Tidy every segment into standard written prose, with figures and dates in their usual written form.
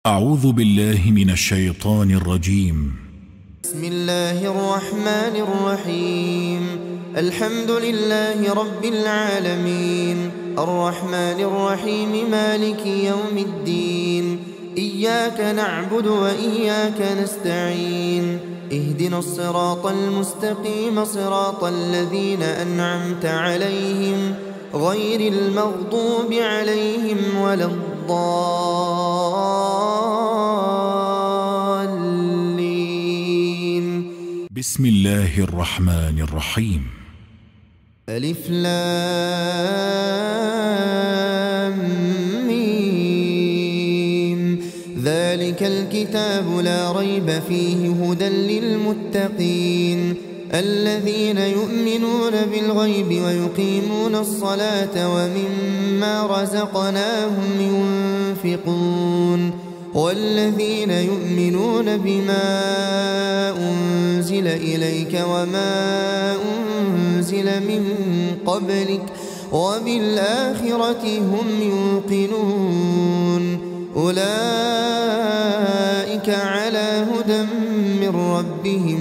أعوذ بالله من الشيطان الرجيم. بسم الله الرحمن الرحيم. الحمد لله رب العالمين، الرحمن الرحيم، مالك يوم الدين. إياك نعبد وإياك نستعين، اهدنا الصراط المستقيم، صراط الذين أنعمت عليهم غير المغضوب عليهم ولا الضالين. بسم الله الرحمن الرحيم. ألف لام ميم. ذلك الكتاب لا ريب فيه هدى للمتقين الذين يؤمنون بالغيب ويقيمون الصلاة ومما رزقناهم ينفقون والذين يؤمنون بما أنزل إليك وما أنزل من قبلك وبالآخرة هم يوقنون أولئك على هدى من ربهم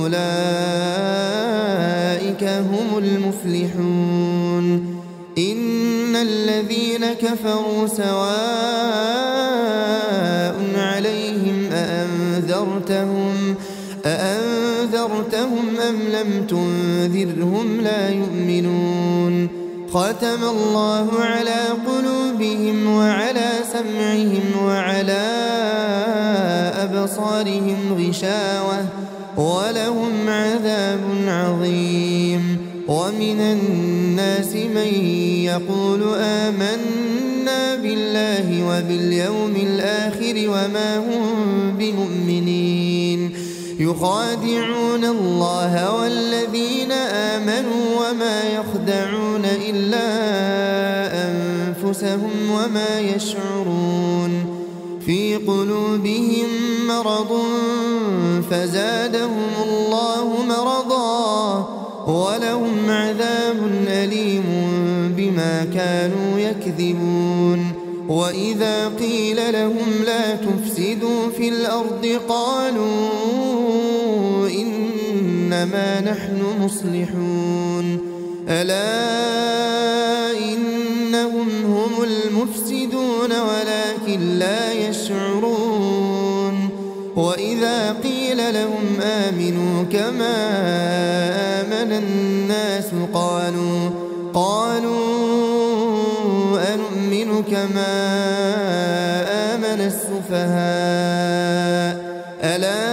وأولئك هم المفلحون. إن الذين كفروا سواء عليهم أأنذرتهم أم لم تنذرهم لا يؤمنون. ختم الله على قلوبهم وعلى سمعهم وعلى أبصارهم غشاوة ولهم عذاب عظيم. ومن الناس من يقول آمنا بالله وباليوم الآخر وما هم بمؤمنين يخادعون الله والذين آمنوا وما يخدعون إلا أنفسهم وما يشعرون. في قلوبهم مرض فزادهم الله مرضا ولهم عذاب أليم بما كانوا يكذبون. وإذا قيل لهم لا تفسدوا في الأرض قالوا إنما نحن مصلحون. ألا إنهم هم المفسدون ولكن لا يشعرون. وإذا قيل لهم آمنوا كما آمن الناس قالوا أنؤمن كما آمن السفهاء. ألا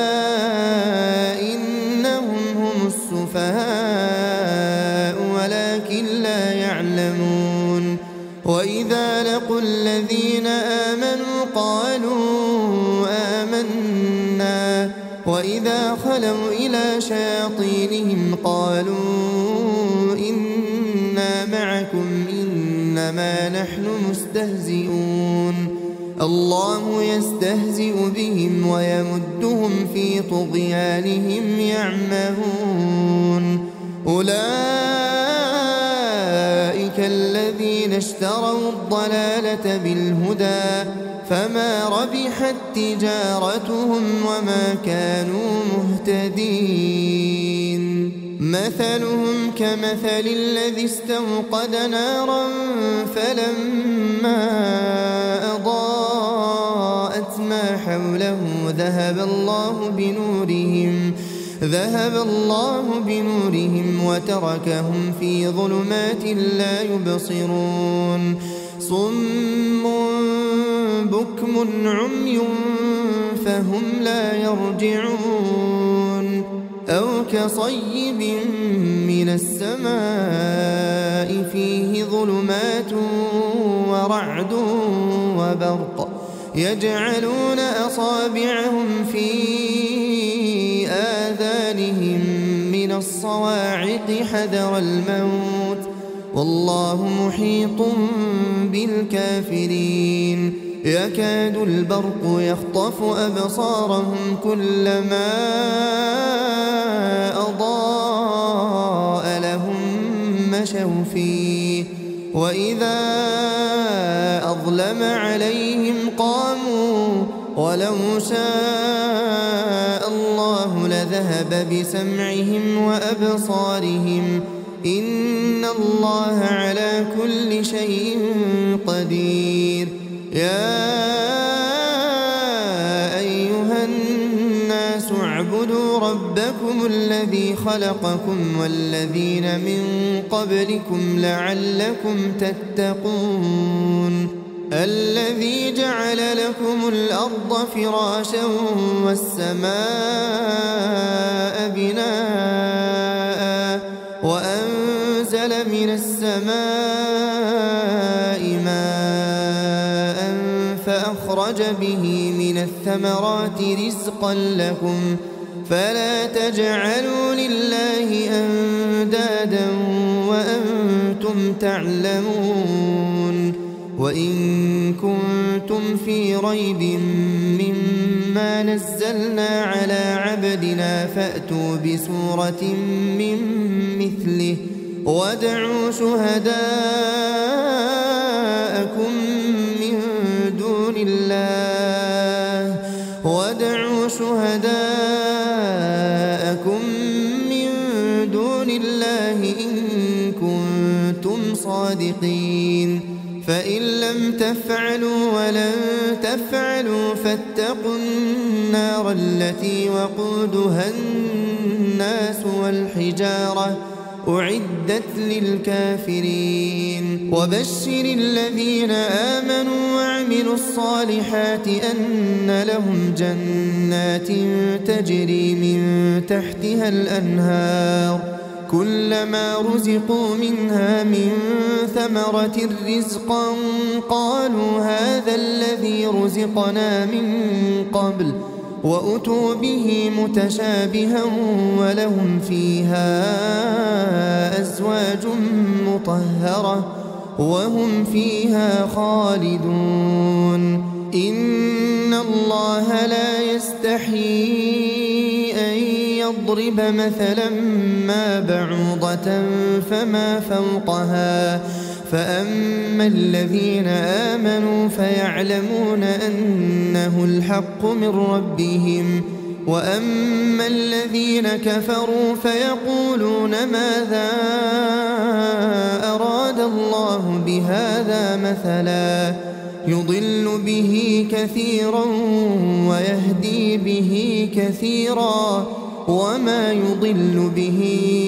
إنهم هم السفهاء ولكن لا يعلمون. وإذا لقوا الذين آمنوا قالوا آمنا وإذا خلوا إلى شياطينهم قالوا إنا معكم إنما نحن مستهزئون. الله يستهزئ بهم ويمدهم في طغيانهم يعمهون. أولئك الذين اشتروا الضلالة بالهدى فما ربحت تجارتهم وما كانوا مهتدين. مثلهم كمثل الذي استوقد نارا فلما أضاءت ما حوله ذهب الله بنورهم وتركهم في ظلمات لا يبصرون. صم بكم عمي فهم لا يرجعون. أو كصيب من السماء فيه ظلمات ورعد وبرق يجعلون أصابعهم في آذانهم من الصواعق حذر الموت والله محيط بالكافرين. يكاد البرق يخطف أبصارهم كلما أضاء لهم مشوا فيه وإذا أظلم عليهم قاموا ولو شاء الله لذهب بسمعهم وأبصارهم إن الله على كل شيء قدير. يا أيها الناس اعبدوا ربكم الذي خلقكم والذين من قبلكم لعلكم تتقون. الذي جعل لكم الأرض فراشا والسماء بناء وأنزل من السماء ماء فأخرج به من الثمرات رزقا لكم فلا تجعلوا لله أندادا وأنتم تعلمون. وإن كنتم في ريب مما نزلنا على عبدنا فأتوا بسورة من مثله وادعوا شهداءكم من دون الله إن كنتم صادقين. فإن لم تفعلوا ولن تفعلوا فاتقوا النار التي وقودها الناس والحجارة أعدت للكافرين. وبشر الذين آمنوا وعملوا الصالحات أن لهم جنات تجري من تحتها الأنهار كلما رزقوا منها من ثمرة رزقا قالوا هذا الذي رزقنا من قبل وأتوا به متشابها ولهم فيها أزواج مطهرة وهم فيها خالدون. إن الله لا يستحيي أن يضرب مثلا ما بعوضة فما فوقها فأما الذين آمنوا فيعلمون أنه الحق من ربهم وأما الذين كفروا فيقولون ماذا أراد الله بهذا مثلا يضل به كثيرا ويهدي به كثيرا وما يضل به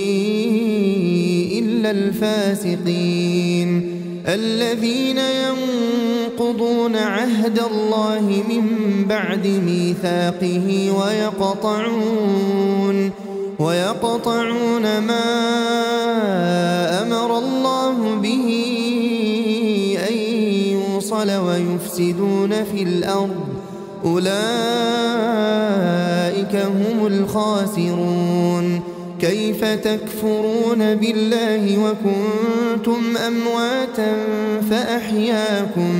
إلا الفاسقين الذين ينقضون عهد الله من بعد ميثاقه ويقطعون ما أمر الله به أن يوصل ويفسدون في الأرض أولئك هم الخاسرون. كيف تكفرون بالله وكنتم أمواتا فأحياكم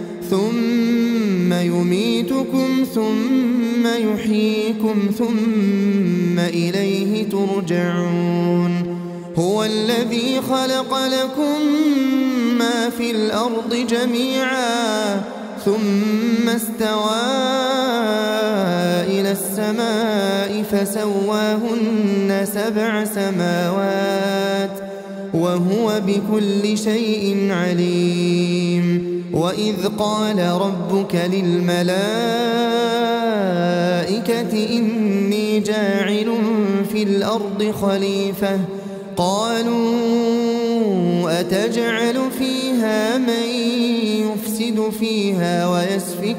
ثم يميتكم ثم يحييكم ثم إليه ترجعون. هو الذي خلق لكم ما في الأرض جميعا ثم استوى إلى السماء فسواهن 7 سماوات وهو بكل شيء عليم. وإذ قال ربك للملائكة إني جاعل في الأرض خليفة قالوا أتجعل فيها من يفسد فيها ويسفك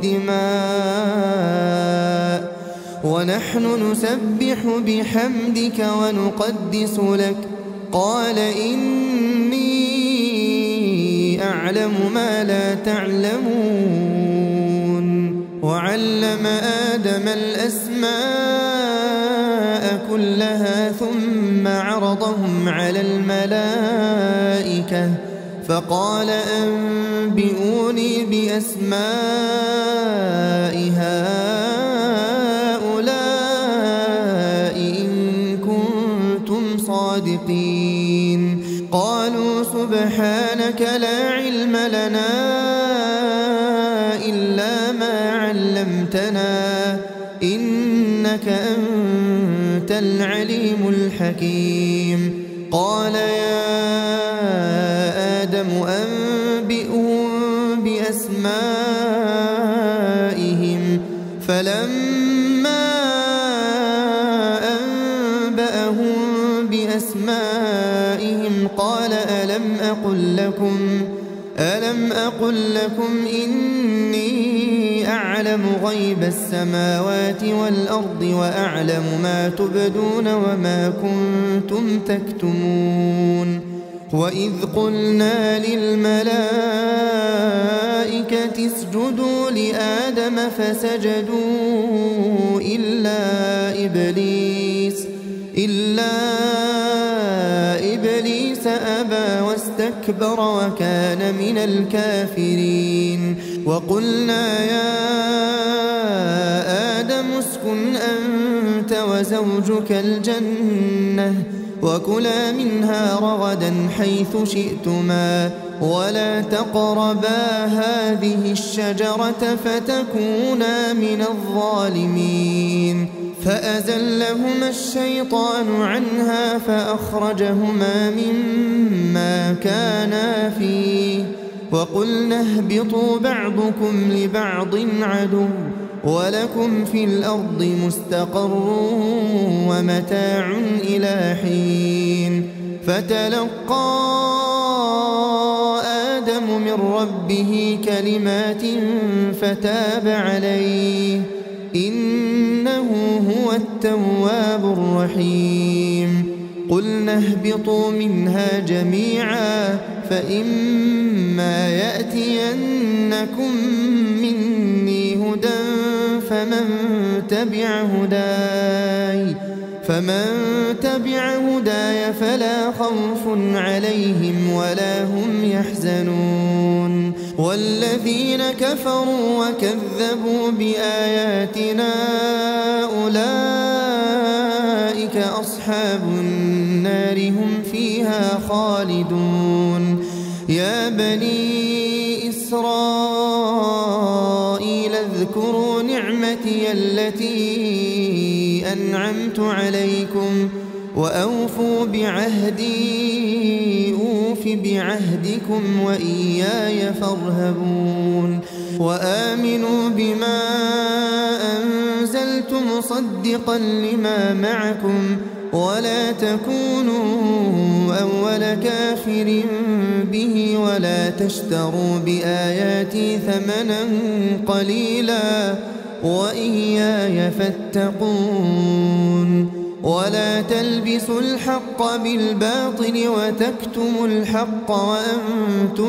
الدماء ونحن نسبح بحمدك ونقدس لك قال إني أعلم ما لا تعلمون. وعلم آدم الأسماء كلها ثم عرضهم على الملائكة فقال أنبئوني بأسماء هؤلاء إن كنتم صادقين. قالوا سبحانك لا علم لنا إلا ما علمتنا علمتنا إنك أنت العليم الحكيم. قال يا آدم أنبئهم بأسمائهم. فلما أنبأهم بأسمائهم قال ألم أقل لكم إني أعلم غيب السماوات والأرض وأعلم ما تبدون وما كنتم تكتمون. وإذ قلنا للملائكة اسجدوا لآدم فسجدوا إلا إبليس أبى واستكبر وكان من الكافرين. وقلنا يا آدم اسكن أنت وزوجك الجنة وكلا منها رغدا حيث شئتما ولا تقربا هذه الشجرة فتكونا من الظالمين. فأزلهما الشيطان عنها فأخرجهما مما كانا فيه وقلنا اهبطوا بعضكم لبعض عدو ولكم في الأرض مستقر ومتاع إلى حين. فتلقى آدم من ربه كلمات فتاب عليه إنه هو التواب الرحيم. قلنا اهبطوا منها جميعا فإما يأتينكم مني هدى فمن تبع هداي فلا خوف عليهم ولا هم يحزنون. والذين كفروا وكذبوا بآياتنا أولئك أصحاب النار هم فيها خالدون. يا بني إسرائيل اذكروا نعمتي التي أنعمت عليكم وأوفوا بعهدي أوف بعهدكم وإياي فارهبون. وآمنوا بما أنزلت مصدقا لما معكم ولا تكونوا أول كافر به ولا تشتروا بآياتي ثمنا قليلا وإياي فاتقون. ولا تلبسوا الحق بالباطل وتكتموا الحق وأنتم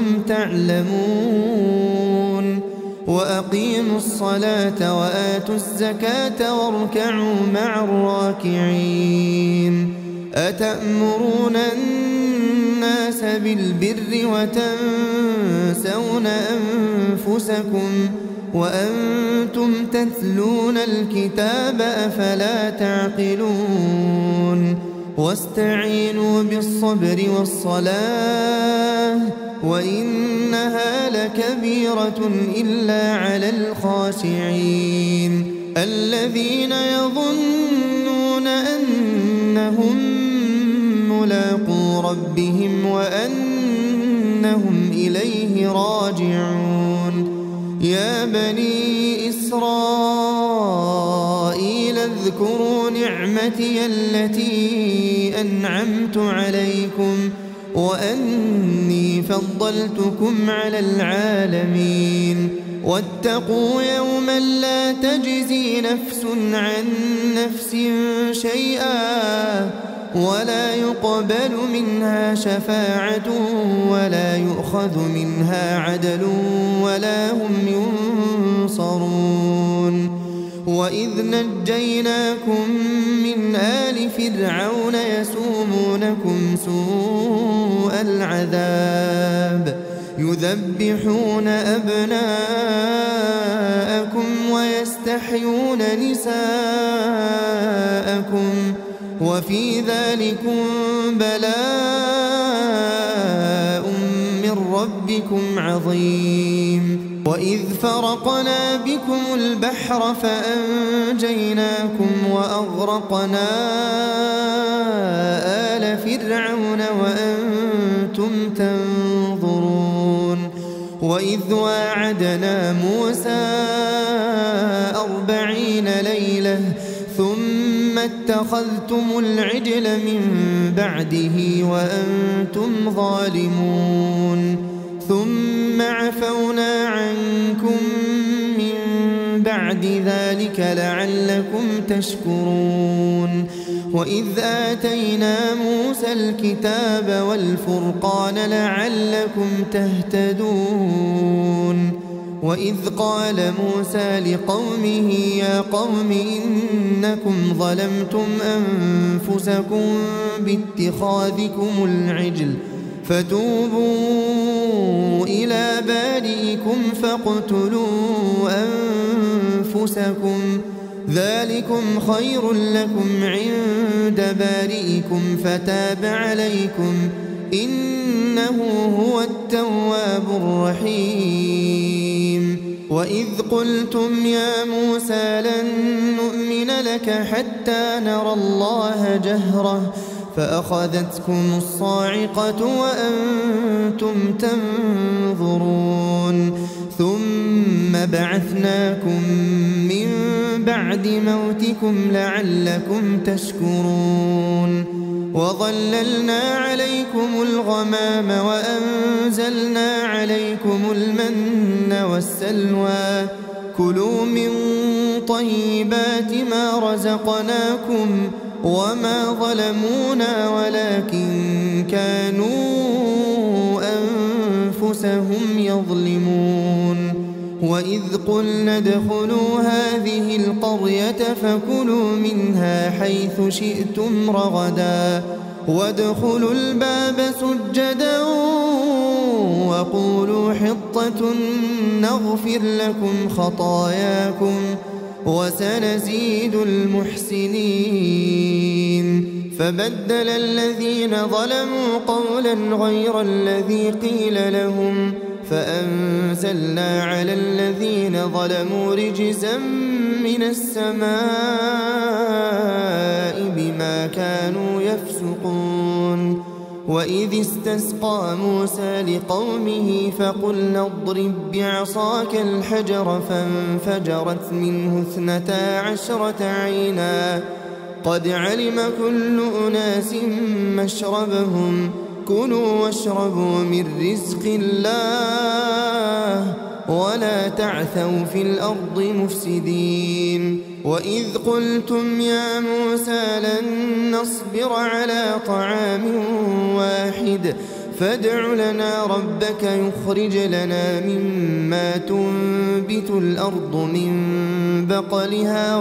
تعلمون. وأقيموا الصلاة وآتوا الزكاة واركعوا مع الراكعين. أتأمرون الناس بالبر وتنسون أنفسكم وأنتم تتلون الكتاب أفلا تعقلون. واستعينوا بالصبر والصلاة وإنها لكبيرة إلا على الخاشعين الذين يظنون أنهم ملاقو ربهم وأنهم إليه راجعون. يا بني إسرائيل اذكروا نعمتي التي أنعمت عليكم وأني فضلتكم على العالمين. واتقوا يوما لا تجزي نفس عن نفس شيئا ولا يقبل منها شفاعة ولا يؤخذ منها عدل ولا هم ينصرون. وإذ نجيناكم من آل فرعون يسومونكم سوء العذاب يذبحون أبناءكم ويستحيون نساءكم وفي ذلكم بلاء من ربكم عظيم. وإذ فرقنا بكم البحر فأنجيناكم وأغرقنا آل فرعون وأنتم تنظرون وإذ واعدنا موسى 40 ليلة ثم اتخذتم العجل من بعده وأنتم ظالمون ثم عفونا عنكم من بعد ذلك لعلكم تشكرون وإذ آتينا موسى الكتاب والفرقان لعلكم تهتدون وإذ قال موسى لقومه يا قوم إنكم ظلمتم أنفسكم باتخاذكم العجل فتوبوا إلى بارئكم فاقتلوا أنفسكم ذلكم خير لكم عند بارئكم فتاب عليكم إنه هو التواب الرحيم وإذ قلتم يا موسى لن نؤمن لك حتى نرى الله جهرة فأخذتكم الصاعقة وأنتم تنظرون ثم بعثناكم من بعد موتكم لعلكم تشكرون وظللنا عليكم الغمام وأنزلنا عليكم المن والسلوى كلوا من طيبات ما رزقناكم وما ظلمونا ولكن كانوا أنفسهم يظلمون وإذ قلنا ادخلوا هذه القرية فكلوا منها حيث شئتم رغدا وادخلوا الباب سجدا وقولوا حطة نغفر لكم خطاياكم وسنزيد المحسنين فبدل الذين ظلموا قولا غير الذي قيل لهم فأنزلنا على الذين ظلموا رجزا من السماء بما كانوا يفسقون وإذ استسقى موسى لقومه فقلنا اضرب بعصاك الحجر فانفجرت منه 12 عينا قد علم كل أناس مشربهم كلوا واشربوا من رزق الله ولا تعثوا في الأرض مفسدين وإذ قلتم يا موسى لن نصبر على طعام واحد فادع لنا ربك يخرج لنا مما تنبت الأرض من بقلها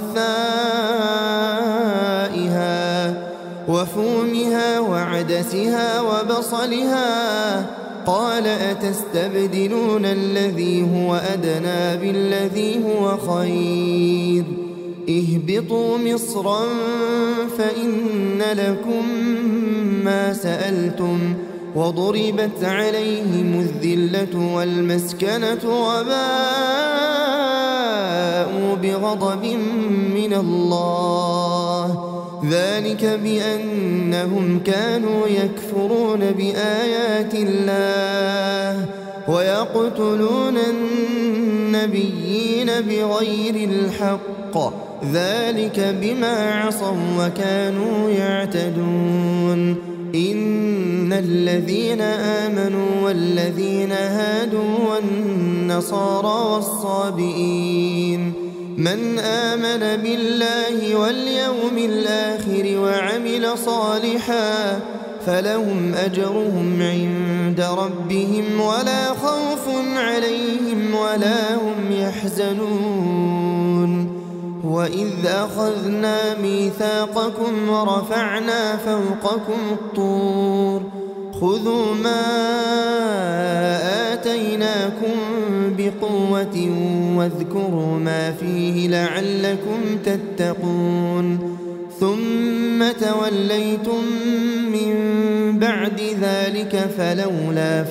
وقثائها وفومها وعدسها وبصلها قال أتستبدلون الذي هو أدنى بالذي هو خير اهبطوا مصرا فإن لكم ما سألتم وضربت عليهم الذلة والمسكنة وباءوا بغضب من الله ذلك بأنهم كانوا يكفرون بآيات الله ويقتلون النبيين بغير الحق ذلك بما عصوا وكانوا يعتدون إن الذين آمنوا والذين هادوا والنصارى والصابئين من آمن بالله واليوم الآخر وعمل صالحا فلهم أجرهم عند ربهم ولا خوف عليهم ولا هم يحزنون وإذ أخذنا ميثاقكم ورفعنا فوقكم الطور خذوا ما آتيناكم بقوة واذكروا ما فيه لعلكم تتقون ثم توليتم من بعد ذلك فلولا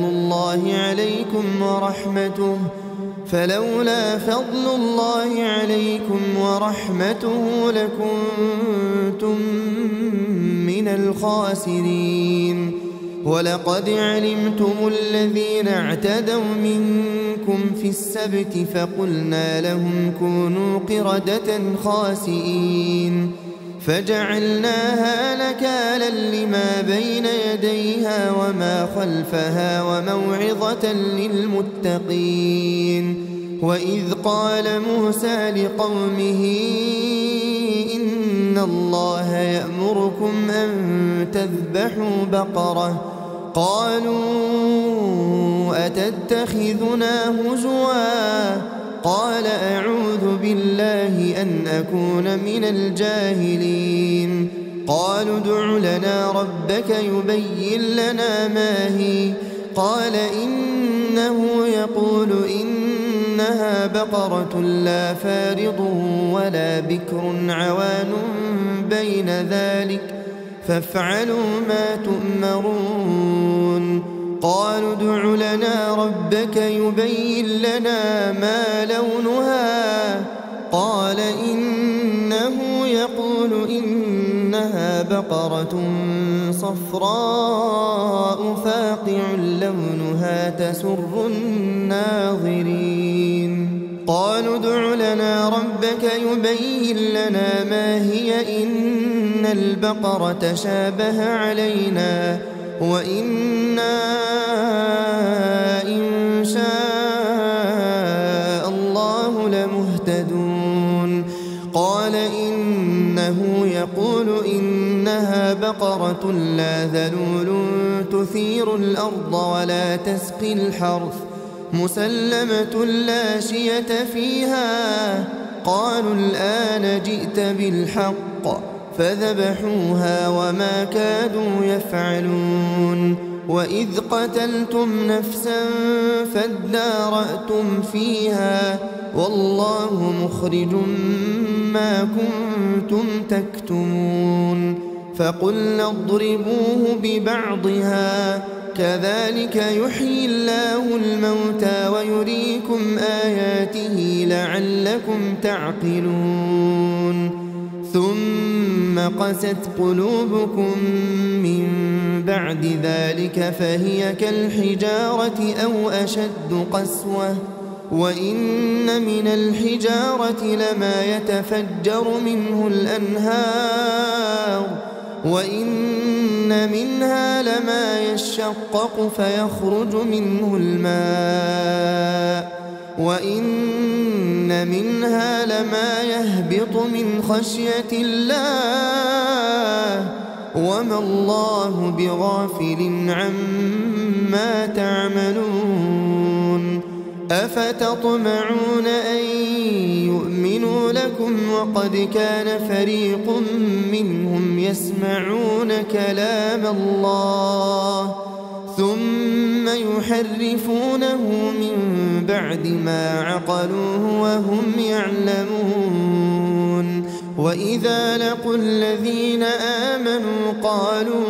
فضل الله عليكم ورحمته لكنتم من الخاسرين. ولقد علمتم الذين اعتدوا منكم في السبت فقلنا لهم كونوا قردة خاسئين فجعلناها نكالا لما بين يديها وما خلفها وموعظة للمتقين. وإذ قال موسى لقومه إن الله يأمركم أن تذبحوا بقرة قالوا أتتخذنا هزوا قال أعوذ بالله أن أكون من الجاهلين. قالوا ادع لنا ربك يبين لنا ما هي قال إنه يقول إنها بقرة لا فارض ولا بكر عوان بين ذلك فافعلوا ما تؤمرون. قالوا ادع لنا ربك يبين لنا ما لونها قال إنه يقول إنها بقرة صفراء فاقع لونها تسر الناظرين. قالوا ادع لنا ربك يبين لنا ما هي إن البقرة شابه علينا وإنا إن شاء الله لمهتدون. قال إنه يقول إنها بقرة لا ذلول تثير الأرض ولا تسقي الحرث مسلمة لا شية فيها. قالوا الآن جئت بالحق فذبحوها وما كادوا يفعلون. وإذ قتلتم نفسا فادارأتم فيها والله مخرج ما كنتم تكتمون. فقلنا اضربوه ببعضها كذلك يحيي الله الموتى ويريكم آياته لعلكم تعقلون. ثم قست قلوبكم من بعد ذلك فهي كالحجارة أو أشد قسوة وإن من الحجارة لما يتفجر منه الأنهار وإن منها لما يشقق فيخرج منه الماء وإن منها لما يهبط من خشية الله وما الله بغافل عما تعملون. أفتطمعون أن يؤمنوا لكم وقد كان فريق منهم يسمعون كلام الله ثم يحرفونه من بعد ما عقلوه وهم يعلمون. وإذا لقوا الذين آمنوا قالوا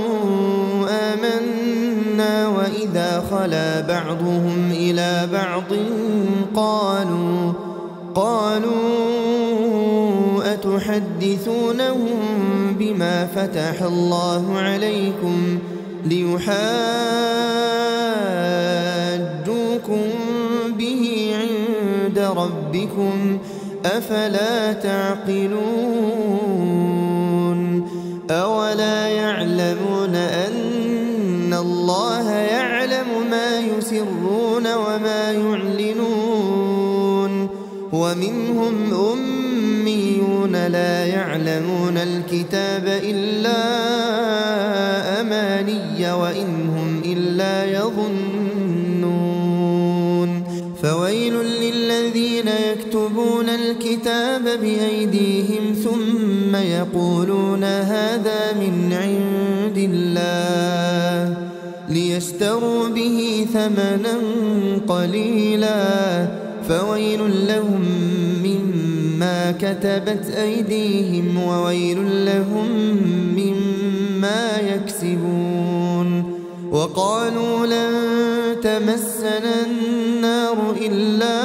آمنا وإذا خلا بعضهم إلى بعض قالوا أتحدثونهم بما فتح الله عليكم ليحاجوكم به عند ربكم أفلا تعقلون. أولا يعلمون أن الله يعلم ما يسرون وما يعلنون. ومنهم أميون لا يعلمون الكتاب إلا أماني وإن هم إلا يظنون. فويل للذين يكتبون الكتاب بأيديهم ثم يقولون هذا من عند الله ليشتروا به ثمنا قليلا فويل لهم مما كتبت أيديهم وويل لهم مما ما يكسبون. وقالوا لن تمسنا النار إلا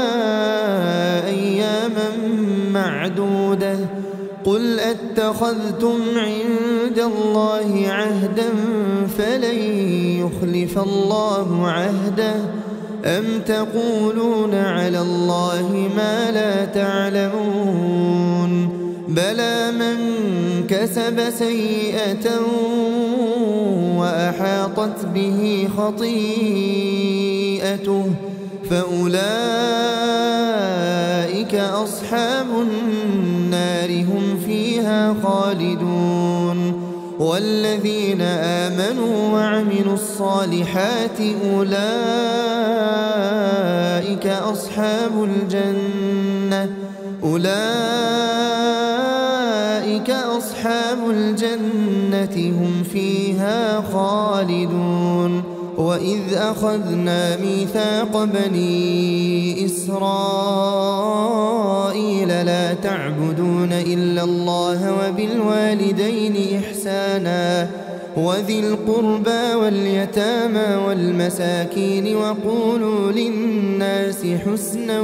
أياما معدودة قل أتخذتم عند الله عهدا فلن يخلف الله عهده أم تقولون على الله ما لا تعلمون. بلى من كسب سيئة وأحاطت به خطيئته فأولئك أصحاب النار هم فيها خالدون. والذين آمنوا وعملوا الصالحات أولئك أصحاب الجنة هم فيها خالدون. وإذ أخذنا ميثاق بني إسرائيل لا تعبدون إلا الله وبالوالدين إحسانا وذي القربى واليتامى والمساكين وقولوا للناس حسنا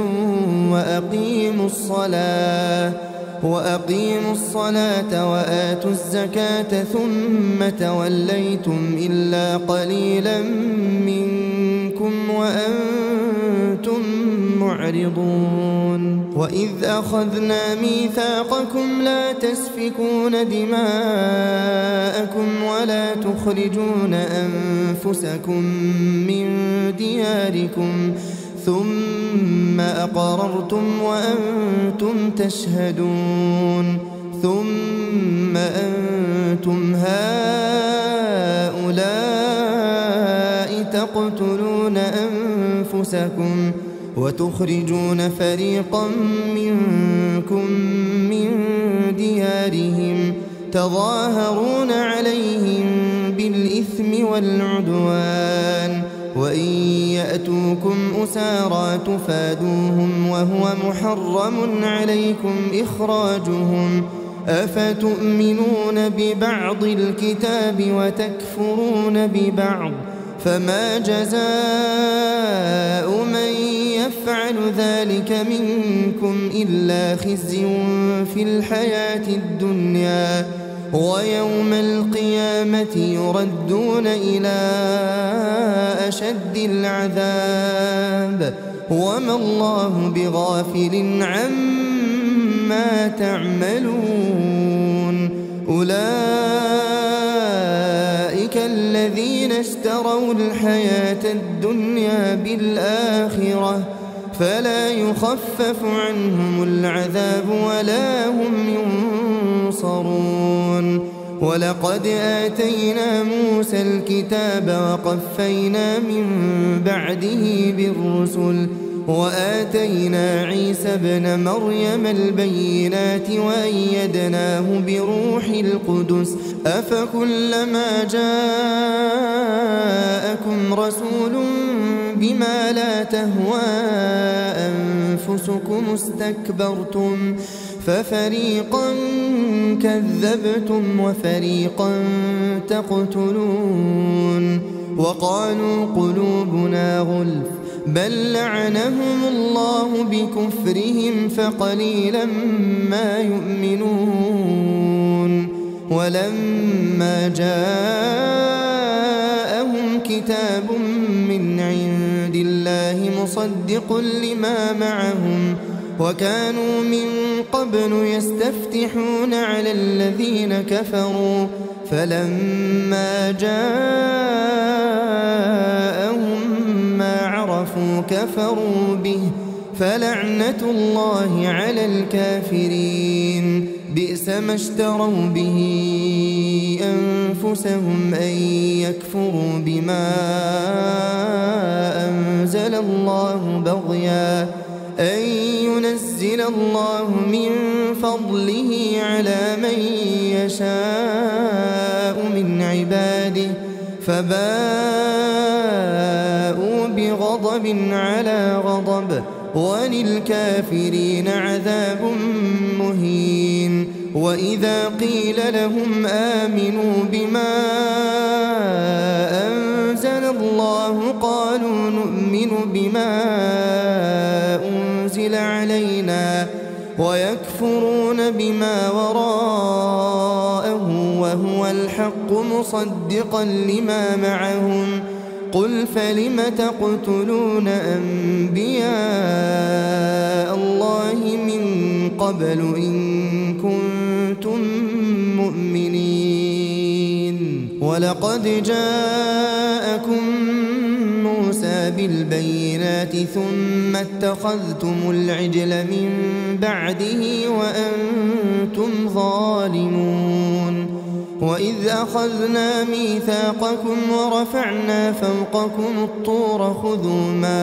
وأقيموا الصلاة وآتوا الزكاة ثم توليتم إلا قليلا منكم وأنتم معرضون. وإذ أخذنا ميثاقكم لا تسفكون دماءكم ولا تخرجون أنفسكم من دياركم ثم أقررتم وأنتم تشهدون. ثم أنتم هؤلاء تقتلون أنفسكم وتخرجون فريقا منكم من ديارهم تظاهرون عليهم بالإثم والعدوان وإن يأتوكم أسارى تفادوهم وهو محرم عليكم إخراجهم أفتؤمنون ببعض الكتاب وتكفرون ببعض فما جزاء من يفعل ذلك منكم إلا خزي في الحياة الدنيا ويوم القيامة يردون إلى أشد العذاب وما الله بغافل عما تعملون. أولئك الذين اشتروا الحياة الدنيا بالآخرة فلا يخفف عنهم العذاب ولا هم ينصرون. ولقد آتينا موسى الكتاب وقفينا من بعده بالرسل وآتينا عيسى ابن مريم البينات وأيدناه بروح القدس أفكلما جاءكم رسول بما لا تهوى أنفسكم استكبرتم ففريقا كذبتم وفريقا تقتلون. وقالوا قلوبنا غلف بل لعنهم الله بكفرهم فقليلا ما يؤمنون. ولما جاءهم كتاب من عند الله مصدق لما معهم وكانوا من قبل يستفتحون على الذين كفروا فلما جاءهم ما عرفوا كفروا به فلعنة الله على الكافرين. بئس ما اشتروا به أنفسهم أن يكفروا بما أنزل الله بغيا أن ينزل الله من فضله على من يشاء من عباده فباءوا بغضب على غضب وللكافرين عذاب مهين. وإذا قيل لهم آمنوا بما أنزل الله قالوا نؤمن بما أنزل علينا ويكفرون بما وراءه وهو الحق مصدقا لما معهم قل فلم تقتلون أنبياء الله من قبل إن كنتم مؤمنين ولقد جاءكم موسى بالبينات ثم اتخذتم العجل من بعده وأنتم ظالمون وإذ أخذنا ميثاقكم ورفعنا فوقكم الطور خذوا ما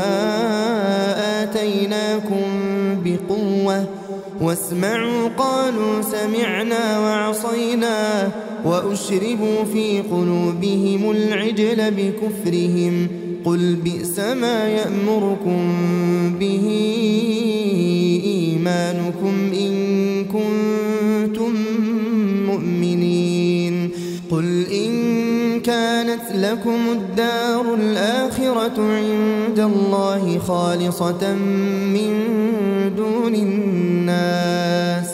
آتيناكم بقوة واسمعوا قالوا سمعنا وعصينا وأشربوا في قلوبهم العجل بكفرهم قل بئس ما يأمركم به إيمانكم إن كنتم مؤمنين قل إن كانت لكم الدار الآخرة عند الله خالصة من دون الناس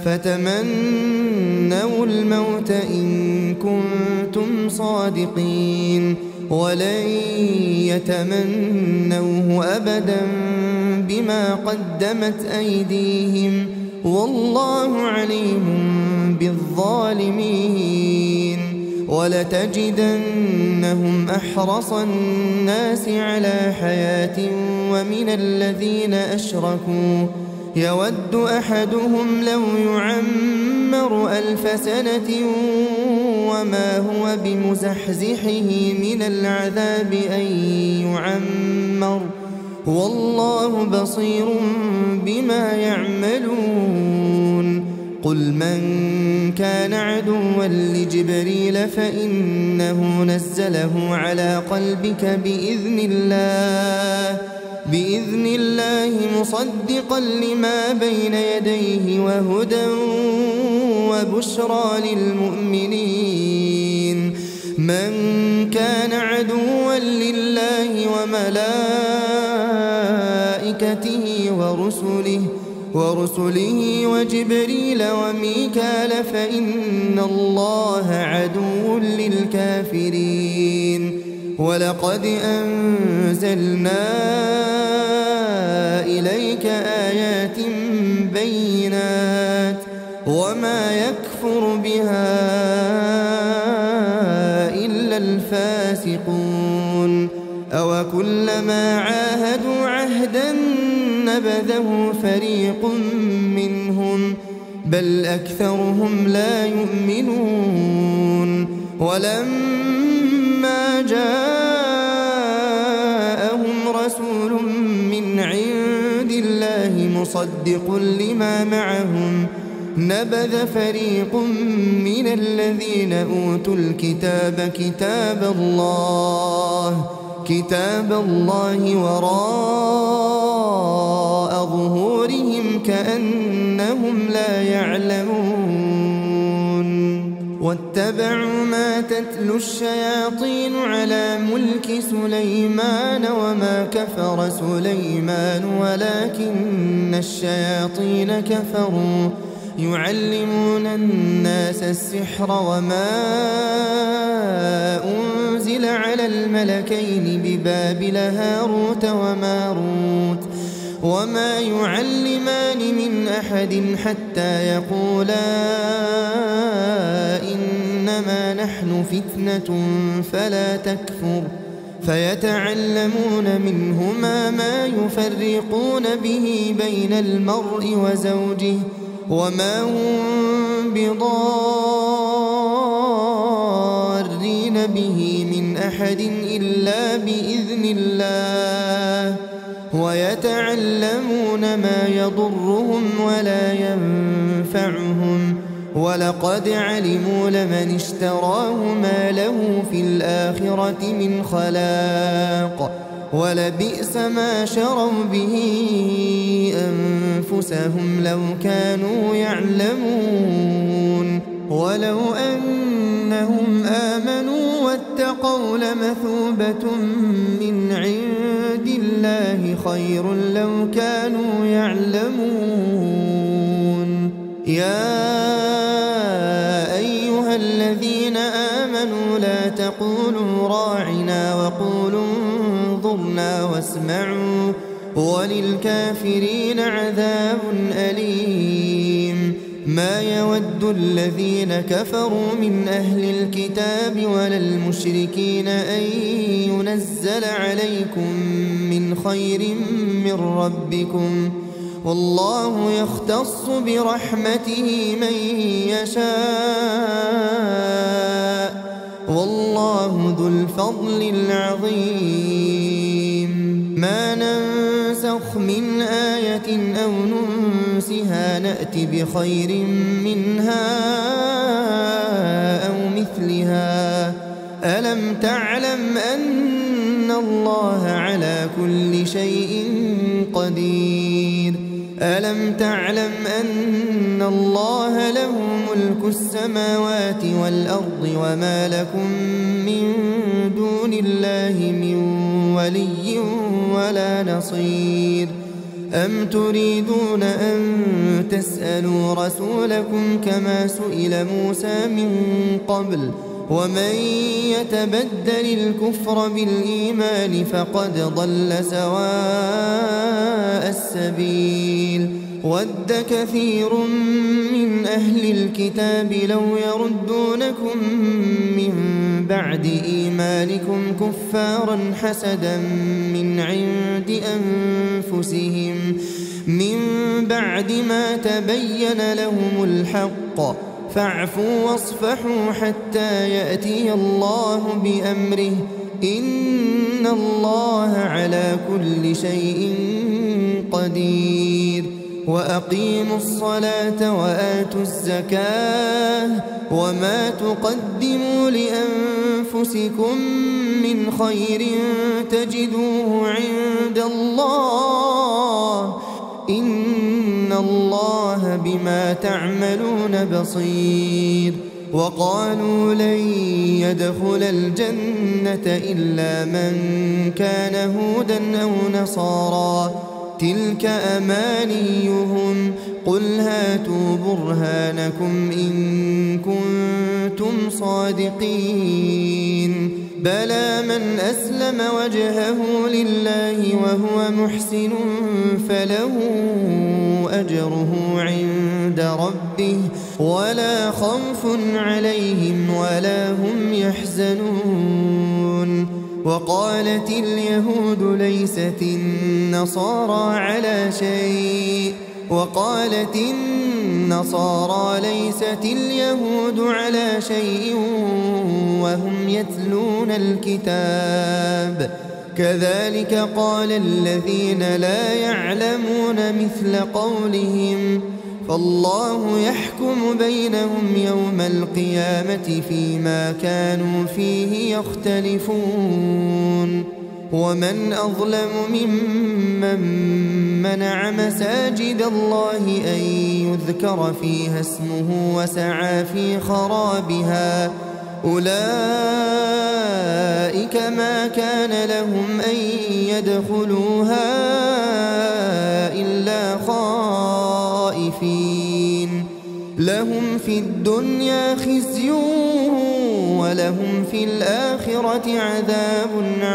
فتمنوا الموت إن كنتم صادقين ولن يتمنوه أبدا بما قدمت أيديهم والله عليم بالظالمين ولتجدنهم أحرص الناس على حياة ومن الذين أشركوا يود أحدهم لو يعمر 1000 سنة وما هو بمزحزحه من العذاب أن يعمر والله بصير بما يعملون قل من كان عدوا لجبريل فإنه نزله على قلبك بإذن الله مصدقا لما بين يديه وهدى وبشرى للمؤمنين من كان عدوا لله وملائكته ورسله وجبريل وميكال فإن الله عدو للكافرين ولقد أنزلنا إليك آيات بينات وما يكفر بها إلا الفاسقون أوكلما عاهدوا عهدا نبذه فريق منهم بل أكثرهم لا يؤمنون ولما جاءهم رسول من عند الله مصدق لما معهم نبذ فريق من الذين أوتوا الكتاب كتاب الله وراء ظهورهم كأنهم لا يعلمون واتبعوا ما تتلو الشياطين على ملك سليمان وما كفر سليمان ولكن الشياطين كفروا يعلمون الناس السحر وما أنزل على الملكين ببابل هاروت وماروت وما يعلمان من أحد حتى يقولا إنما نحن فتنة فلا تكفر فيتعلمون منهما ما يفرقون به بين المرء وزوجه وما هم بضارين به من أحد إلا بإذن الله ويتعلمون ما يضرهم ولا ينفعهم ولقد علموا لمن اشتراه ما له في الآخرة من خلاق ولبئس ما شروا به أنفسهم لو كانوا يعلمون ولو أنهم آمنوا واتقوا لمثوبة من عند الله خير لو كانوا يعلمون يا أيها الذين آمنوا لا تقولوا راعنا وقولوا انظرنا واسمعوا وللكافرين عذاب أليم ما يود الذين كفروا من أهل الكتاب ولا المشركين أن ينزل عليكم من خير من ربكم والله يختص برحمته من يشاء والله ذو الفضل العظيم ما ننسخ من آية أو ننسها نأت بخير منها أو مثلها ألم تعلم أن الله على كل شيء قدير ألم تعلم أن الله له ملك السماوات والأرض وما لكم من دون الله من ولي ولا نصير أم تريدون أن تسألوا رسولكم كما سئل موسى من قبل ومن يتبدل الكفر بالإيمان فقد ضل سواء السبيل ود كثير من أهل الكتاب لو يردونكم من بعد إيمانكم كفارا حسدا من عند أنفسهم من بعد ما تبين لهم الحق فاعفوا واصفحوا حتى يأتي الله بأمره إن الله على كل شيء قدير وأقيموا الصلاة وآتوا الزكاة وما تقدموا لأنفسكم من خير تجدوه عند الله إن الله بما تعملون بصير وقالوا لن يدخل الجنة إلا من كان هودا أو نصارى تلك أمانيهم قل هاتوا برهانكم إن كنتم صادقين بلى من أسلم وجهه لله وهو محسن فله أجره عند ربه ولا خوف عليهم ولا هم يحزنون وقالت اليهود ليست النصارى على شيء وقالت النصارى ليست اليهود على شيء وهم يتلون الكتاب كذلك قال الذين لا يعلمون مثل قولهم فالله يحكم بينهم يوم القيامة فيما كانوا فيه يختلفون ومن أظلم ممن منع مساجد الله أن يذكر فيها اسمه وسعى في خرابها أولئك ما كان لهم أن يدخلوها إلا خائفين لهم في الدنيا خزي ولهم في الآخرة عذاب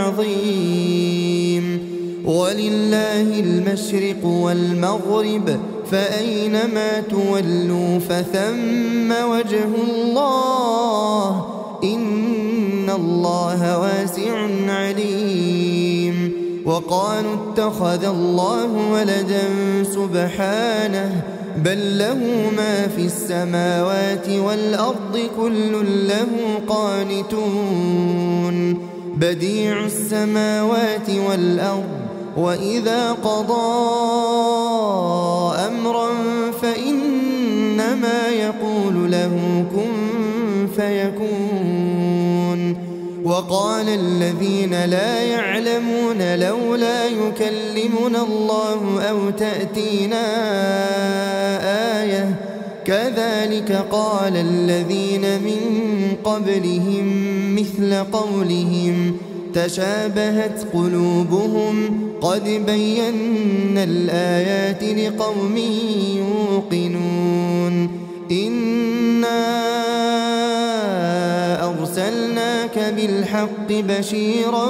عظيم ولله المشرق والمغرب فأينما تولوا فثم وجه الله إن الله واسع عليم وقالوا اتخذ الله ولدا سبحانه بل له ما في السماوات والأرض كل له قانتون بديع السماوات والأرض وإذا قضى أمرا فإنما يقول له كن فيكون وقال الذين لا يعلمون لولا يكلمنا الله أو تأتينا آية كذلك قال الذين من قبلهم مثل قولهم تشابهت قلوبهم قد بينا الآيات لقوم يوقنون إنا أرسلناك بالحق بشيرا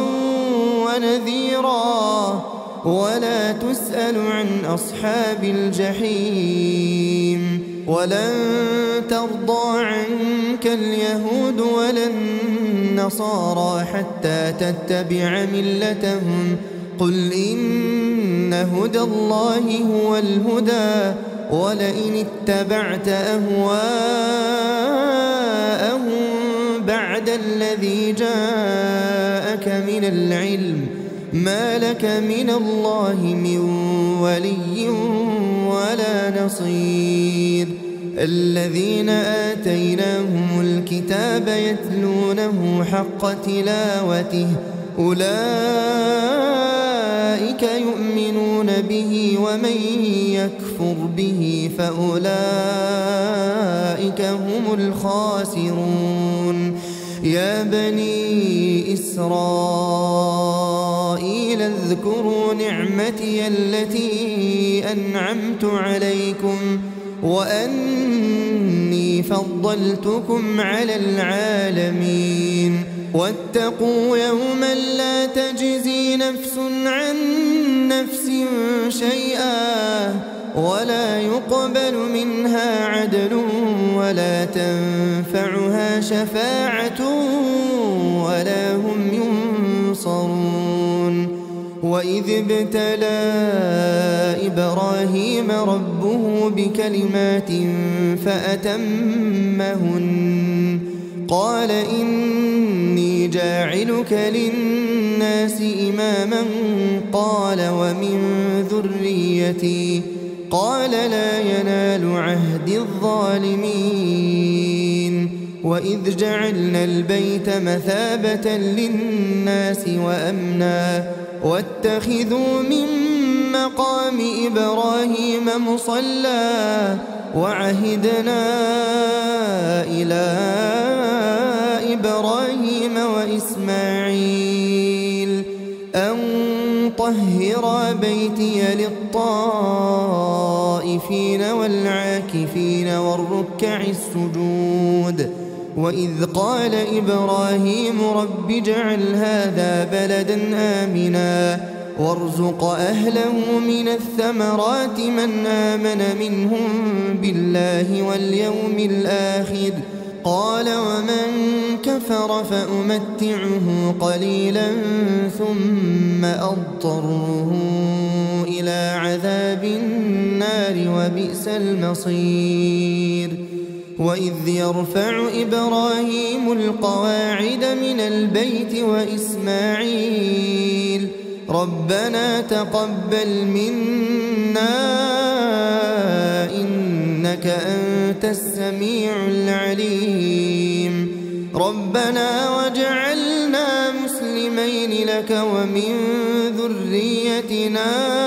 ونذيرا ولا تسأل عن أصحاب الجحيم ولن ترضى عنك اليهود ولا النصارى حتى تتبع ملتهم قل إن هدى الله هو الهدى ولئن اتبعت أهواءهم بعد الذي جاءك من العلم ما لك من الله من ولي ولا نصير الذين آتيناهم الكتاب يتلونه حق تلاوته أولئك يؤمنون به ومن يكفر به فأولئك هم الخاسرون يا بني إسرائيل اذكروا نعمتي التي أنعمت عليكم وأني فضلتكم على العالمين واتقوا يوما لا تجزي نفس عن نفس شيئا ولا يقبل منها عدل ولا تنفعها شفاعة ولا هم ينصرون وإذ ابتلى إبراهيم ربه بكلمات فأتمهن قال إني جاعلك للناس إماما قال ومن ذريتي قال لا ينال عهد الظالمين وإذ جعلنا البيت مثابة للناس وأمنا واتخذوا من مقام إبراهيم مصلى وعهدنا إلى إبراهيم وإسماعيل أن طهر بيتي للطائفين والعاكفين والركع السجود وإذ قال إبراهيم رب اجعل هذا بلدا آمنا وارزق أهله من الثمرات من آمن منهم بالله واليوم الآخر قال ومن كفر فأمتعه قليلا ثم أضطره إلى عذاب النار وبئس المصير وإذ يرفع إبراهيم القواعد من البيت وإسماعيل ربنا تقبل منا إنك أنت السميع العليم ربنا واجعلنا مسلمين لك ومن ذريتنا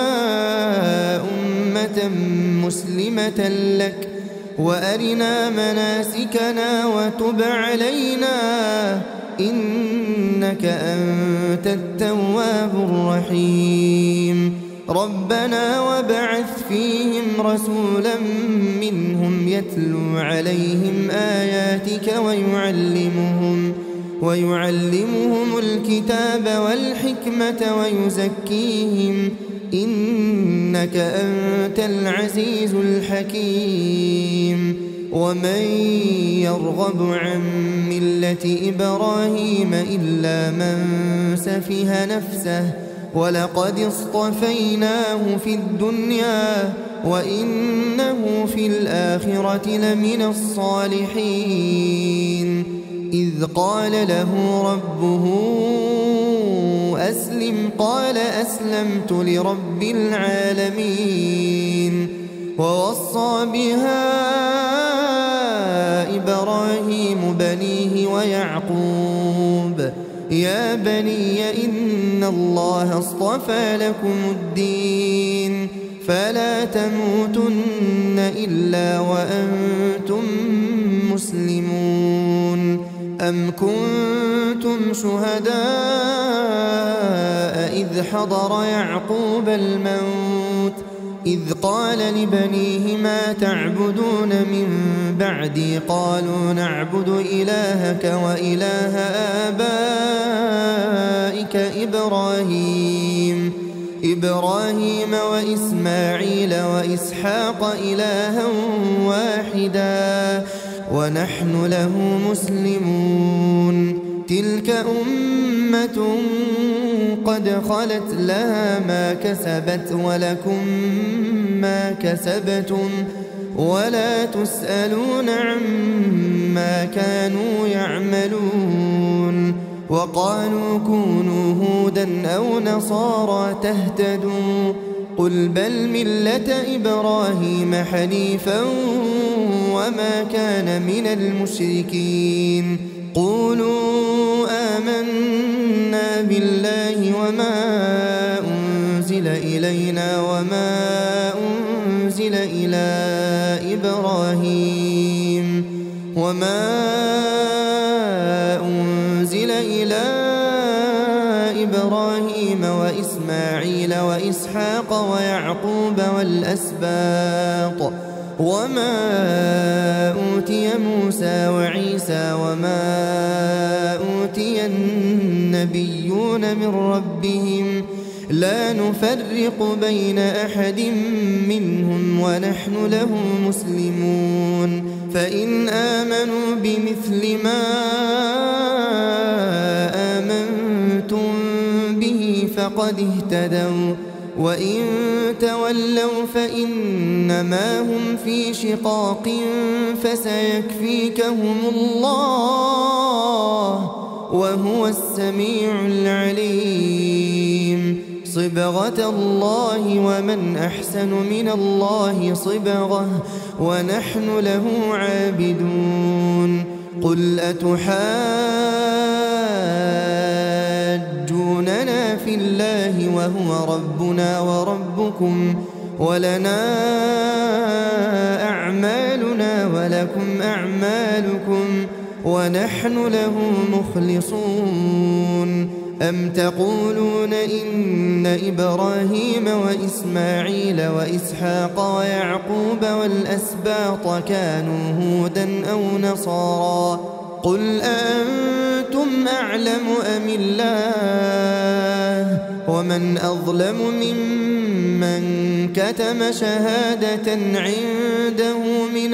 أمة مسلمة لك وأرنا مناسكنا وتب علينا إنك أنت التواب الرحيم ربنا وابعث فيهم رسولا منهم يتلو عليهم آياتك ويعلمهم الكتاب والحكمة ويزكيهم إنك أنت العزيز الحكيم ومن يرغب عن ملة إبراهيم إلا من سفه نفسه ولقد اصطفيناه في الدنيا وإنه في الآخرة لمن الصالحين إذ قال له ربه أسلم قال أسلمت لرب العالمين ووصى بها إبراهيم بنيه ويعقوب يا بني إن الله اصطفى لكم الدين فلا تموتن إلا وأنتم مسلمون. أم كنتم شهداء إذ حضر يعقوب الموت إذ قال لبنيه ما تعبدون من بعدي قالوا نعبد إلهك وإله آبائك إبراهيم وإسماعيل وإسحاق إلها واحدا ونحن له مسلمون. تلك أمة قد خلت لها ما كسبت ولكم ما كسبتم ولا تسألون عما كانوا يعملون. وقالوا كونوا هودا أو نصارى تهتدوا قل بل ملة إبراهيم حنيفا وما كان من المشركين. قولوا آمنا بالله وما أنزل إلينا وما أنزل إلى إبراهيم وإسماعيل وإسحاق ويعقوب والأسباط وما أوتي موسى وعيسى وما أوتي النبيون من ربهم لا نفرق بين أحد منهم ونحن له مسلمون. فإن آمنوا بمثل ما آمنتم به فقد اهتدوا وإن تولوا فإنما هم في شقاق فسيكفيكهم الله وهو السميع العليم. صبغة الله ومن أحسن من الله صبغة ونحن له عابدون. قل أتحاجوننا في الله وهو ربنا وربكم ولنا أعمالنا ولكم أعمالكم ونحن له مخلصون. أم تقولون إن إبراهيم وإسماعيل وإسحاق ويعقوب والأسباط كانوا هودا أو نصارى قل أأنتم أعلم أم الله ومن أظلم ممن كتم شهادة عنده من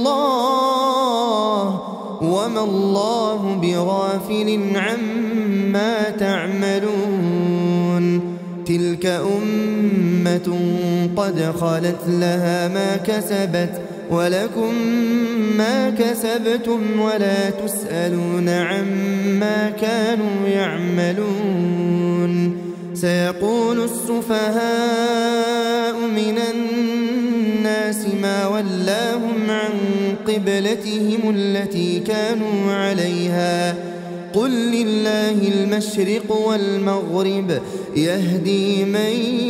الله وما الله بغافل عما تعملون. تلك أمة قد خلت لها ما كسبت ولكم ما كسبتم ولا تسألون عما كانوا يعملون. سيقول السفهاء من الناس ما ولاهم عن قبلتهم التي كانوا عليها قل لله المشرق والمغرب يهدي من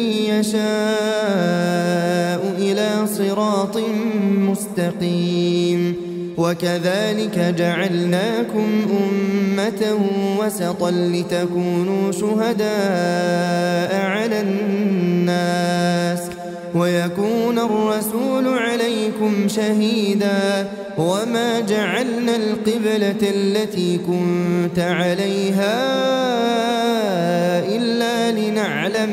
يشاء إلى صراط مستقيم. وكذلك جعلناكم أمة وسطا لتكونوا شهداء على الناس ويكون الرسول عليكم شهيدا وما جعلنا القبلة التي كنت عليها إلا لنعلم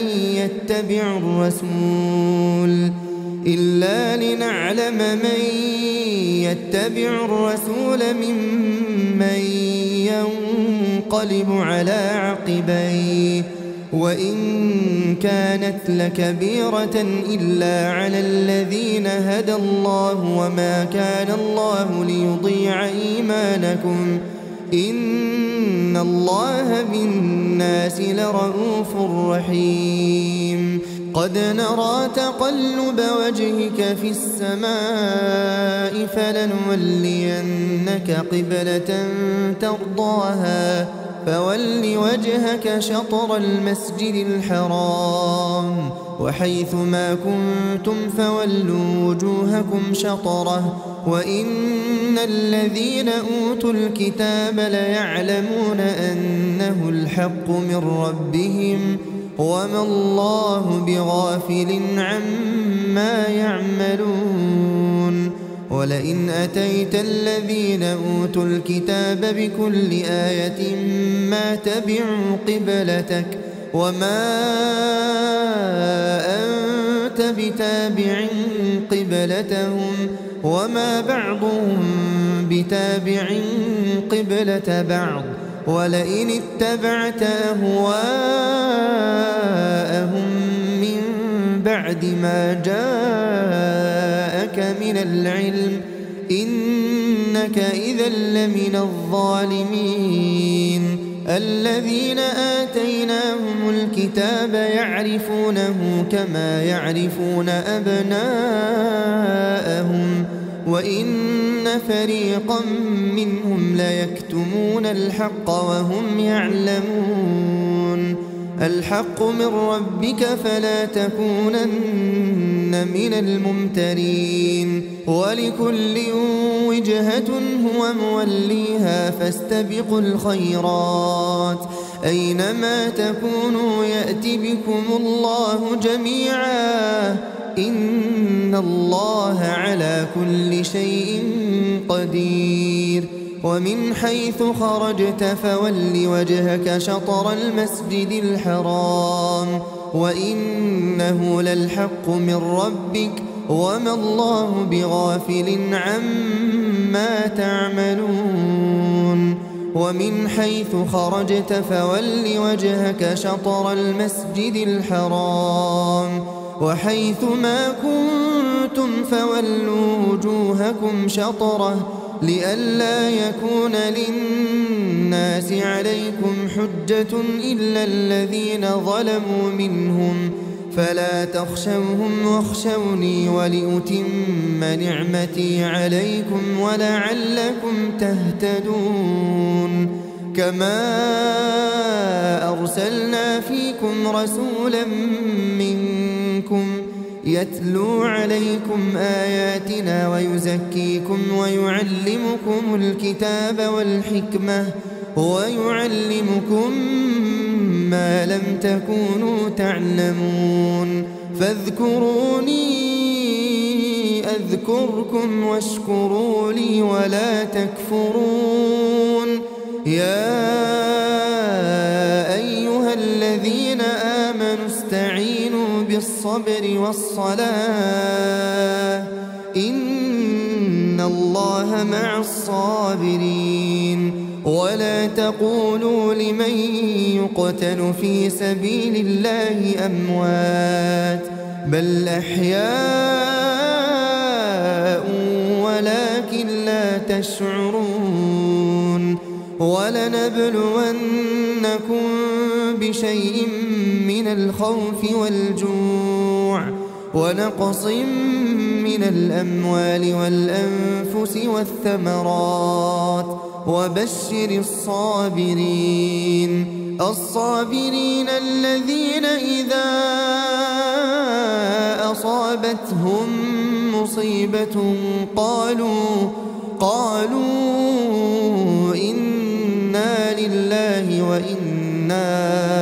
من يتبع الرسول ممن ينقلب على عقبيه وإن كانت لكبيرة إلا على الذين هدى الله وما كان الله ليضيع إيمانكم إن الله بالناس لرءوف رحيم. قد نرى تقلب وجهك في السماء فلنولينك قبلة ترضاها فول وجهك شطر المسجد الحرام وحيث ما كنتم فولوا وجوهكم شطره وإن الذين أوتوا الكتاب ليعلمون أنه الحق من ربهم وما الله بغافل عما يعملون ولئن أتيت الذين أوتوا الكتاب بكل آية ما تبعوا قبلتك وما أنت بتابع قبلتهم وما بعضهم بتابع قبلة بعض ولئن اتبعت أهواءهم من بعد ما جاءك من العلم إنك إذا لمن الظالمين الذين آتيناهم الكتاب يعرفونه كما يعرفون أبناءهم وإن فريقا منهم ليكتمون الحق وهم يعلمون الحق من ربك فلا تكونن من الممترين ولكل وجهة هو موليها فاستبقوا الخيرات أينما تكونوا يأت بكم الله جميعا إن الله على كل شيء قدير ومن حيث خرجت فول وجهك شطر المسجد الحرام وإنه للحق من ربك وما الله بغافل عما تعملون ومن حيث خرجت فول وجهك شطر المسجد الحرام وحيث ما كنتم فولوا وجوهكم شطره لئلا يكون للناس عليكم حجة إلا الذين ظلموا منهم فلا تخشوهم واخشوني ولأتم نعمتي عليكم ولعلكم تهتدون كما أرسلنا فيكم رسولا منكم يتلو عليكم آياتنا ويزكيكم ويعلمكم الكتاب والحكمة ويعلمكم ما لم تكونوا تعلمون فاذكروني أذكركم واشكروا لي ولا تكفرون يا أيها الذين آمنوا استعينوا بالصبر والصلاة إن الله مع الصابرين ولا تقولوا لمن يقتل في سبيل الله أموات بل أحياء ولكن لا تشعرون ولنبلونكم بشيء من الخوف والجوع ونقص من الأموال والأنفس والثمرات وبشر الصابرين الذين إذا أصابتهم مصيبة قالوا إنا لله وإنا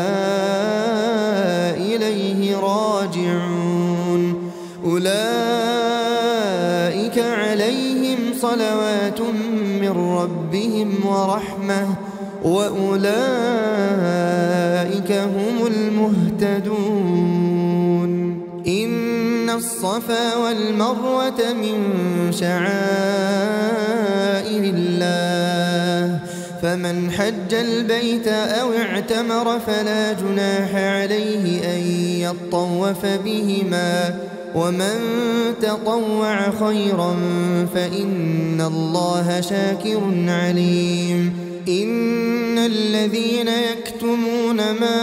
إليه راجعون أولئك عليهم صلوات من ربهم ورحمة وأولئك هم المهتدون إن الصفا والمروة من شعائر الله فمن حج البيت أو اعتمر فلا جناح عليه أن يطوف بهما ومن تطوع خيرا فإن الله شاكر عليم إن الذين يكتمون ما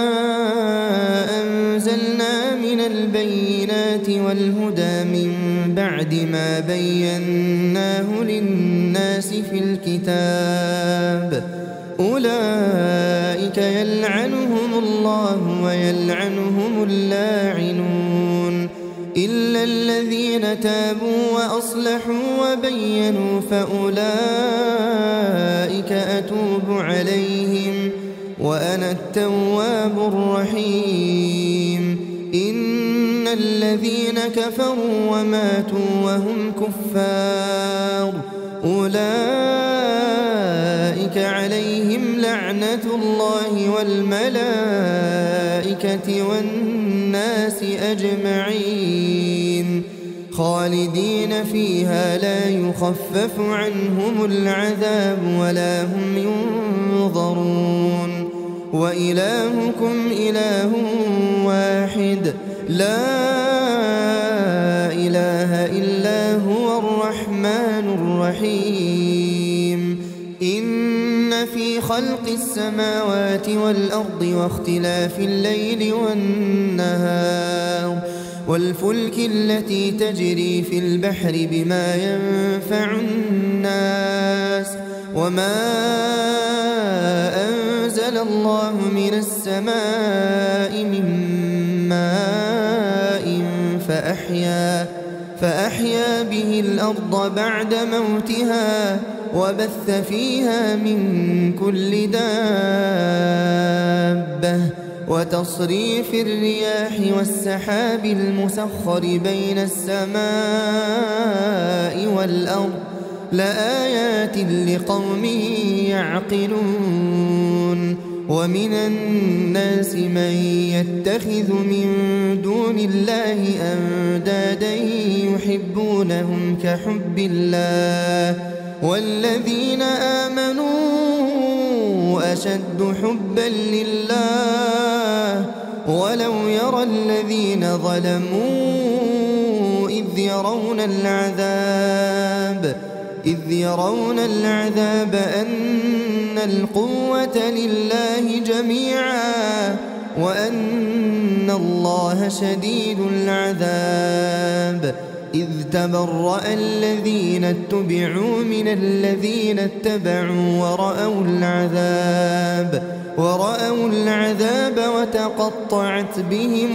أنزلنا من البينات والهدى من بعد ما بيناه للناس في الكتاب أولئك يلعنهم الله ويلعنهم اللاعنون إلا الذين تابوا وأصلحوا وبينوا فأولئك أتوب عليهم وأنا التواب الرحيم إن الذين كفروا وماتوا وهم كفار أولئك عليهم لعنة الله والملائكة والناس أجمعين خالدين فيها لا يخفف عنهم العذاب ولا هم ينظرون وإلهكم إله واحد لا إله إلا هو الرحمن الرحيم إن في خلق السماوات والأرض واختلاف الليل والنهار والفلك التي تجري في البحر بما ينفع الناس وما أنزل الله من السماء من ماء فأحيا به الأرض بعد موتها وبث فيها من كل دابة وتصريف الرياح والسحاب المسخر بين السماء والأرض لآيات لقوم يعقلون ومن الناس من يتخذ من دون الله أندادا يحبونهم كحب الله والذين آمنوا أشد حبا لله ولو يرى الذين ظلموا إذ يرون العذاب أن القوة لله جميعا وأن الله شديد العذاب إذ تبرأ الذين اتبعوا من الذين اتبعوا ورأوا العذاب وتقطعت بهم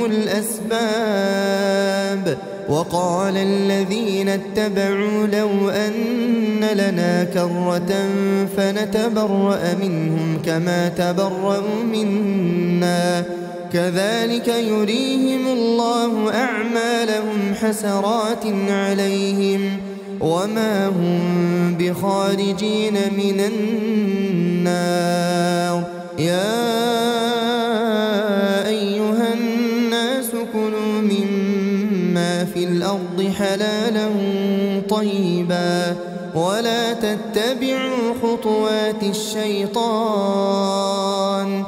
الأسباب وقال الذين اتبعوا لو أن لنا كرة فنتبرأ منهم كما تبرأوا منا كذلك يريهم الله أعمالهم حسرات عليهم وما هم بخارجين من النار يا أيها الناس كلوا مما في الأرض حلالا طيبا ولا تتبعوا خطوات الشيطان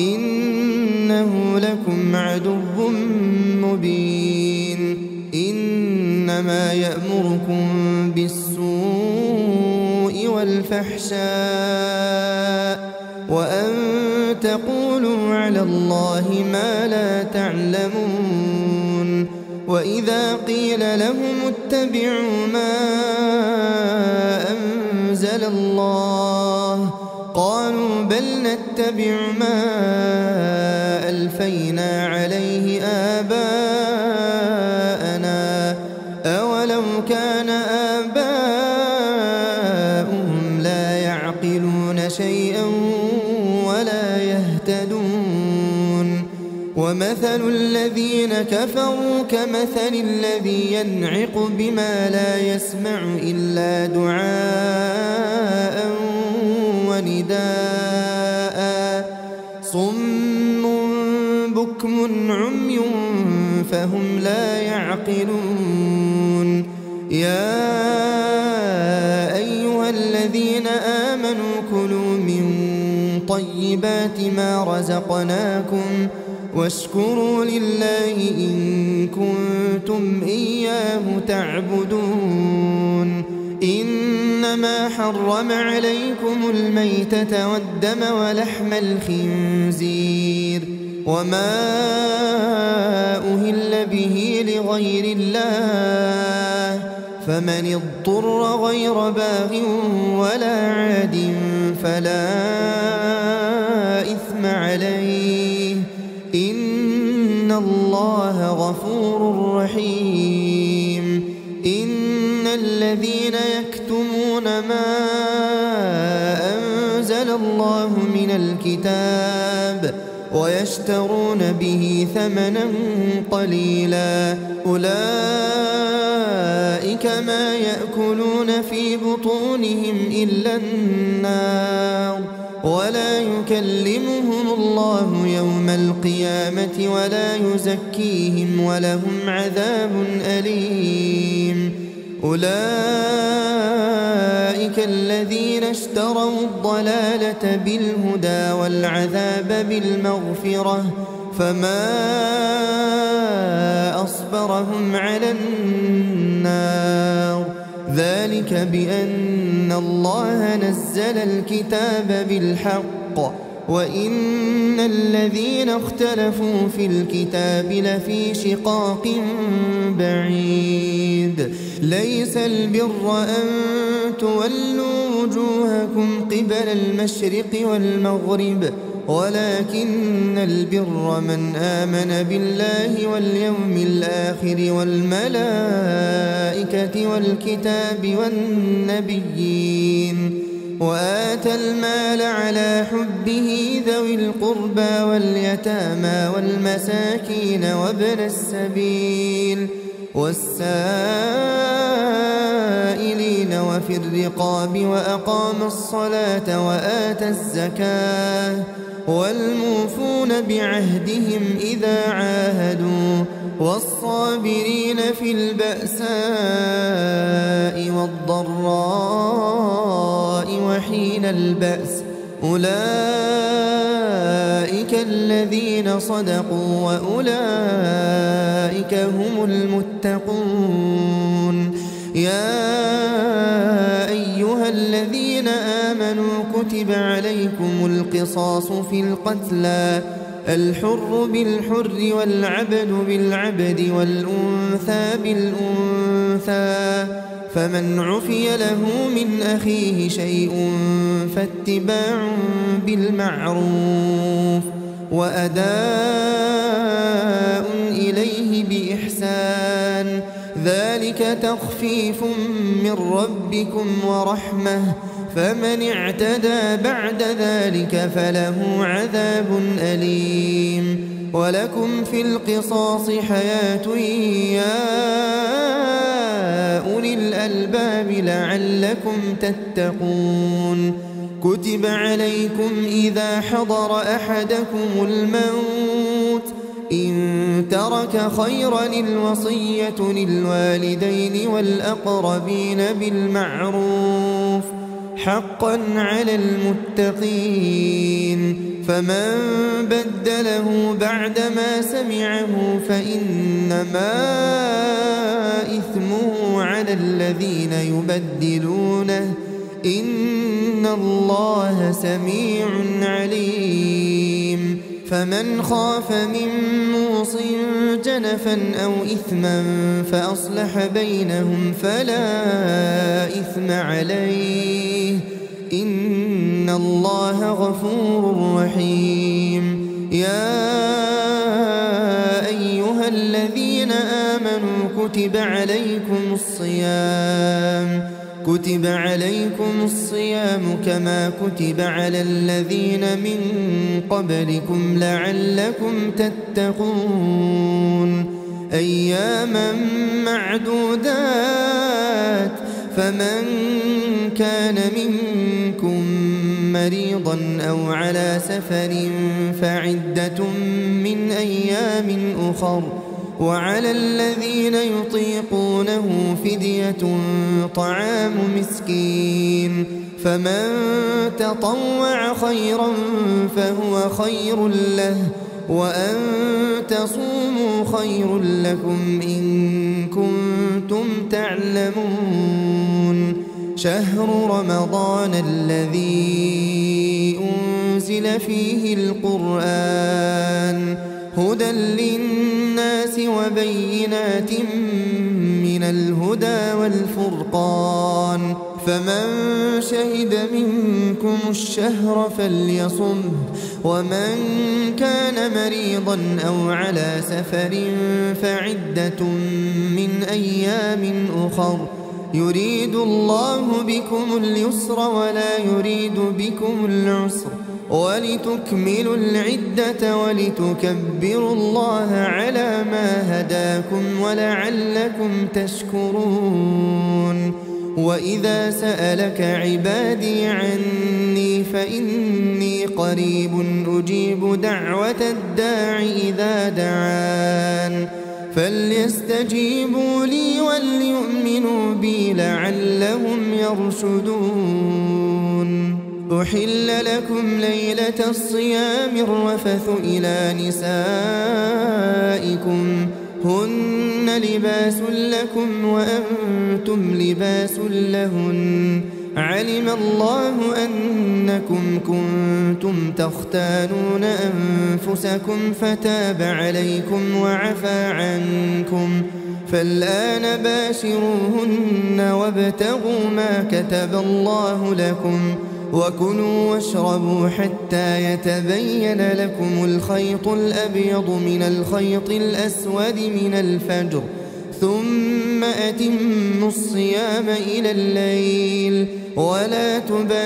إنه لكم عدو مبين إنما يأمركم بالسوء والفحشاء وأن تقولوا على الله ما لا تعلمون وإذا قيل لهم اتبعوا ما أنزل الله قالوا بل نتبع ما ألفينا عليه آباءنا أولو كان آباؤهم لا يعقلون شيئا ولا يهتدون ومثل الذين كفروا كمثل الذي ينعق بما لا يسمع إلا دعاء ونداء صم بكم عمي فهم لا يعقلون يا أيها الذين آمنوا كلوا من طيبات ما رزقناكم واشكروا لله إن كنتم إياه تعبدون إنما حرم عليكم الميتة والدم ولحم الخنزير وما أهل به لغير الله فمن اضطر غير باغ ولا عاد فلا إثم عليه إن الله غفور رحيم. إن الذين يكتمون ما أنزل الله من الكتاب ويشترون به ثمنا قليلا أولئك ما يأكلون في بطونهم إلا النار ولا يكلمهم الله يوم القيامة ولا يزكيهم ولهم عذاب أليم. أولئك الذين اشتروا الضلالة بالهدى والعذاب بالمغفرة فما أصبرهم على النار ذلك بأن الله نزل الكتاب بالحق وإن الذين اختلفوا في الكتاب لفي شقاق بعيد. ليس البر أن تولوا وجوهكم قبل المشرق والمغرب ولكن البر من آمن بالله واليوم الآخر والملائكة والكتاب والنبيين وآتى المال على حبه ذوي القربى واليتامى والمساكين وابن السبيل والسائلين وفي الرقاب وأقام الصلاة وآتى الزكاة والموفون بعهدهم إذا عاهدوا والصابرين في البأساء والضراء وحين البأس أولئك الذين صدقوا وأولئك هم المتقون. يا أيها الذين آمنوا كتب عليكم القصاص في القتلى الحر بالحر والعبد بالعبد والأنثى بالأنثى فمن عفي له من أخيه شيء فاتباع بالمعروف وأداء إليه بإحسان ذلك تخفيف من ربكم ورحمة فمن اعتدى بعد ذلك فله عذاب أليم. ولكم في القصاص حياة يا أولي الألباب لعلكم تتقون. كتب عليكم إذا حضر أحدكم الموت إن ترك خيرا الوصية للوالدين والأقربين بالمعروف حقا على المتقين فمن بدله بعدما سمعه فإنما إثمه على الذين يبدلونه إن الله سميع عليم. فمن خاف من موص جنفا أو إثما فأصلح بينهم فلا إثم عليه إن الله غفور رحيم. يا أيها الذين آمنوا كتب عليكم الصيام كما كتب على الذين من قبلكم لعلكم تتقون. أياما معدودات فمن كان منكم مريضا أو على سفر فعدة من أيام أخر وعلى الذين يطيقونه فدية طعام مسكين فمن تطوع خيرا فهو خير له وأن تصوموا خير لكم إن كنتم تعلمون. شهر رمضان الذي أنزل فيه القرآن هدى للناس وبينات من من الهدى والفرقان، فمن شهد منكم الشهر فليصمه، ومن كان مريضا أو على سفر فعدة من أيام أخر، يريد الله بكم اليسر ولا يريد بكم العسر، ولتكملوا العدة ولتكبروا الله على ما هداكم ولعلكم تشكرون. وإذا سألك عبادي عني فإني قريب أجيب دعوة الداع إذا دعان، فليستجيبوا لي وليؤمنوا بي لعلهم يرشدون. أحل لكم ليلة الصيام الرفث إلى نسائكم هن لباس لكم وأنتم لباس لهن، علم الله أنكم كنتم تختانون أنفسكم فتاب عليكم وعفى عنكم، فالآن باشروهن وابتغوا ما كتب الله لكم، وكلوا واشربوا حتى يتبين لكم الخيط الأبيض من الخيط الأسود من الفجر، ثم أتموا الصيام إلى الليل، ولا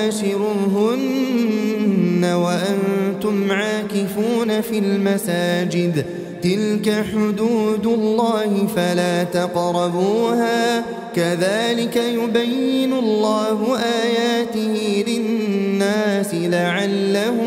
تباشروهن وأنتم عاكفون في المساجد، تلك حدود الله فلا تقربوها، كذلك يبين الله آياته للناس لعلهم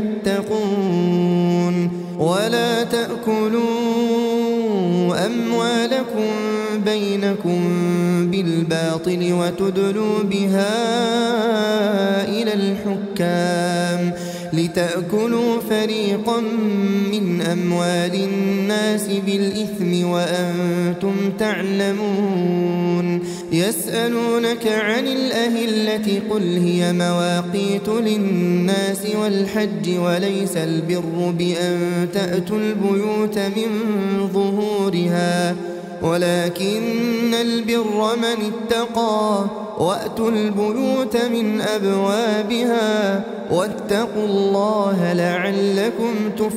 يتقون. ولا تأكلوا أموالكم بينكم بالباطل وتدلوا بها إلى الحكام لتأكلوا فريقا من أموال الناس بالإثم وأنتم تعلمون. يسألونك عن الأهلة قل هي مواقيت للناس والحج، وليس البر بأن تأتوا البيوت من ظهورها، ولكن البر من اتقى، وأتوا البيوت من أبوابها، واتقوا الله لعلكم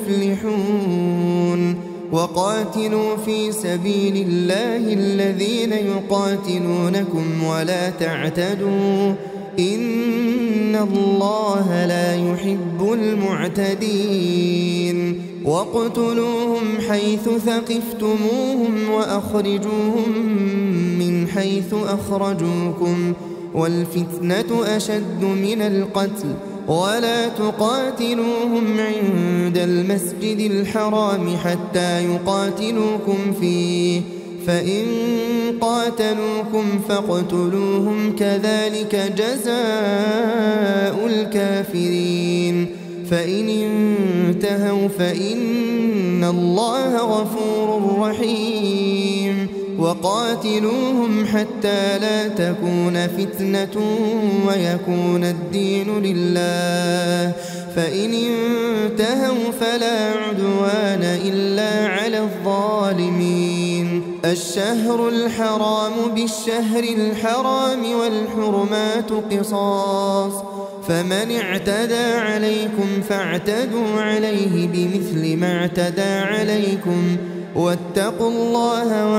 تفلحون. وقاتلوا في سبيل الله الذين يقاتلونكم ولا تعتدوا، إن الله لا يحب المعتدين. واقتلوهم حيث ثقفتموهم وأخرجوهم من حيث أخرجوكم، والفتنة أشد من القتل، ولا تقاتلوهم عند المسجد الحرام حتى يقاتلوكم فيه، فإن قاتلوكم فاقتلوهم، كذلك جزاء الكافرين. فإن انتهوا فإن الله غفور رحيم. وقاتلوهم حتى لا تكون فتنة ويكون الدين لله، فإن انتهوا فلا عدوان إلا على الظالمين. الشهر الحرام بالشهر الحرام والحرمات قصاص، فمن اعتدى عليكم فاعتدوا عليه بمثل ما اعتدى عليكم، واتقوا الله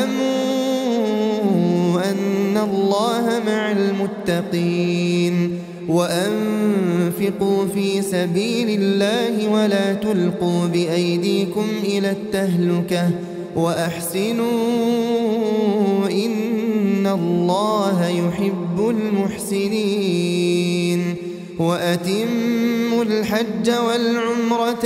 واعلموا أن الله مع المتقين. وأنفقوا في سبيل الله ولا تلقوا بأيديكم إلى التهلكة وأحسنوا إن الله يحب المحسنين. وأتموا الحج والعمرة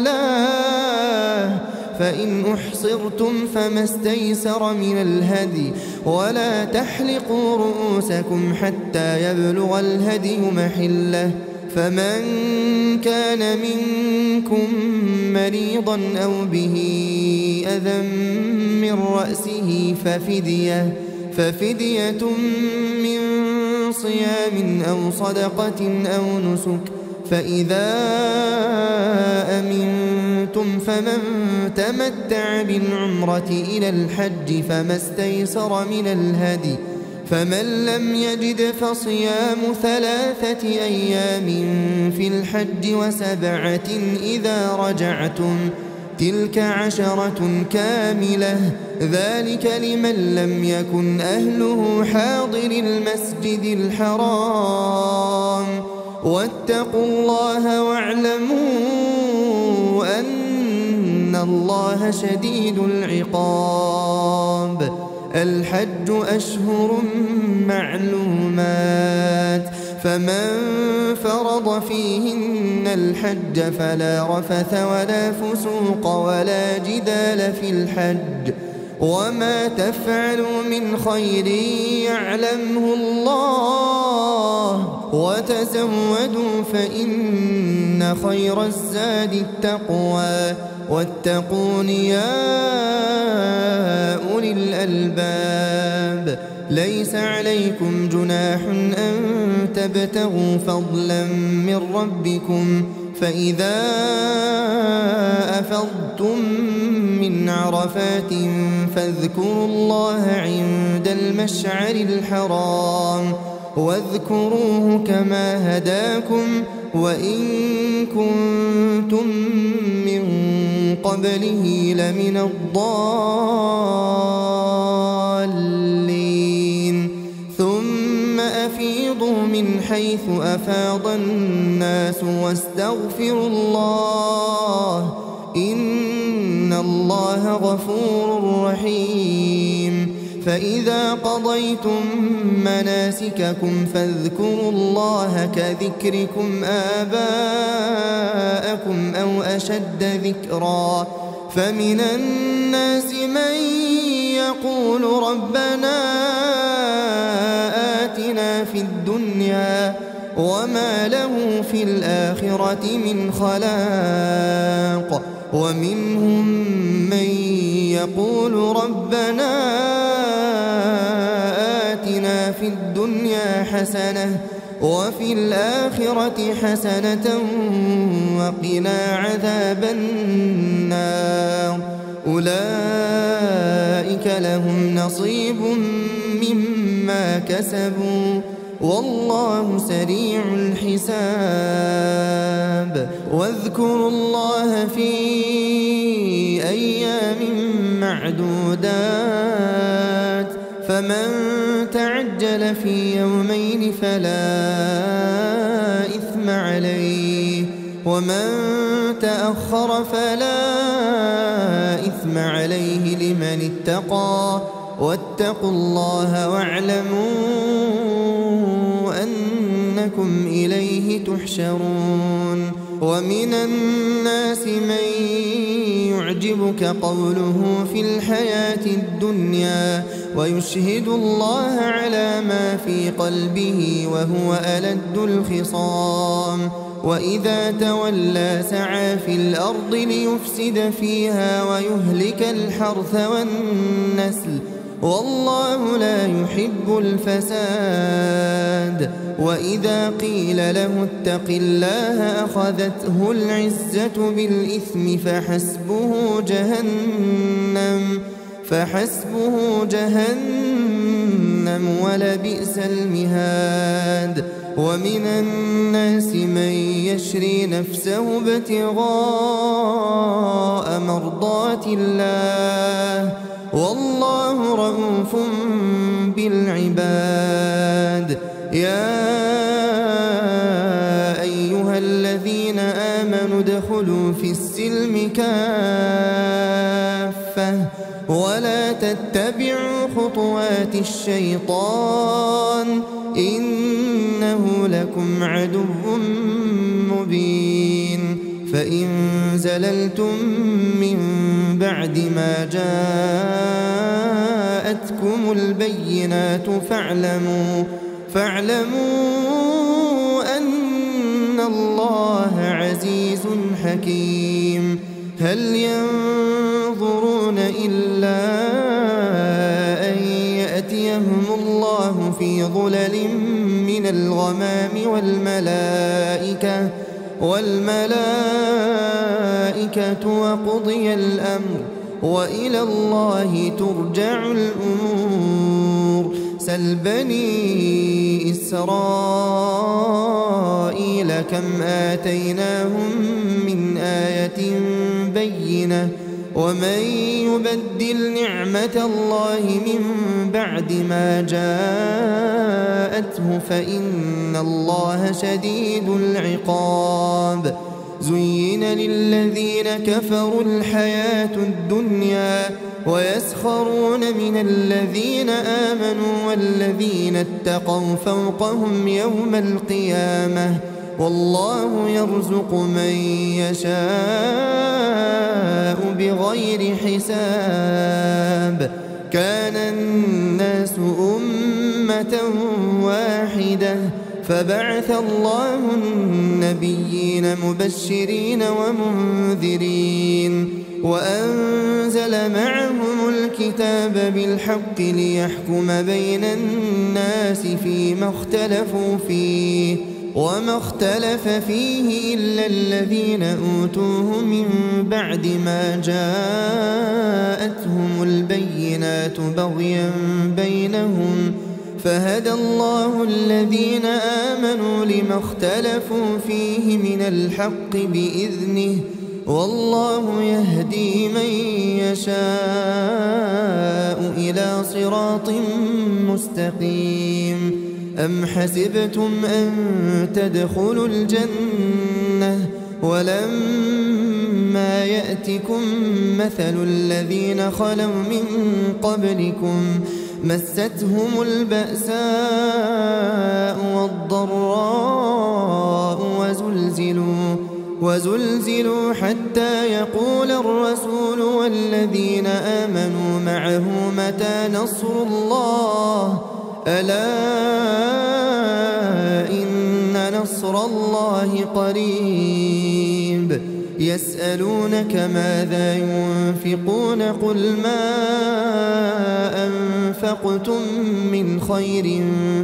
لله، فإن أحصرتم فما استيسر من الهدي، ولا تحلقوا رؤوسكم حتى يبلغ الهدي محله، فمن كان منكم مريضا أو به أذى من رأسه ففدية من صيام أو صدقة أو نسك، فإذا أمنتم فمن تمتع بالعمرة إلى الحج فما استيسر من الهدي، فمن لم يجد فصيام 3 أيام في الحج و7 إذا رجعتم، تلك 10 كاملة، ذلك لمن لم يكن أهله حاضر المسجد الحرام. واتقوا الله واعلموا أن الله شديد العقاب. الحج أشهر معلومات، فمن فرض فيهن الحج فلا رفث ولا فسوق ولا جدال في الحج، وما تفعلوا من خير يعلمه الله، وتزودوا فإن خير الزاد التقوى، واتقون يا أولي الألباب. ليس عليكم جناح أن تبتغوا فضلا من ربكم، فإذا أفضتم من عرفات فاذكروا الله عند المشعر الحرام، واذكروه كما هداكم وإن كنتم من قبله لمن الضالين. ثم أفيضوا من حيث أفاض الناس واستغفروا الله، إن الله غفور رحيم. فإذا قضيتم مناسككم فاذكروا الله كذكركم آباءكم أو أشد ذكرا. فمن الناس من يقول ربنا آتنا في الدنيا وما له في الآخرة من خلاق، ومنهم من يقول ربنا آتنا في الدنيا حسنة وفي الآخرة حسنة وقنا عذاب النار. أولئك لهم نصيب مما كسبوا والله سريع الحساب. واذكروا الله في أيام معدودات، فمن تعجل في يومين فلا إثم عليه، ومن تأخر فلا إثم عليه لمن اتقى. واتقوا الله واعلموا أنكم إليه تحشرون. ومن الناس من يعجبك قوله في الحياة الدنيا ويشهد الله على ما في قلبه وهو ألد الخصام، وإذا تولى سعى في الأرض ليفسد فيها ويهلك الحرث والنسل، والله لا يحب الفساد. وإذا قيل له اتق الله أخذته العزة بالإثم فحسبه جهنم ولبئس المهاد. ومن الناس من يشري نفسه ابتغاء مرضات الله والله رؤوف بالعباد. يا أيها الذين آمنوا ادخلوا في السلم كافة ولا تتبعوا خطوات الشيطان إنه لكم عدو مبين. فإن زللتم من بعد ما جاءتكم البينات فاعلموا أن الله عزيز حكيم. هل ينظرون إلا أن يأتيهم الله في ظلل من الغمام والملائكة وقضي الأمر وإلى الله ترجع الأمور. سل بني إسرائيل كم آتيناهم من آية بينة ومن يبدل نعمة الله من بعد ما جاءته فإن الله شديد العقاب. زين للذين كفروا الحياة الدنيا ويسخرون من الذين آمنوا والذين اتقوا فوقهم يوم القيامة والله يرزق من يشاء بغير حساب. كان الناس أمة واحدة فبعث الله النبيين مبشرين ومنذرين وأنزل معهم الكتاب بالحق ليحكم بين الناس فيما اختلفوا فيه وما اختلف فيه إلا الذين أوتوه من بعد ما جاءتهم البينات بغيا بينهم فهدى الله الذين آمنوا لما اختلفوا فيه من الحق بإذنه والله يهدي من يشاء إلى صراط مستقيم. أم حسبتم أن تدخلوا الجنة ولما يأتكم مثل الذين خلوا من قبلكم مستهم البأساء والضراء وزلزلوا حتى يقول الرسول والذين آمنوا معه متى نصر الله ألا إن نصر الله قريب. يسألونك ماذا ينفقون قل ما أنفقتم من خير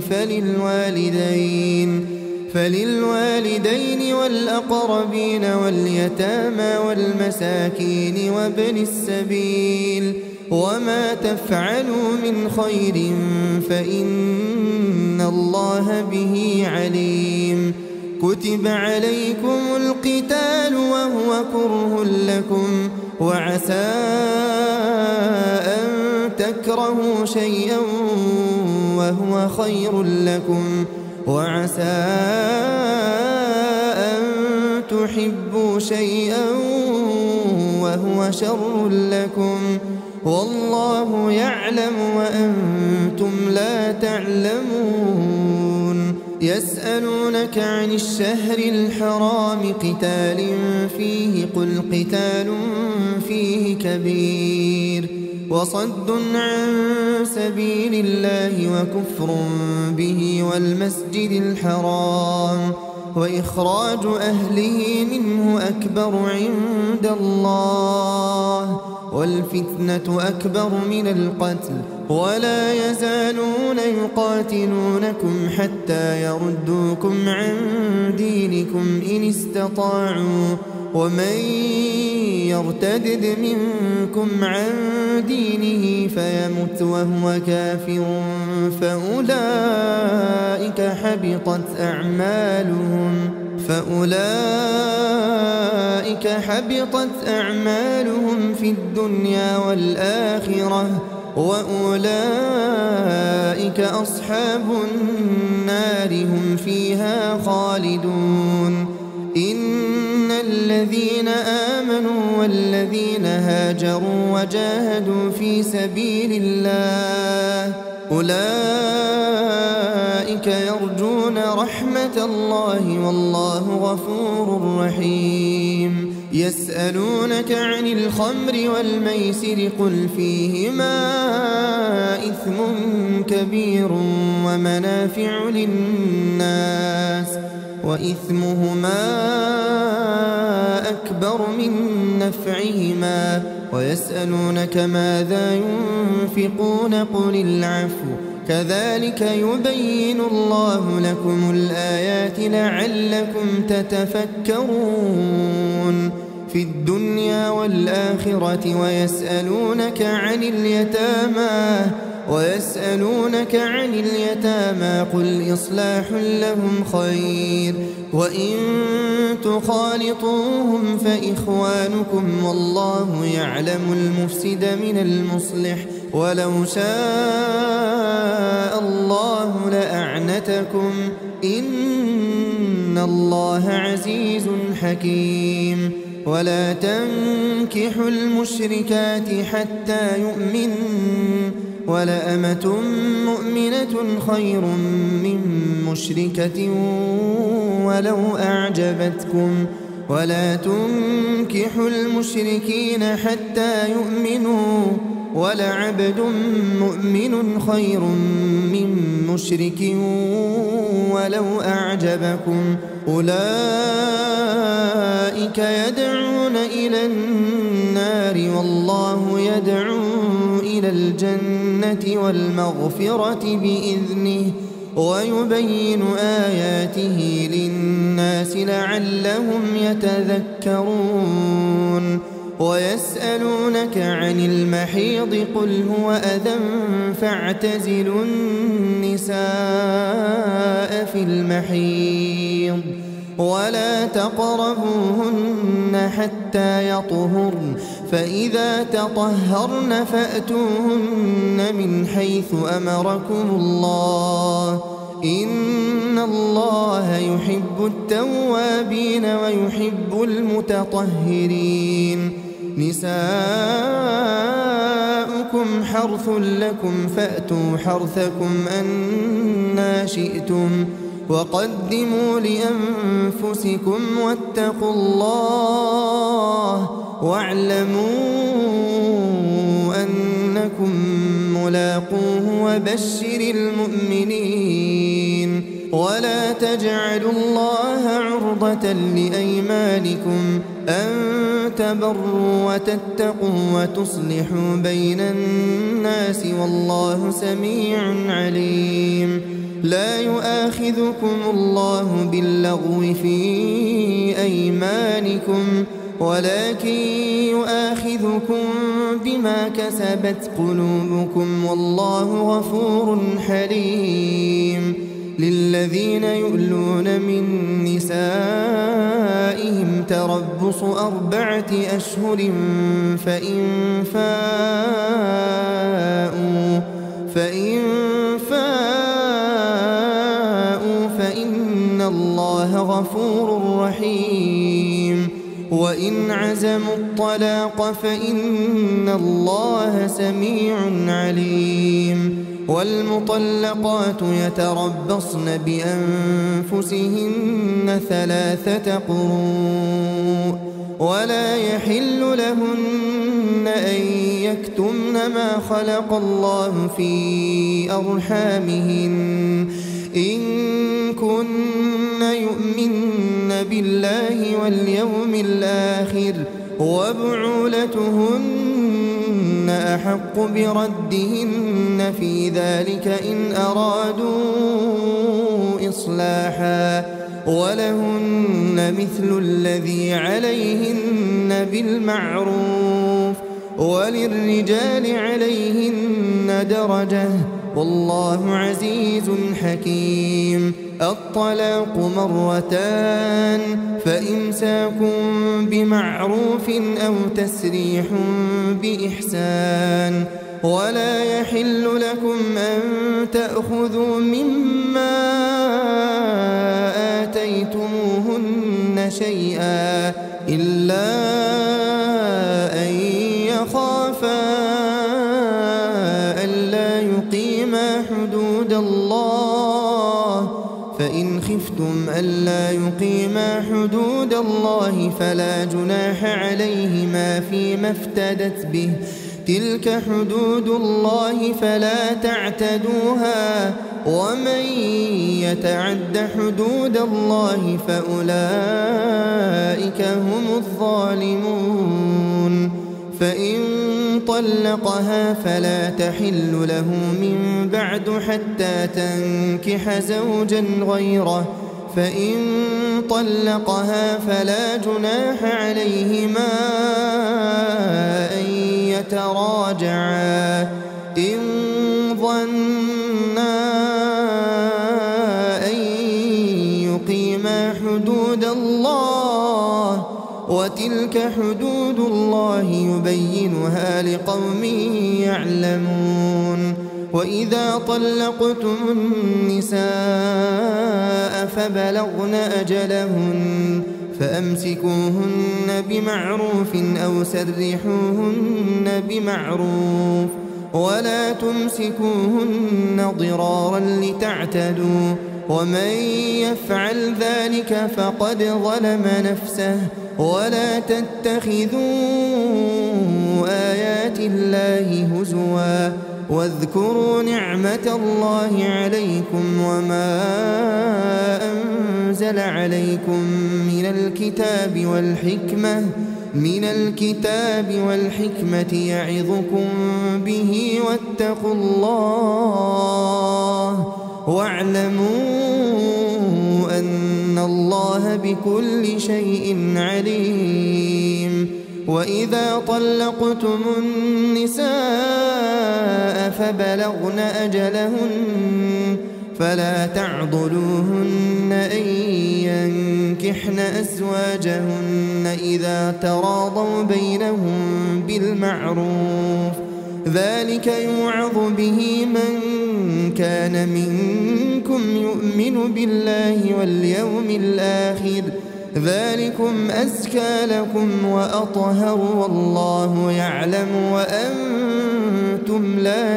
فللوالدين والأقربين واليتامى والمساكين وابن السبيل وما تفعلوا من خير فإن الله به عليم. كتب عليكم القتال وهو كره لكم وعسى أن تكرهوا شيئا وهو خير لكم وعسى أن تحبوا شيئا وهو شر لكم والله يعلم وأنتم لا تعلمون. يسألونك عن الشهر الحرام قتال فيه قل قتال فيه كبير وصد عن سبيل الله وكفر به والمسجد الحرام وإخراج أهله منه أكبر عند الله والفتنة أكبر من القتل ولا يزالون يقاتلونكم حتى يردوكم عن دينكم إن استطاعوا ومن يرتدد منكم عن دينه فيمت وهو كافر فأولئك حبطت أعمالهم في الدنيا والآخرة وأولئك أصحاب النار هم فيها خالدون. إن الذين آمنوا والذين هاجروا وجاهدوا في سبيل الله أولئك يرجون رحمة الله والله غفور رحيم. يسألونك عن الخمر والميسر قل فيهما إثم كبير ومنافع للناس وإثمهما أكبر من نفعهما ويسألونك ماذا ينفقون قل العفو كذلك يبين الله لكم الآيات لعلكم تتفكرون في الدنيا والآخرة. ويسألونك عن اليتامى قل إصلاح لهم خير وإن تخالطوهم فإخوانكم والله يعلم المفسد من المصلح ولو شاء الله لأعنتكم إن الله عزيز حكيم. ولا تنكحوا المشركات حتى يؤمنن ولأمة مؤمنة خير من مشركة ولو أعجبتكم. ولا تنكحوا المشركين حتى يؤمنوا ولعبد مؤمن خير من مشرك ولو أعجبكم. أولئك يدعون إلى النار والله يدعو إلى الجنة والمغفرة بإذنه ويبين آياته للناس لعلهم يتذكرون. ويسألونك عن المحيض قل هو أذى فاعتزلوا النساء في المحيض ولا تقربوهن حتى يطهرن فإذا تطهرن فأتوهن من حيث أمركم الله إن الله يحب التوابين ويحب المتطهرين. نساؤكم حرث لكم فأتوا حرثكم أنى شئتم وقدموا لأنفسكم واتقوا الله واعلموا أنكم ملاقوه وبشر المؤمنين. ولا تجعلوا الله عرضة لأيمانكم أن تبروا وتتقوا وتصلحوا بين الناس والله سميع عليم. لا يؤاخذكم الله باللغو في أيمانكم ولكن يؤاخذكم بما كسبت قلوبكم والله غفور حليم. للذين يؤلون من نسائهم تربص 4 أشهر فإن فاءوا فإن الله غفور رحيم. وإن عزموا الطلاق فإن الله سميع عليم. والمطلقات يتربصن بأنفسهن 3 قروء ولا يحل لهن أن يكتمن ما خلق الله في أرحامهن إن كن يؤمن بالله واليوم الآخر وبعولتهن أحق بردهن في ذلك إن أرادوا إصلاحا ولهن مثل الذي عليهن بالمعروف وللرجال عليهن درجة والله عزيز حكيم. الطلاق 2 فإمساك بمعروف أو تسريح بإحسان. ولا يحل لكم أن تأخذوا مما آتيتموهن شيئا إلا أن يخافا ألا يقيما حدود الله فإن خفتم ألا يقيما حدود الله فلا جناح عليهما فيما افتدت به تلك حدود الله فلا تعتدوها ومن يتعد حدود الله فأولئك هم الظالمون. فإن طلقها فلا تحل له من بعد حتى تنكح زوجا غيره فإن طلقها فلا جناح عليهما أن يتراجعا إن ظنا أن يقيما حدود الله وتلك حدود الله يبينها لقوم يعلمون وإذا طلقتم النساء فبلغن أجلهن فأمسكوهن بمعروف أو سرحوهن بمعروف ولا تمسكوهن ضرارا لتعتدوا ومن يفعل ذلك فقد ظلم نفسه ولا تتخذوا آيات الله هزوا واذكروا نعمة الله عليكم وما أنزل عليكم من الكتاب والحكمة يعظكم به واتقوا الله واعلموا أن الله بكل شيء عليم وإذا طلقتم النساء فبلغن أجلهن فلا تعضلوهن أن ينكحن أزواجهن إذا تراضوا بينهم بالمعروف ذلك يوعظ به من كان منكم يؤمن بالله واليوم الآخر ذلكم أزكى لكم وأطهر والله يعلم وأنتم لا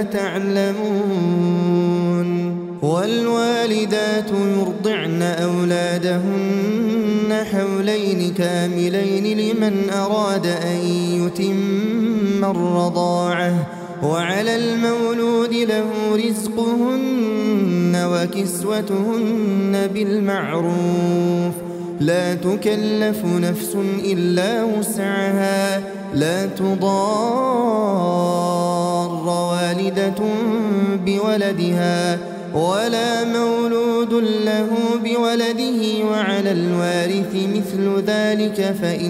تعلمون والوالدات يرضعن أولادهن حولين كاملين لمن أراد أن يتم الرضاعة وعلى المولود له رزقهن وكسوتهن بالمعروف لا تكلف نفس إلا وسعها لا تضار والدة بولدها ولا مولود له بولده وعلى الوارث مثل ذلك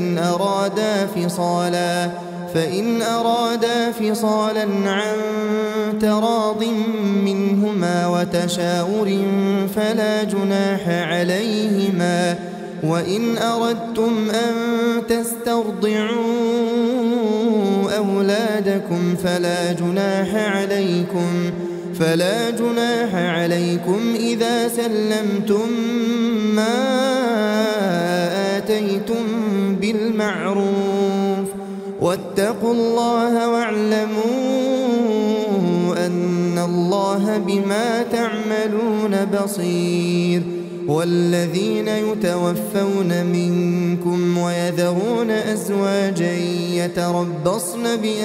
فإن أرادا فصالا عن تراض منهما وتشاور فلا جناح عليهما وإن أردتم أن تسترضعوا أولادكم فلا جناح عليكم إذا سلمتم ما آتيتم بالمعروف واتقوا الله واعلموا أن الله بما تعملون بصير والذين يتوفون منكم ويذرون أزواجا يتربصن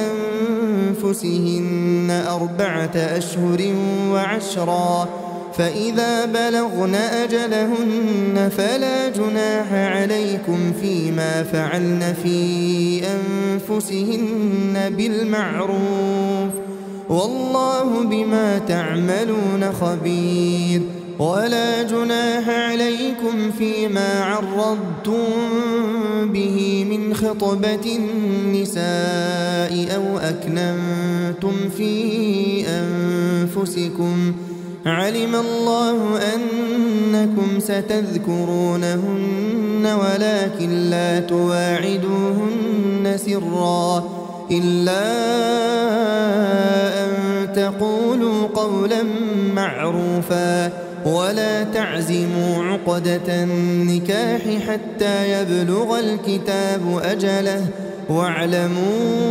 بأنفسهن 4 أشهر وعشرا فإذا بلغن أجلهن فلا جناح عليكم فيما فعلن في أنفسهن بالمعروف والله بما تعملون خبير ولا جناح عليكم فيما عرضتم به من خطبة النساء أو أكننتم في أنفسكم علم الله أنكم ستذكرونهن ولكن لا تواعدوهن سرا إلا أن تقولوا قولا معروفا ولا تعزموا عقدة النكاح حتى يبلغ الكتاب أجله واعلموا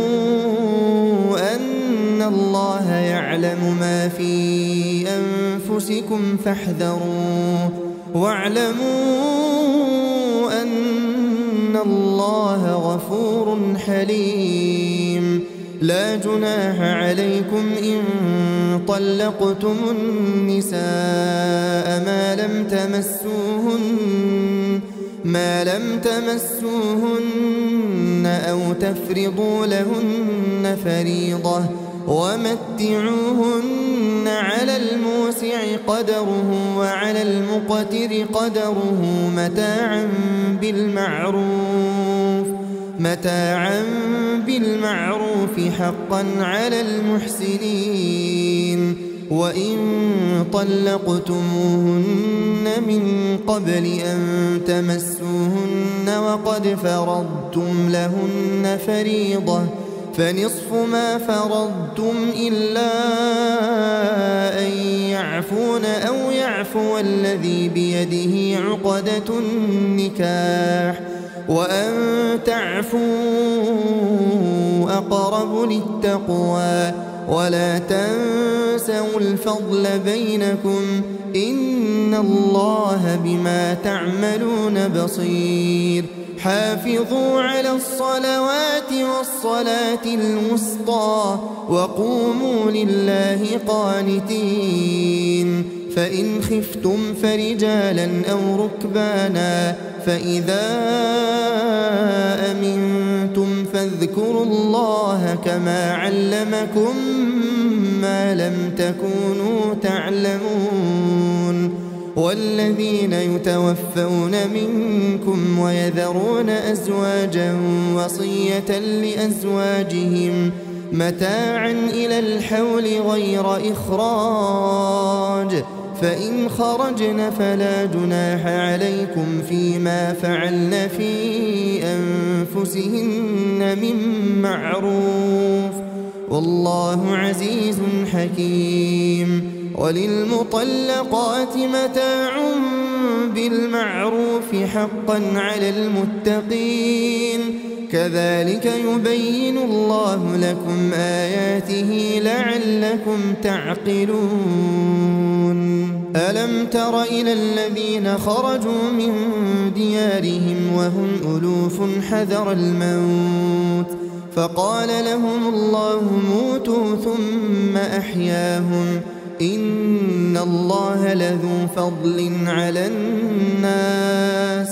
أن الله يعلم ما في أنفسكم فاحذروه واعلموا أن الله غفور حليم لا جناح عليكم إن طلقتم النساء ما لم تمسوهن ما لم تمسوهن أو تفرضوا لهن فريضة ومتعوهن على الموسع قدره وعلى المقتر قدره متاعا بالمعروف حقا على المحسنين. وإن طلقتموهن من قبل أن تمسوهن وقد فرضتم لهن فريضة فنصف ما فرضتم إلا أن يعفون أو يعفو الذي بيده عقدة النكاح وأن تعفوا أقرب للتقوى ولا تنسوا الفضل بينكم إن الله بما تعملون بصير. حافظوا على الصلوات والصلاة الوسطى وقوموا لله قانتين. فإن خفتم فرجالا أو ركبانا فإذا أمنتم فاذكروا الله كما علمكم ما لم تكونوا تعلمون. والذين يتوفون منكم ويذرون أزواجا وصية لأزواجهم متاعا إلى الحول غير إخراج فإن خرجن فلا جناح عليكم فيما فعلن في أنفسهن من معروف والله عزيز حكيم. وللمطلقات متاع بالمعروف حقا على المتقين كذلك يبين الله لكم آياته لعلكم تعقلون. ألم تر إلى الذين خرجوا من ديارهم وهم ألوف حذر الموت فقال لهم الله موتوا ثم أحياهم إن الله لذو فضل على الناس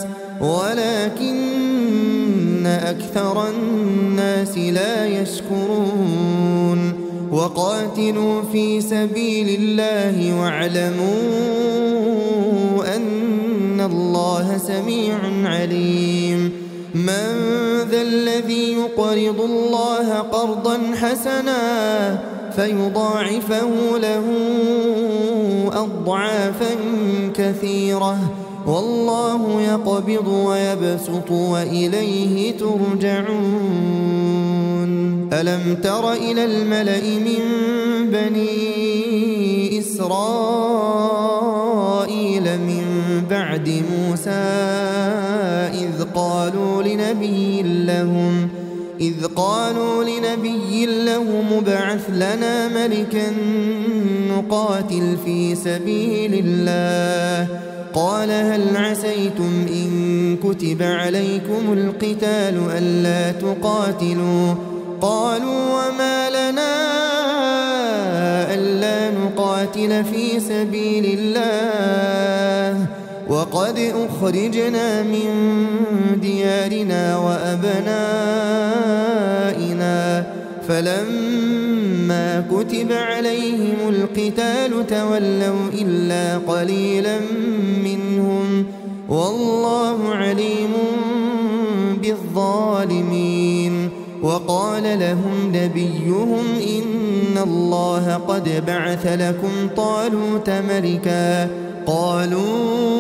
ولكن أكثر الناس لا يشكرون. وقاتلوا في سبيل الله واعلموا أن الله سميع عليم. من ذا الذي يقرض الله قرضا حسنا فيضاعفه له أضعافا كثيرة والله يقبض ويبسط وإليه ترجعون. ألم تر إلى الملأ من بني إسرائيل من بعد موسى إذ قالوا لنبي لهم ابعث لنا ملكا نقاتل في سبيل الله قال هل عسيتم إن كتب عليكم القتال ألا تقاتلوا قالوا وما لنا ألا نقاتل في سبيل الله وقد أخرجنا من ديارنا وأبنائنا فلما كتب عليهم القتال تولوا إلا قليلا منهم والله عليم بالظالمين. وقال لهم نبيهم إن الله قد بعث لكم طالوت ملكا قالوا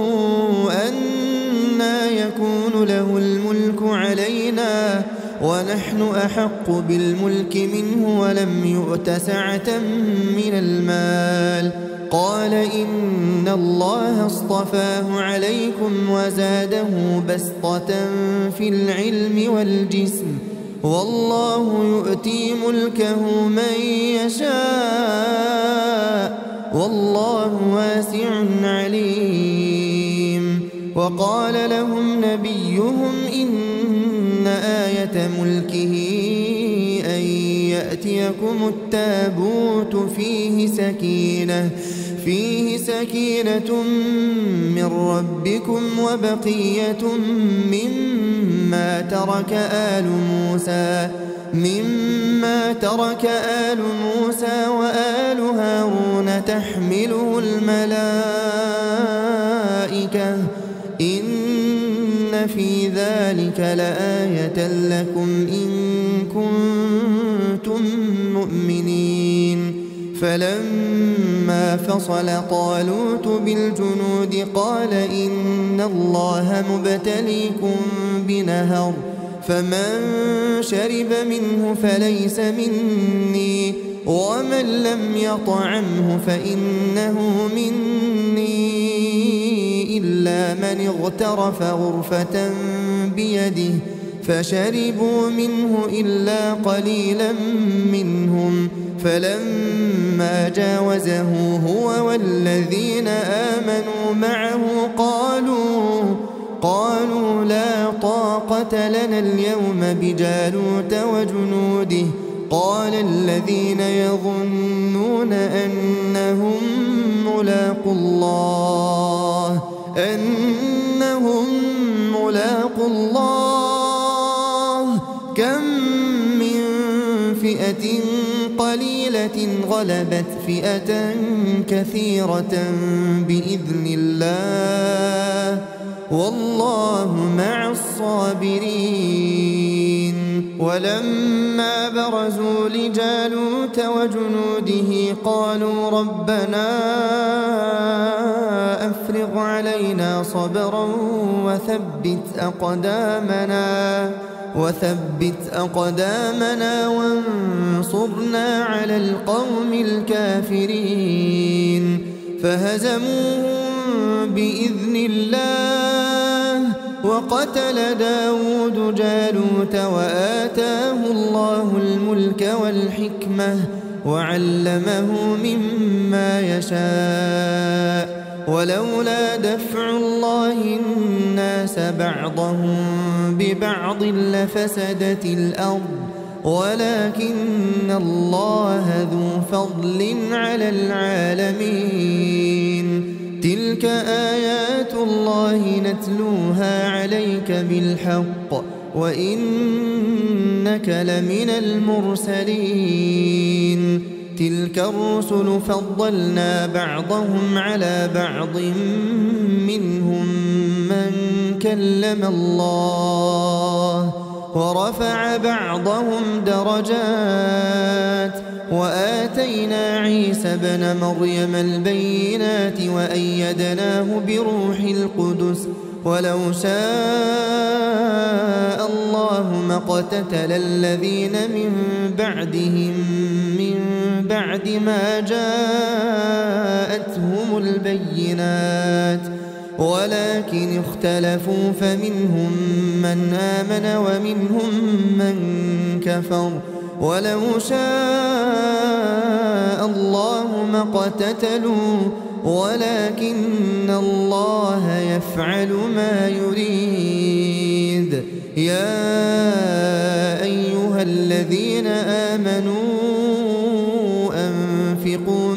أنى يكون له الملك علينا ونحن أحق بالملك منه ولم يؤت سعة من المال قال إن الله اصطفاه عليكم وزاده بسطة في العلم والجسم والله يؤتي ملكه من يشاء والله واسع عليم. وقال لهم نبيهم إن آية ملكه أن يأتيكم التابوت فيه فيه سكينة من ربكم وبقية مما ترك آل موسى وآل هارون تحمله الملائكة إن في ذلك لآية لكم إن كنتم مؤمنين فلما فصل طالوت بالجنود قال إن الله مبتليكم بنهر فمن شرب منه فليس مني ومن لم يطعمه فإنه مني إلا من اغترف غرفة بيده فشربوا منه إلا قليلا منهم فلما جاوزه هو والذين آمنوا معه قالوا لا طاقة لنا اليوم بجالوت وجنوده قال الذين يظنون أنهم ملاقو الله كم من فئة قليلة غلبت فئة كثيرة بإذن الله والله مع الصابرين ولما برزوا لجالوت وجنوده قالوا ربنا أفرغ علينا صبرا وثبت أقدامنا وانصرنا على القوم الكافرين فهزموهم بإذن الله وقتل داود جالوت وآتاه الله الملك والحكمة وعلمه مما يشاء ولولا دفع الله الناس بعضهم ببعض لفسدت الأرض ولكن الله ذو فضل على العالمين تلك آيات الله نتلوها عليك بالحق وإنك لمن المرسلين تلك الرسل فضلنا بعضهم على بعض منهم من كلم الله ورفع بعضهم درجات وآتينا عيسى ابن مريم البينات وأيدناه بروح القدس ولو شاء الله ما اقتتل الذين من بعدهم من بعد ما جاءتهم البينات ولكن اختلفوا فمنهم من آمن ومنهم من كفر ولو شاء الله ما اقتتلوا ولكن الله يفعل ما يريد يا أيها الذين آمنوا أنفقوا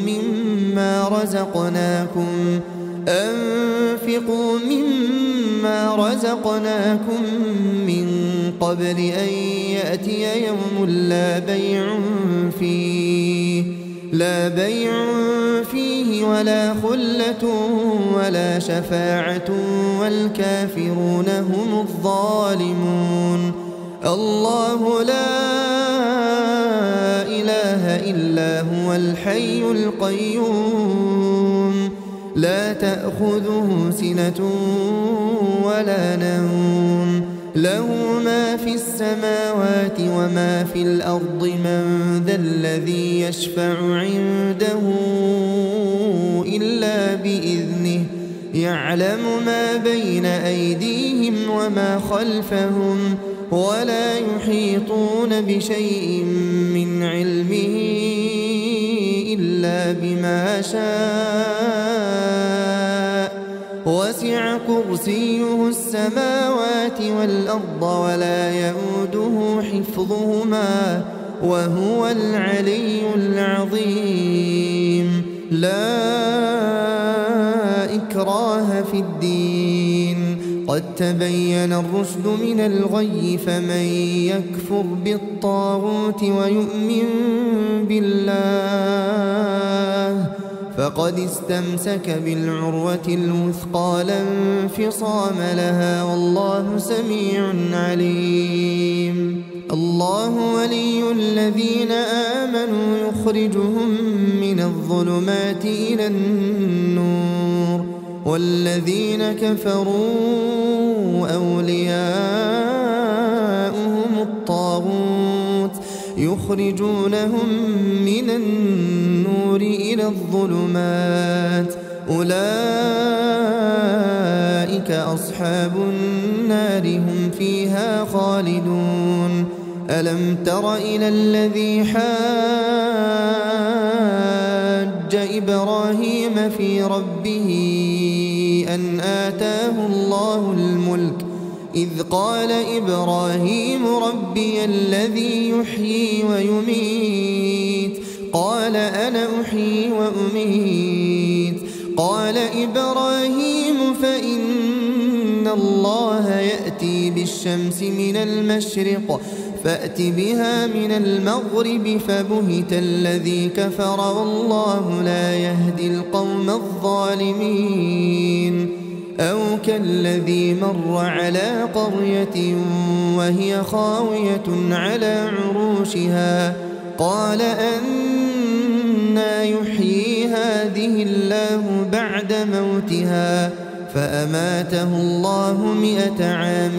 مما رزقناكم من قبل أن يأتي يوم لا بيع فيه ولا خلة ولا شفاعة والكافرون هم الظالمون الله لا إله إلا هو الحي القيوم لا تأخذه سنة ولا نوم له ما في السماوات وما في الأرض من ذا الذي يشفع عنده إلا بإذنه يعلم ما بين أيديهم وما خلفهم ولا يحيطون بشيء من علمه إلا بما شاء وسع كرسيه السماوات والأرض ولا يؤوده حفظهما وهو العلي العظيم لا إكراه في الدين قد تبين الرشد من الغي فمن يكفر بالطاغوت ويؤمن بالله فقد استمسك بالعروة الوثقى لا انفصام لها والله سميع عليم. الله ولي الذين آمنوا يخرجهم من الظلمات إلى النور والذين كفروا أولياؤهم الطاغوت يخرجونهم من النور إلى الظلمات أولئك أصحاب النار هم فيها خالدون. ألم تر إلى الذي حاج إبراهيم في ربه أن آتاه الله الملك إذ قال إبراهيم ربي الذي يحيي ويميت قال أنا أحيي وأميت قال إبراهيم فإن الله يأتي بالشمس من المشرق فأت بها من المغرب فبهت الذي كفر والله لا يهدي القوم الظالمين. أو كالذي مر على قرية وهي خاوية على عروشها قال أنى يحيي هذه الله بعد موتها فأماته الله 100 عام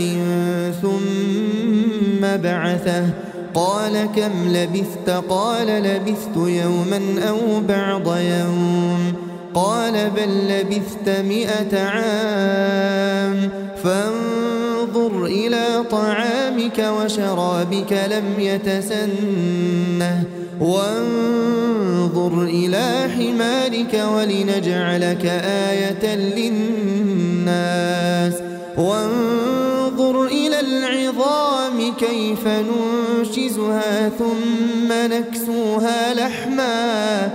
ثم بعثه قال كم لبثت قال لبثت يوما أو بعض يوم قال بل لبثت 100 عام فانظر إلى طعامك وشرابك لم يتسنه وانظر إلى حمارك ولنجعلك آية للناس وانظر إلى العظام كيف ننشزها ثم نكسوها لحما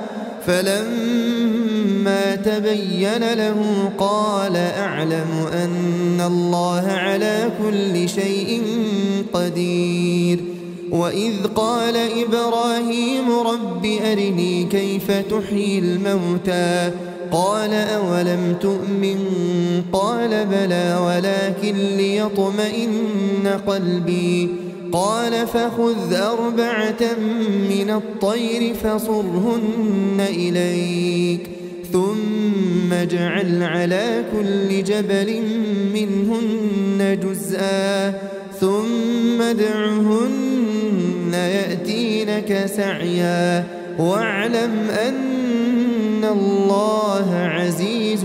فلما تبين له قال أعلم أن الله على كل شيء قدير. وإذ قال إبراهيم رب أرني كيف تحيي الموتى قال أولم تؤمن قال بلى ولكن ليطمئن قلبي قال فخذ 4 من الطير فصرهن إليك ثم اجعل على كل جبل منهن جزءا ثم ادعهن يأتينك سعيا واعلم أن الله عزيز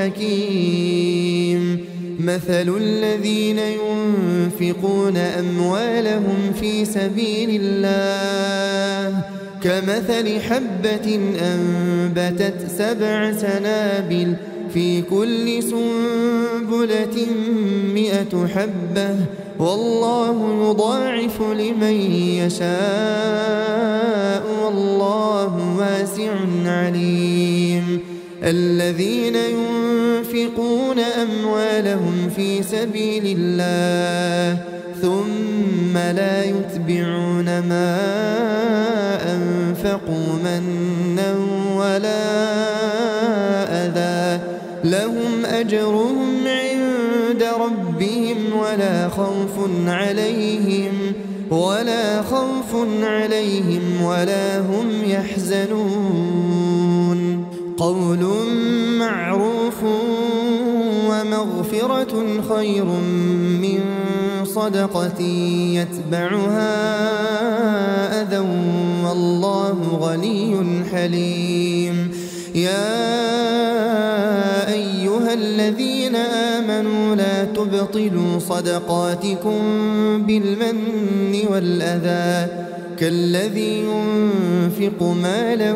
حكيم. مثل الذين ينفقون أموالهم في سبيل الله كمثل حبة أنبتت 7 سنابل في كل سنبلة 100 حبة والله يضاعف لمن يشاء والله واسع عليم. الذين ينفقون أموالهم في سبيل الله ثم لا يتبعون ما أنفقوا منا ولا أذى لهم أجرهم عند ربهم ولا خوف عليهم ولا هم يحزنون. قول معروف ومغفرة خير من صدقة يتبعها أذى والله غني حليم. يا أيها الذين آمنوا لا تبطلوا صدقاتكم بالمن والأذى كالذي ينفق ماله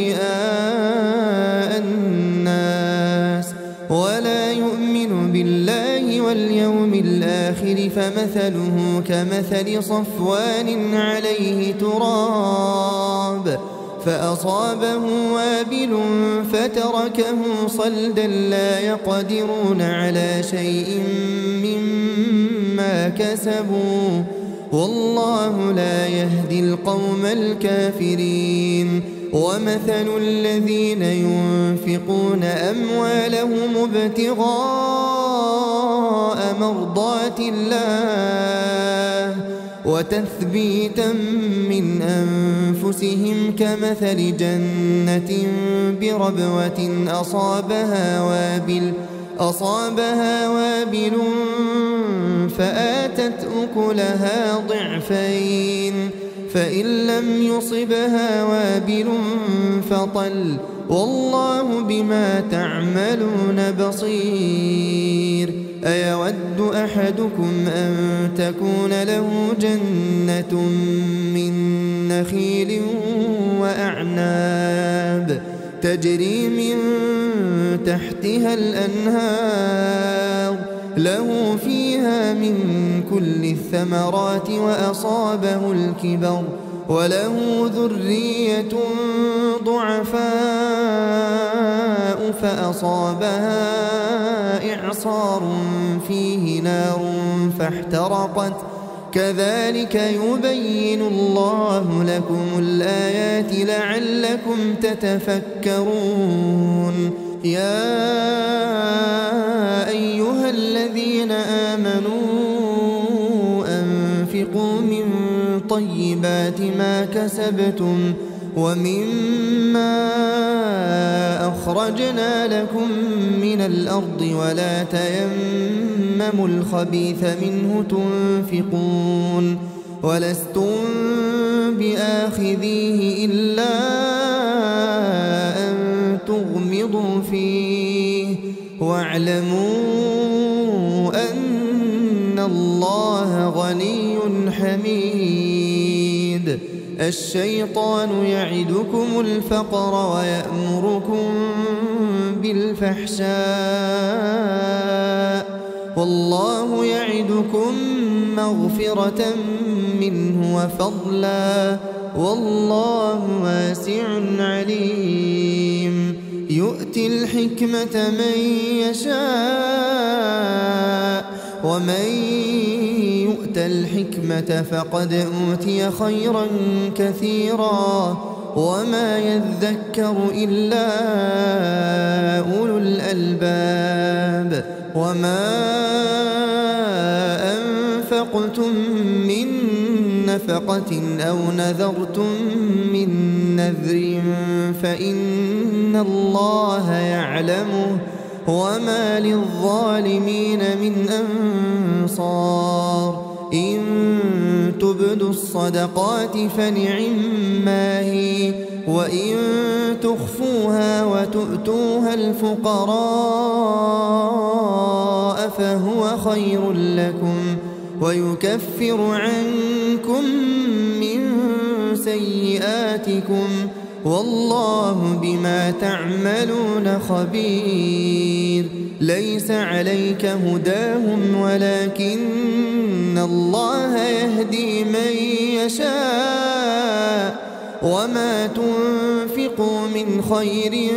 رئاء الناس ولا يؤمن بالله واليوم الآخر فمثله كمثل صفوان عليه تراب فأصابه وابل فتركه صلدا لا يقدرون على شيء مما كسبوا والله لا يهدي القوم الكافرين ومثل الذين ينفقون أموالهم ابتغاء مرضات الله وتثبيتا من أنفسهم كمثل جنة بربوة أصابها وابل فآتت أكلها ضعفين فإن لم يصبها وابل فطل والله بما تعملون بصير أيود أحدكم أن تكون له جنة من نخيل وأعناب تجري من تحتها الأنهار له فيها من كل الثمرات وأصابه الكبر وله ذرية ضعفاء فأصابها إعصار فيه نار فاحترقت كذلك يبين الله لكم الآيات لعلكم تتفكرون يا أيها الذين آمنوا أنفقوا من طيبات ما كسبتم ومما أخرجنا لكم من الأرض ولا تيمموا الخبيث منه تنفقون ولستم بآخذيه إلا أن تغمضوا فيه واعلموا أن الله غني حميد الشيطان يعدكم الفقر ويأمركم بالفحشاء والله يعدكم مغفرة منه وفضلا والله واسع عليم يؤتي الحكمة من يشاء ومن يؤت الحكمة فقد أوتي خيرا كثيرا وما يذكر إلا أولو الألباب وما أنفقتم من نفقة أو نذرتم من نذر فإن الله يعلمه وما للظالمين من أنصار إن تبدوا الصدقات فنعما هي وإن تخفوها وتؤتوها الفقراء فهو خير لكم ويكفر عنكم من سيئاتكم والله بما تعملون خبير ليس عليك هداهم ولكن الله يهدي من يشاء وما تنفقوا من خير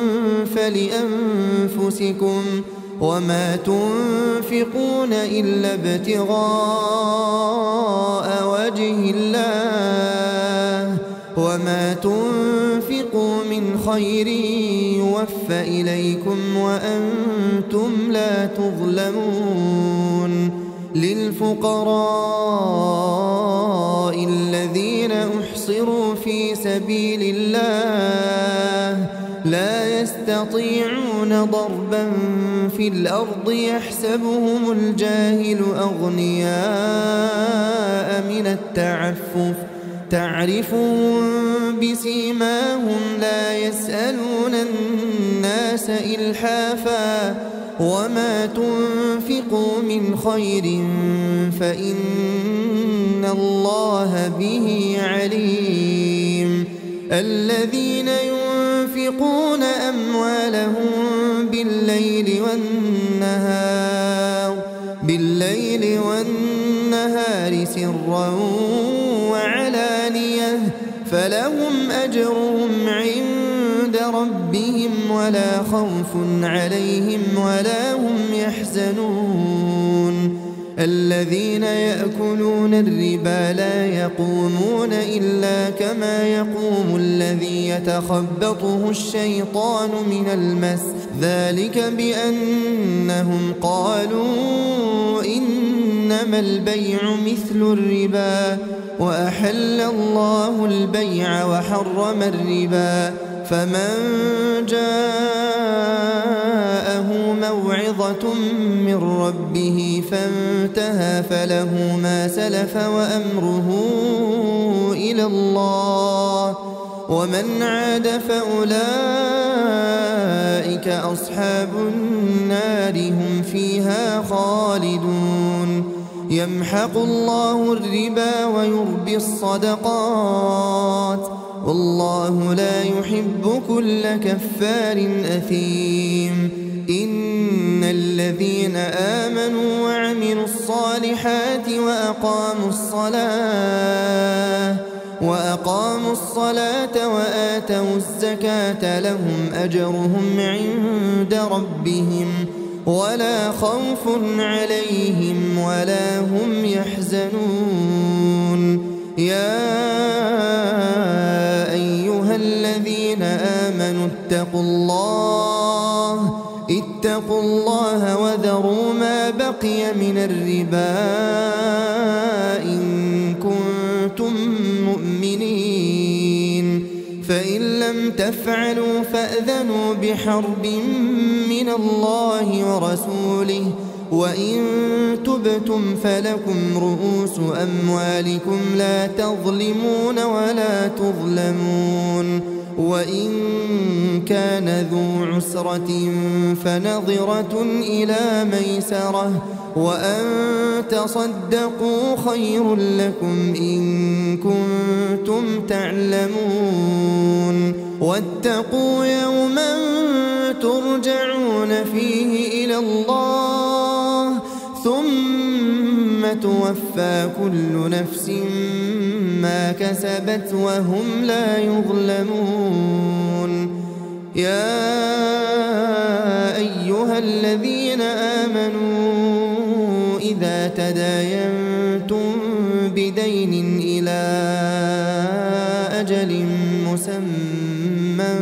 فلأنفسكم وما تنفقون إلا ابتغاء وجه الله وما تنفقوا من خير يوفى إليكم وأنتم لا تظلمون للفقراء الذين أحصروا في سبيل الله لا يستطيعون ضربا في الأرض يحسبهم الجاهل أغنياء من التعفف تعرفهم بسيماهم لا يسألون الناس إلحافا وما تنفقوا من خير فإن الله به عليم الذين ينفقون أموالهم بالليل والنهار سرا وعلانية فلهم أجرهم ولا خوف عليهم ولا هم يحزنون الذين يأكلون الربا لا يقومون إلا كما يقوم الذي يتخبطه الشيطان من المس ذلك بأنهم قالوا إنما البيع مثل الربا وأحل الله البيع وحرم الربا فمن جاءه موعظة من ربه فانتهى فله ما سلف وأمره إلى الله ومن عاد فأولئك أصحاب النار هم فيها خالدون يمحق الله الربا ويربي الصدقات والله لا يحب كل كفار أثيم إن الذين آمنوا وعملوا الصالحات وأقاموا الصلاة وآتوا الزكاة لهم أجرهم عند ربهم ولا خوف عليهم ولا هم يحزنون يا أيها الذين آمنوا اتقوا الله وذروا ما بقي من الربا إن كنتم مؤمنين فإن لم تفعلوا فأذنوا بحرب من الله ورسوله وإن تبتم فلكم رؤوس أموالكم لا تظلمون ولا تظلمون وإن كان ذو عسرة فنظرة إلى ميسرة وأن تصدقوا خير لكم إن كنتم تعلمون واتقوا يوما ترجعون فيه إلى الله ثم توفى كل نفس ما كسبت وهم لا يظلمون يا أيها الذين آمنوا إذا تداينتم بدين إلى أجل مسمى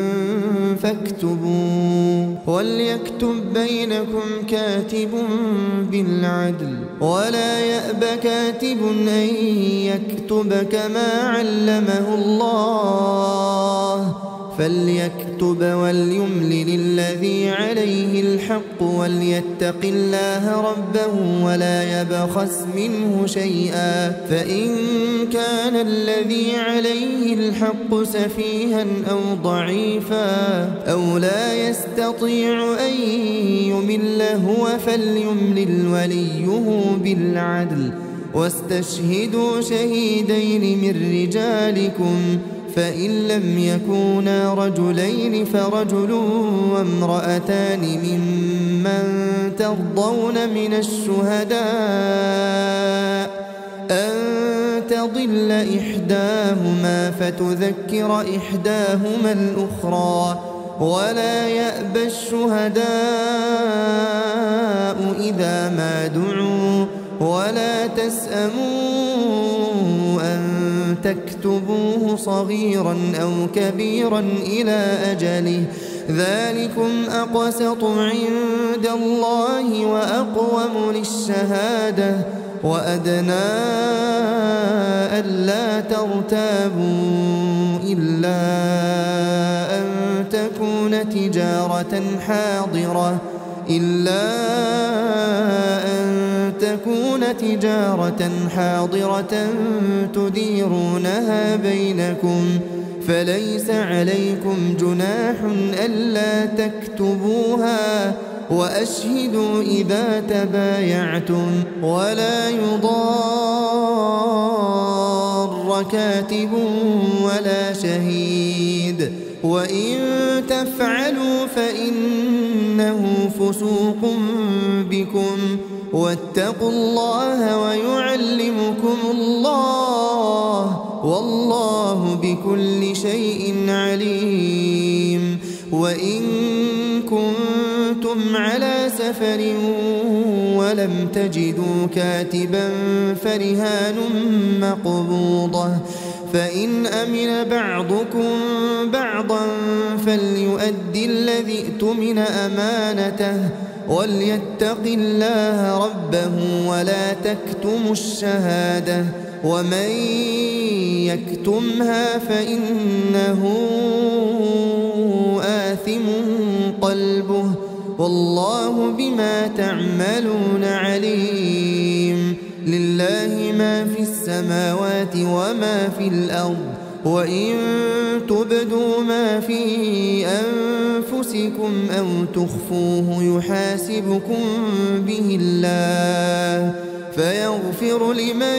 فاكتبوه وليكتب بينكم كاتب بالعدل ولا يأب كاتب أن يكتب كما علمه الله فليكتب وليملل الذي عليه الحق وليتق الله ربه ولا يبخس منه شيئا فإن كان الذي عليه الحق سفيها أو ضعيفا أو لا يستطيع أن يمل هو فليملل وليه بالعدل واستشهدوا شهيدين من رجالكم فإن لم يكونا رجلين فرجل وامرأتان ممن ترضون من الشهداء أن تضل إحداهما فتذكر إحداهما الأخرى ولا يأبى الشهداء إذا ما دعوا ولا تسأموا أن تكتبوه صغيرا أو كبيرا إلى أجله ذلكم أقسط عند الله وأقوم للشهادة وأدنى ألا ترتابوا إلا أن تكون تجارة حاضرة تديرونها بينكم فليس عليكم جناح ألا تكتبوها وأشهدوا إذا تبايعتم ولا يضار كاتب ولا شهيد وإن تفعلوا فإنه فسوق بكم واتقوا الله ويعلمكم الله والله بكل شيء عليم وإن كنتم على سفر ولم تجدوا كاتبا فرهان مقبوضة فإن أمن بعضكم بعضا فليؤدي الذي ائتمن أمانته وليتق الله ربه ولا تكتموا الشهادة ومن يكتمها فإنه آثم قلبه والله بما تعملون عليم. لله ما في السماوات وما في الأرض وإن تبدوا ما في أنفسكم أو تخفوه يحاسبكم به الله فيغفر لمن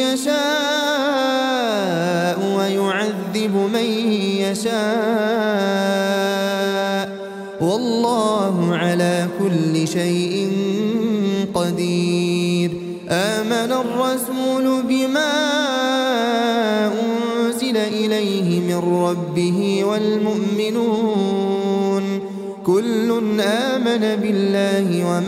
يشاء ويعذب من يشاء والله على كل شيء قدير. آمن الرسول بما أنزل إليه من ربه والمؤمنون كل آمن بالله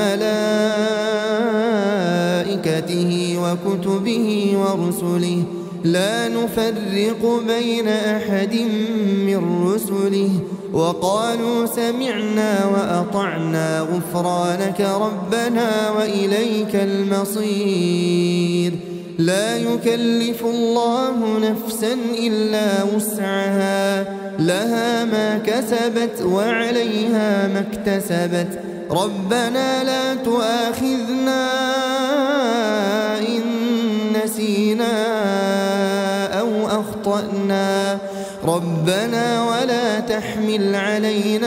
وملائكته وكتبه ورسله لا نفرق بين أحد من رسله وقالوا سمعنا وأطعنا غفرانك ربنا وإليك المصير. لا يكلف الله نفسا إلا وسعها لها ما كسبت وعليها ما اكتسبت ربنا لا تؤاخذنا إن نسينا أو أخطأنا ربنا ولا تحمل علينا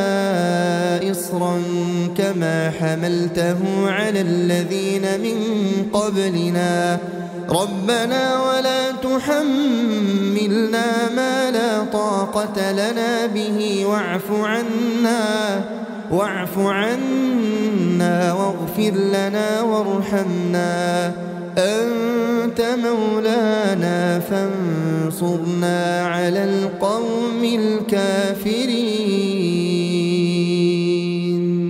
إصرا كما حملته على الذين من قبلنا ربنا ولا تحملنا ما لا طاقة لنا به واعف عنا واغفر لنا وارحمنا أنت مولانا فانصرنا على القوم الكافرين.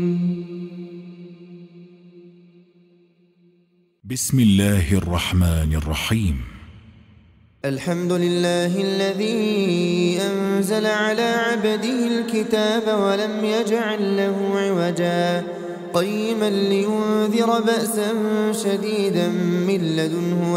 بسم الله الرحمن الرحيم. الحمد لله الذي أنزل على عبده الكتاب ولم يجعل له عوجا قيما لينذر بأسا شديدا من لدنه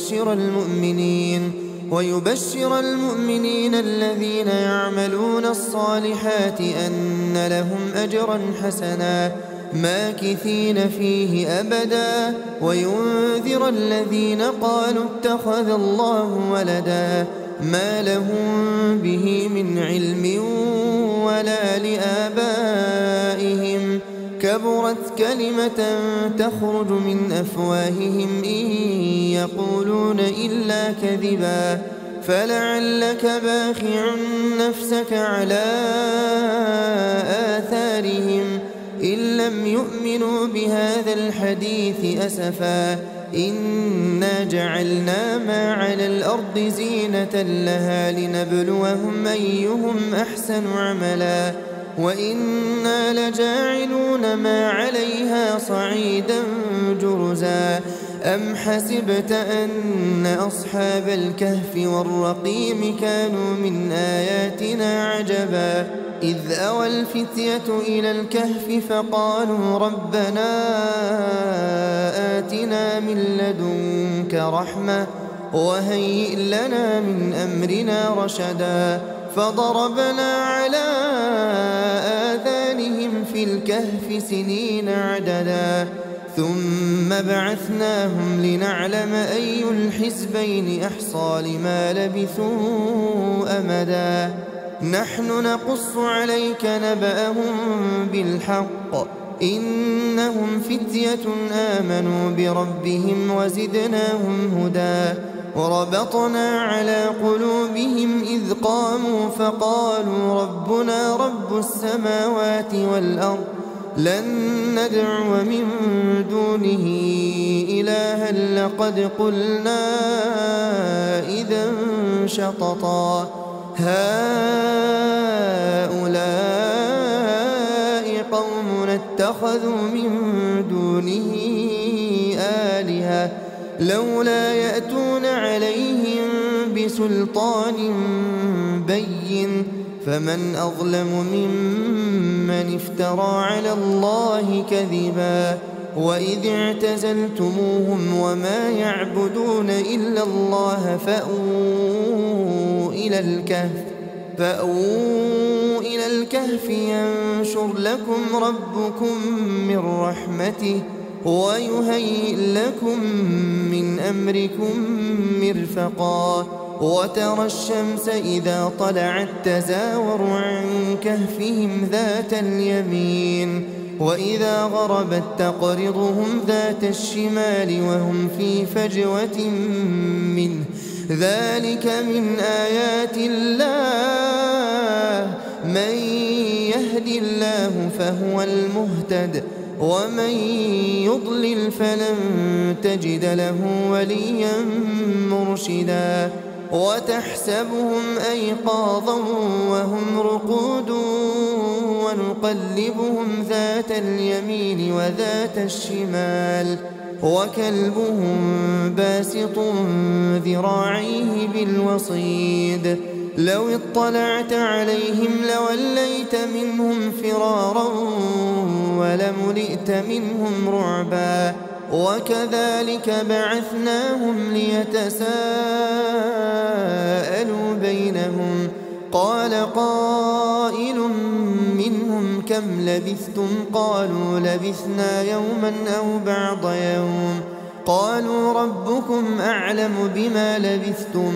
ويبشر المؤمنين الذين يعملون الصالحات أن لهم أجرا حسنا ماكثين فيه أبدا وينذر الذين قالوا اتخذ الله ولدا ما لهم به من علم ولا لآبائهم كبرت كلمة تخرج من أفواههم إن يقولون إلا كذبا فلعلك باخع نفسك على آثارهم إن لم يؤمنوا بهذا الحديث أسفا إنا جعلنا ما على الأرض زينة لها لنبلوهم أيهم أحسن عملا وإنا لجاعلون ما عليها صعيدا جرزا أم حسبت أن أصحاب الكهف والرقيم كانوا من آياتنا عجبا إذ أوى الفتية إلى الكهف فقالوا ربنا آتنا من لدنك رحمة وهيئ لنا من أمرنا رشدا فضربنا على آذانهم في الكهف سنين عددا ثم بعثناهم لنعلم أي الحزبين أحصى لما لبثوا أمدا نحن نقص عليك نبأهم بالحق إنهم فتية آمنوا بربهم وزدناهم هدى وربطنا على قلوبهم إذ قاموا فقالوا ربنا رب السماوات والأرض لن ندعو من دونه إلها لقد قلنا إذا شططا هؤلاء قومنا اتخذوا من دونه آلهة لولا يأتون عليهم بسلطان بين فمن أظلم ممن افترى على الله كذبا وإذ اعتزلتموهم وما يعبدون إلا الله فأووا إلى الكهف ينشر لكم ربكم من رحمته ويهيئ لكم من أمركم مرفقا وترى الشمس إذا طلعت تزاور عن كهفهم ذات اليمين وإذا غربت تقرضهم ذات الشمال وهم في فجوة منه ذلك من آيات الله من يهد الله فهو المهتد ومن يضلل فلن تجد له وليا مرشدا وتحسبهم أيقاظا وهم رقود ونقلبهم ذات اليمين وذات الشمال وكلبهم باسط ذراعيه بالوصيد لو اطلعت عليهم لوليت منهم فرارا ولملئت منهم رعبا وكذلك بعثناهم ليتساءلوا بينهم قال قائل منهم كم لبثتم قالوا لبثنا يوما أو بعض يوم قالوا ربكم أعلم بما لبثتم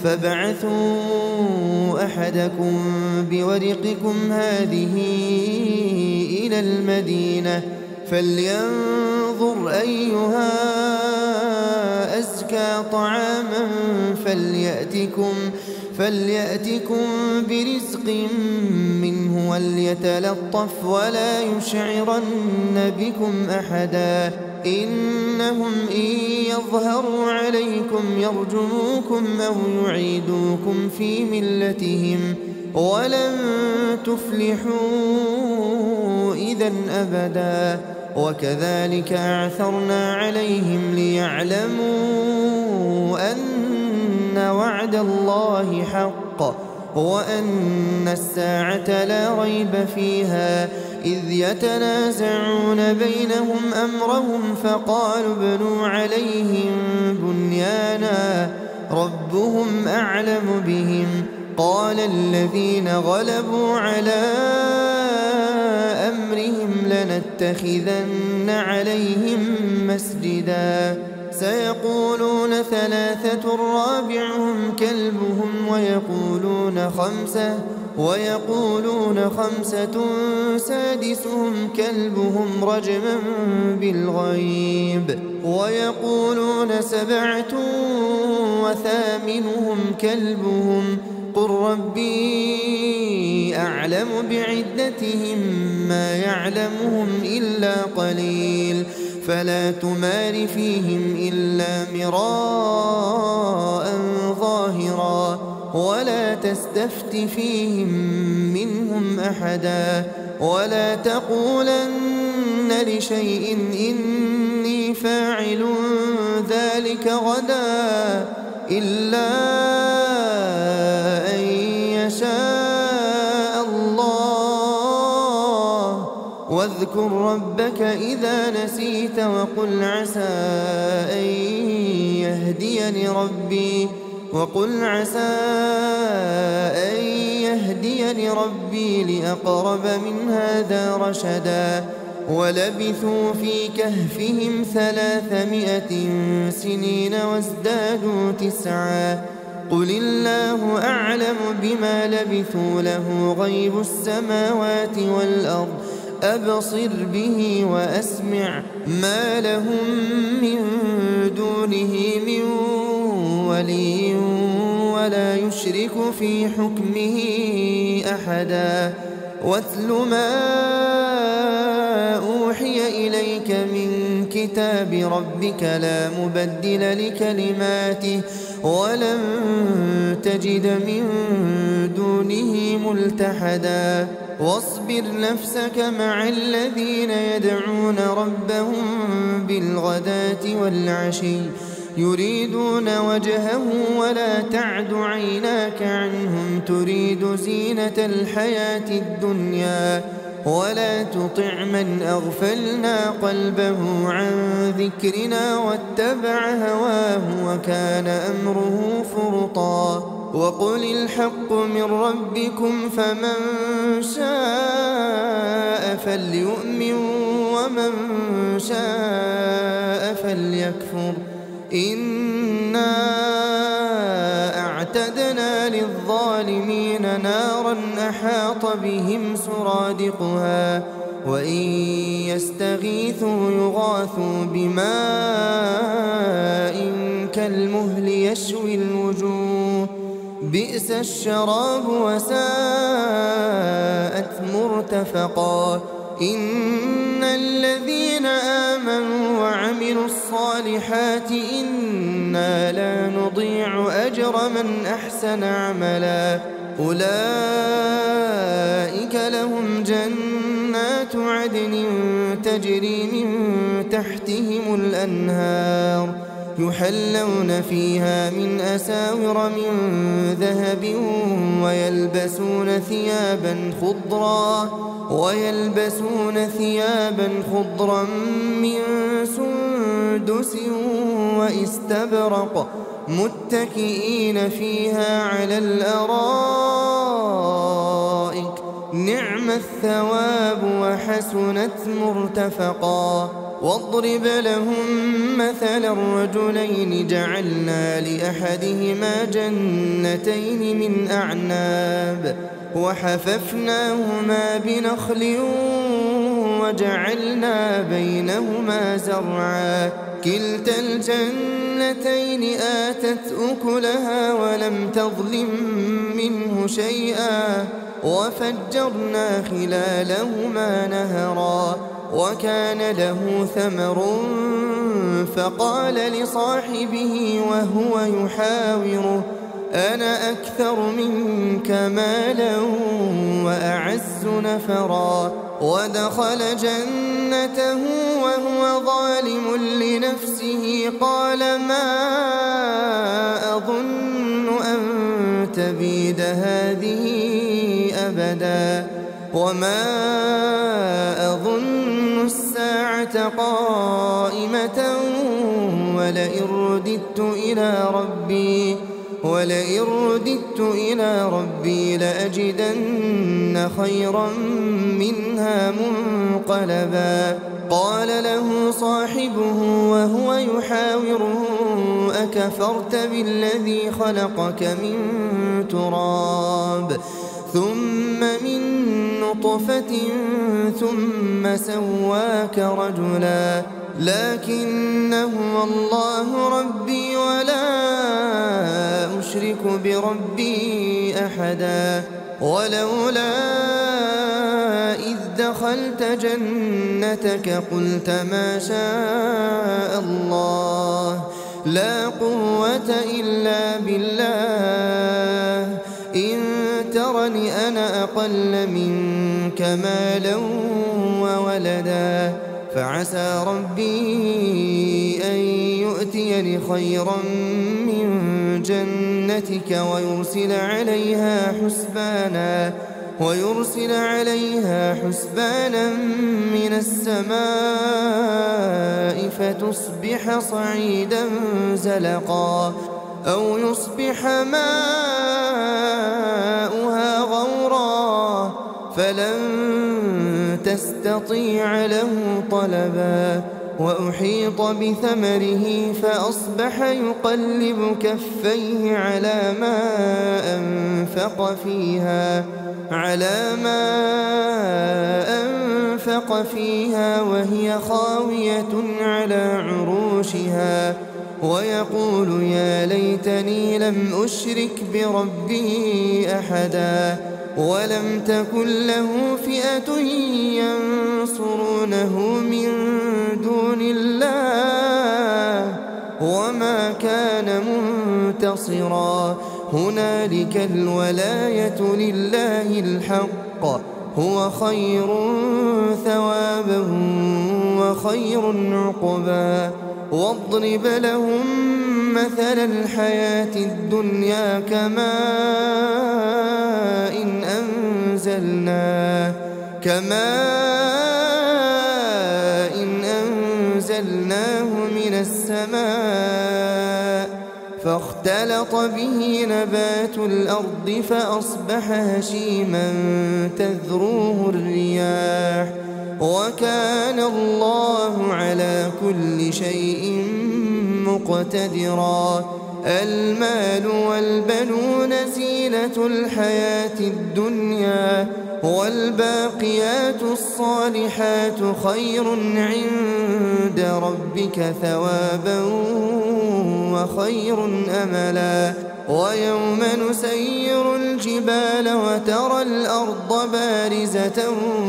فابعثوا أحدكم بورقكم هذه إلى المدينة فلينظر أيها أزكى طعاما فليأتكم برزق منه وليتلطف ولا يشعرن بكم أحدا إنهم إن يظهروا عليكم يرجموكم أو يعيدوكم في ملتهم ولن تفلحوا إذا أبدا وكذلك أعثرنا عليهم ليعلموا أن وعد الله حق وأن الساعة لا ريب فيها إذ يتنازعون بينهم أمرهم فقالوا ابنوا عليهم بنيانا ربهم أعلم بهم قال الذين غلبوا على أمرهم لنتخذن عليهم مسجدا سيقولون ثلاثة رابعهم كلبهم ويقولون خمسة سادسهم كلبهم رجما بالغيب ويقولون سبعة وثامنهم كلبهم قل ربي أعلم بعدتهم ما يعلمهم إلا قليل فلا تمار فيهم إلا مراء ظاهرا ولا تستفت فيهم منهم أحدا ولا تقولن لشيء إني فاعل ذلك غدا إلا أن يشاء الله واذكر ربك إذا نسيت وقل عسى أن يهديني ربي لأقرب من هذا رشدا ولبثوا في كهفهم 300 سنين وازدادوا 9 قل الله أعلم بما لبثوا له غيب السماوات والأرض أبصر به وأسمع ما لهم من دونه من ولي ولا يشرك في حكمه أحدا واتل ما أوحي إليك من كتاب ربك لا مبدل لكلماته ولن تجد من دونه ملتحدا واصبر نفسك مع الذين يدعون ربهم بالغداة والعشي يريدون وجهه ولا تعد عيناك عنهم تريد زينة الحياة الدنيا ولا تطع من أغفلنا قلبه عن ذكرنا واتبع هواه وكان أمره فرطا وقل الحق من ربكم فمن شاء فليؤمن ومن شاء فليكفر إنا أعتدنا للظالمين نارا أحاط بهم سرادقها وإن يستغيثوا يغاثوا بماء كالمهل يشوي الوجوه بئس الشراب وساءت مرتفقا إن الذين آمنوا وعملوا الصالحات إنا لا نضيع أجر من أحسن عملا أولئك لهم جنات عدن تجري من تحتهم الأنهار يحلون فيها من أساور من ذهب ويلبسون ثيابا خضرا من سندس واستبرق متكئين فيها على الأرائك نعم الثواب وحسنت مرتفقا واضرب لهم مثلا الرجلين جعلنا لأحدهما جنتين من أعناب وحففناهما بنخل وجعلنا بينهما زرعا كلتا الجنتين آتت أكلها ولم تظلم منه شيئا وفجرنا خلالهما نهرا وكان له ثمر فقال لصاحبه وهو يحاوره أنا أكثر منك مالا وأعز نفرا ودخل جنته وهو ظالم لنفسه قال ما أظن أن تبيد هذه أبدا وما أظن الساعة قائمة ولئن رددت إلى ربي لأجدن خيرا منها منقلبا قال له صاحبه وهو يحاوره أكفرت بالذي خلقك من تراب ثم من نطفة ثم سواك رجلا لكن هو الله ربي ولا أشرك بربي أحدا ولولا إذ دخلت جنتك قلت ما شاء الله لا قوة إلا بالله إن ترني أنا أقل منك مالا وولدا فعسى ربي أن يؤتيني خيرا من جنتك ويرسل عليها حسبانا من السماء فتصبح صعيدا زلقا أو يصبح ماؤها غورا فلن تستطيع له طلبا وأحيط بثمره فأصبح يقلب كفيه على ما أنفق فيها وهي خاوية على عروشها ويقول يا ليتني لم أشرك بربي أحدا ولم تكن له فئة ينصرونه من دون الله وما كان منتصرا هنالك الولاية لله الحق هو خير ثوابا وخير عقبا واضرب لهم مثل الحياة الدنيا كماء إن أنزلناه من السماء فاختلط به نبات الأرض فأصبح هشيما تذروه الرياح وكان الله على كل شيء مقتدرا المال والبنون زينة الحياة الدنيا والباقيات الصالحات خير عند ربك ثوابا وخير أملا ويوم نسير الجبال وترى الأرض بارزة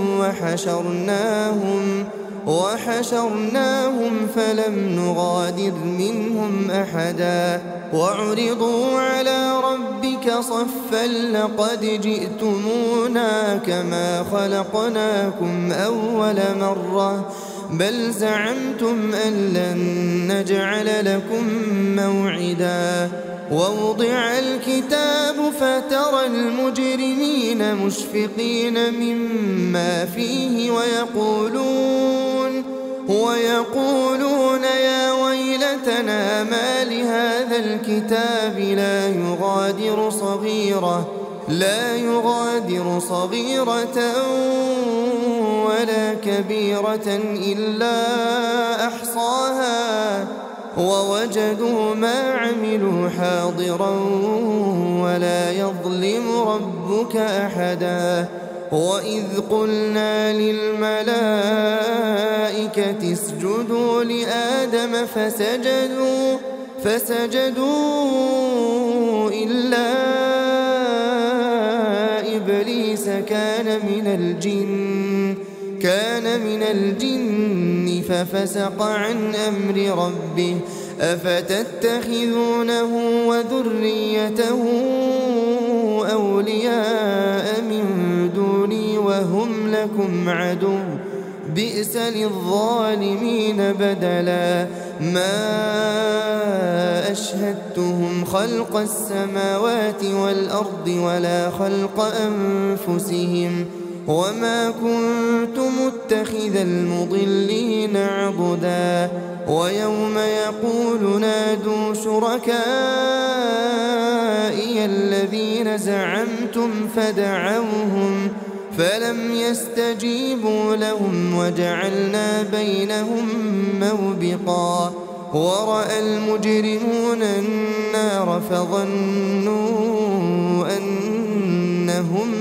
وحشرناهم فلم نغادر منهم أحدا وعرضوا على ربك صفا لقد جئتمونا كما خلقناكم أول مرة بل زعمتم أن لن نجعل لكم موعدا ووضع الكتاب فترى المجرمين مشفقين مما فيه ويقولون يا ويلتنا ما لهذا الكتاب لا يغادر صغيرة ولا كبيرة إلا أحصاها ووجدوا ما عملوا حاضرا ولا يظلم ربك أحدا وإذ قلنا للملائكة اسجدوا لآدم فسجدوا إلا إبليس كان من الجن ففسق عن أمر ربه أفتتخذونه وذريته أولياء من دوني وهم لكم عدو بئس للظالمين بدلا ما أشهدتهم خلق السماوات والأرض ولا خلق أنفسهم وما كنت متخذ المضلين عضدا ويوم يقول نادوا شركائي الذين زعمتم فدعوهم فلم يستجيبوا لهم وجعلنا بينهم موبقا ورأى المجرمون النار فظنوا أنهم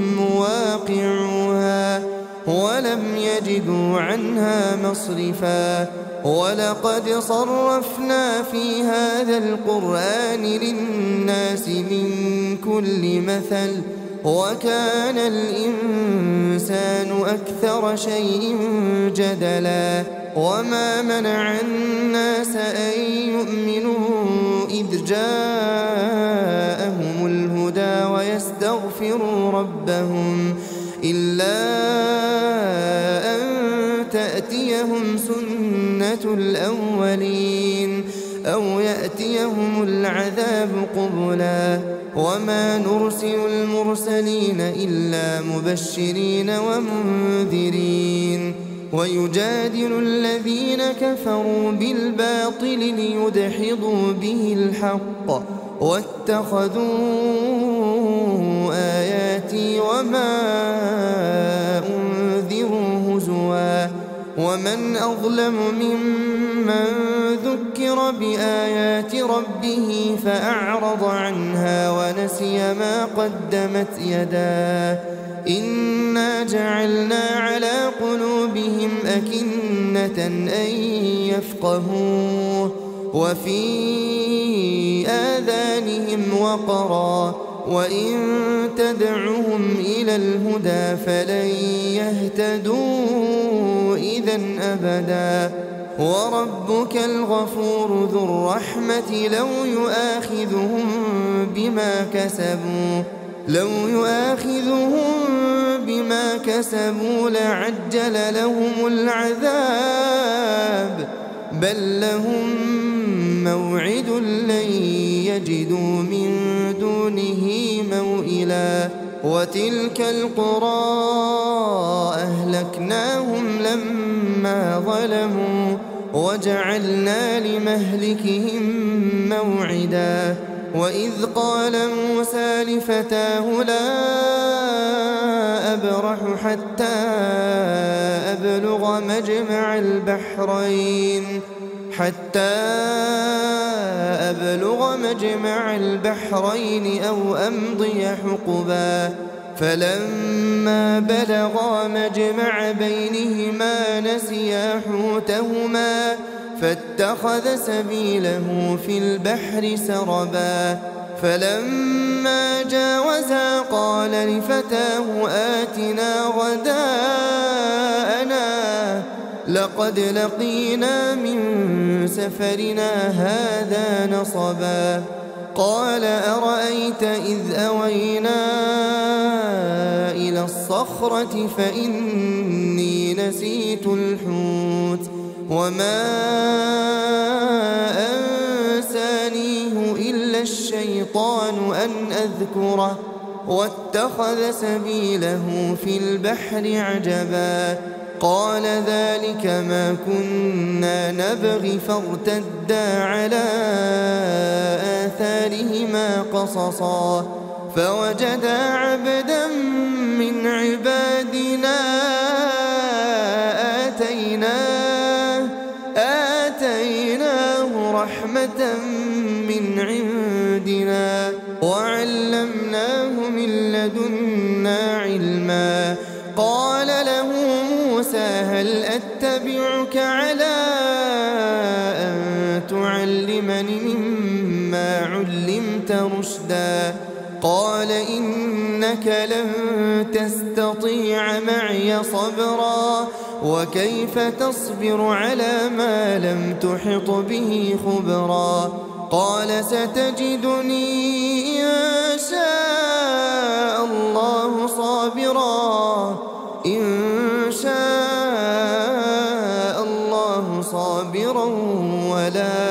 مواقعوها ولم يجدوا عنها مصرفا ولقد صرفنا في هذا القرآن للناس من كل مثل وكان الإنسان أكثر شيء جدلا وما منع الناس أن يؤمنوا إذ جاءهم الهدى ويستغفروا ربهم إلا أن تأتيهم سنة الأولين أو يأتيهم العذاب قبلا وما نرسل المرسلين إلا مبشرين ومنذرين ويجادل الذين كفروا بالباطل ليدحضوا به الحق واتخذوا آياتي وما أنذروا هزوا ومن أظلم ممن ذكر بآيات ربه فأعرض عنها ونسي ما قدمت يداه إنا جعلنا على قلوبهم أكنة أن يفقهوه وفي آذانهم وقرا وإن تدعهم إلى الهدى فلن يهتدوا إذا أبدا وربك الغفور ذو الرحمة لو يؤاخذهم بما كسبوا لعجل لهم العذاب بل لهم موعد لن يجدوا من دونه موئلا وتلك القرى أهلكناهم لما ظلموا وجعلنا لمهلكهم موعدا وإذ قال موسى لفتاه لا أبرح حتى أبلغ مجمع البحرين أو أمضي حقبا فلما بلغا مجمع بينهما نسيا حوتهما فاتخذ سبيله في البحر سربا فلما جاوزا قال لفتاه آتنا غداءنا لقد لقينا من سفرنا هذا نصبا قال أرأيت إذ أوينا إلى الصخرة فإني نسيت الحوت وما أنسانيه إلا الشيطان أن أذكره واتخذ سبيله في البحر عجبا قال ذلك ما كنا نبغي فارتدا على آثارهما قصصا فوجدا عبدا من عبادنا آتيناه رحمة من عندنا وعلمناه من لدنا علما قال له موسى هل أتبعك على أن تعلمني مما علمت رشدا قال إنك لن تستطيع معي صبرا وكيف تصبر على ما لم تحط به خبرا قال ستجدني إن شاء الله صابرا ولا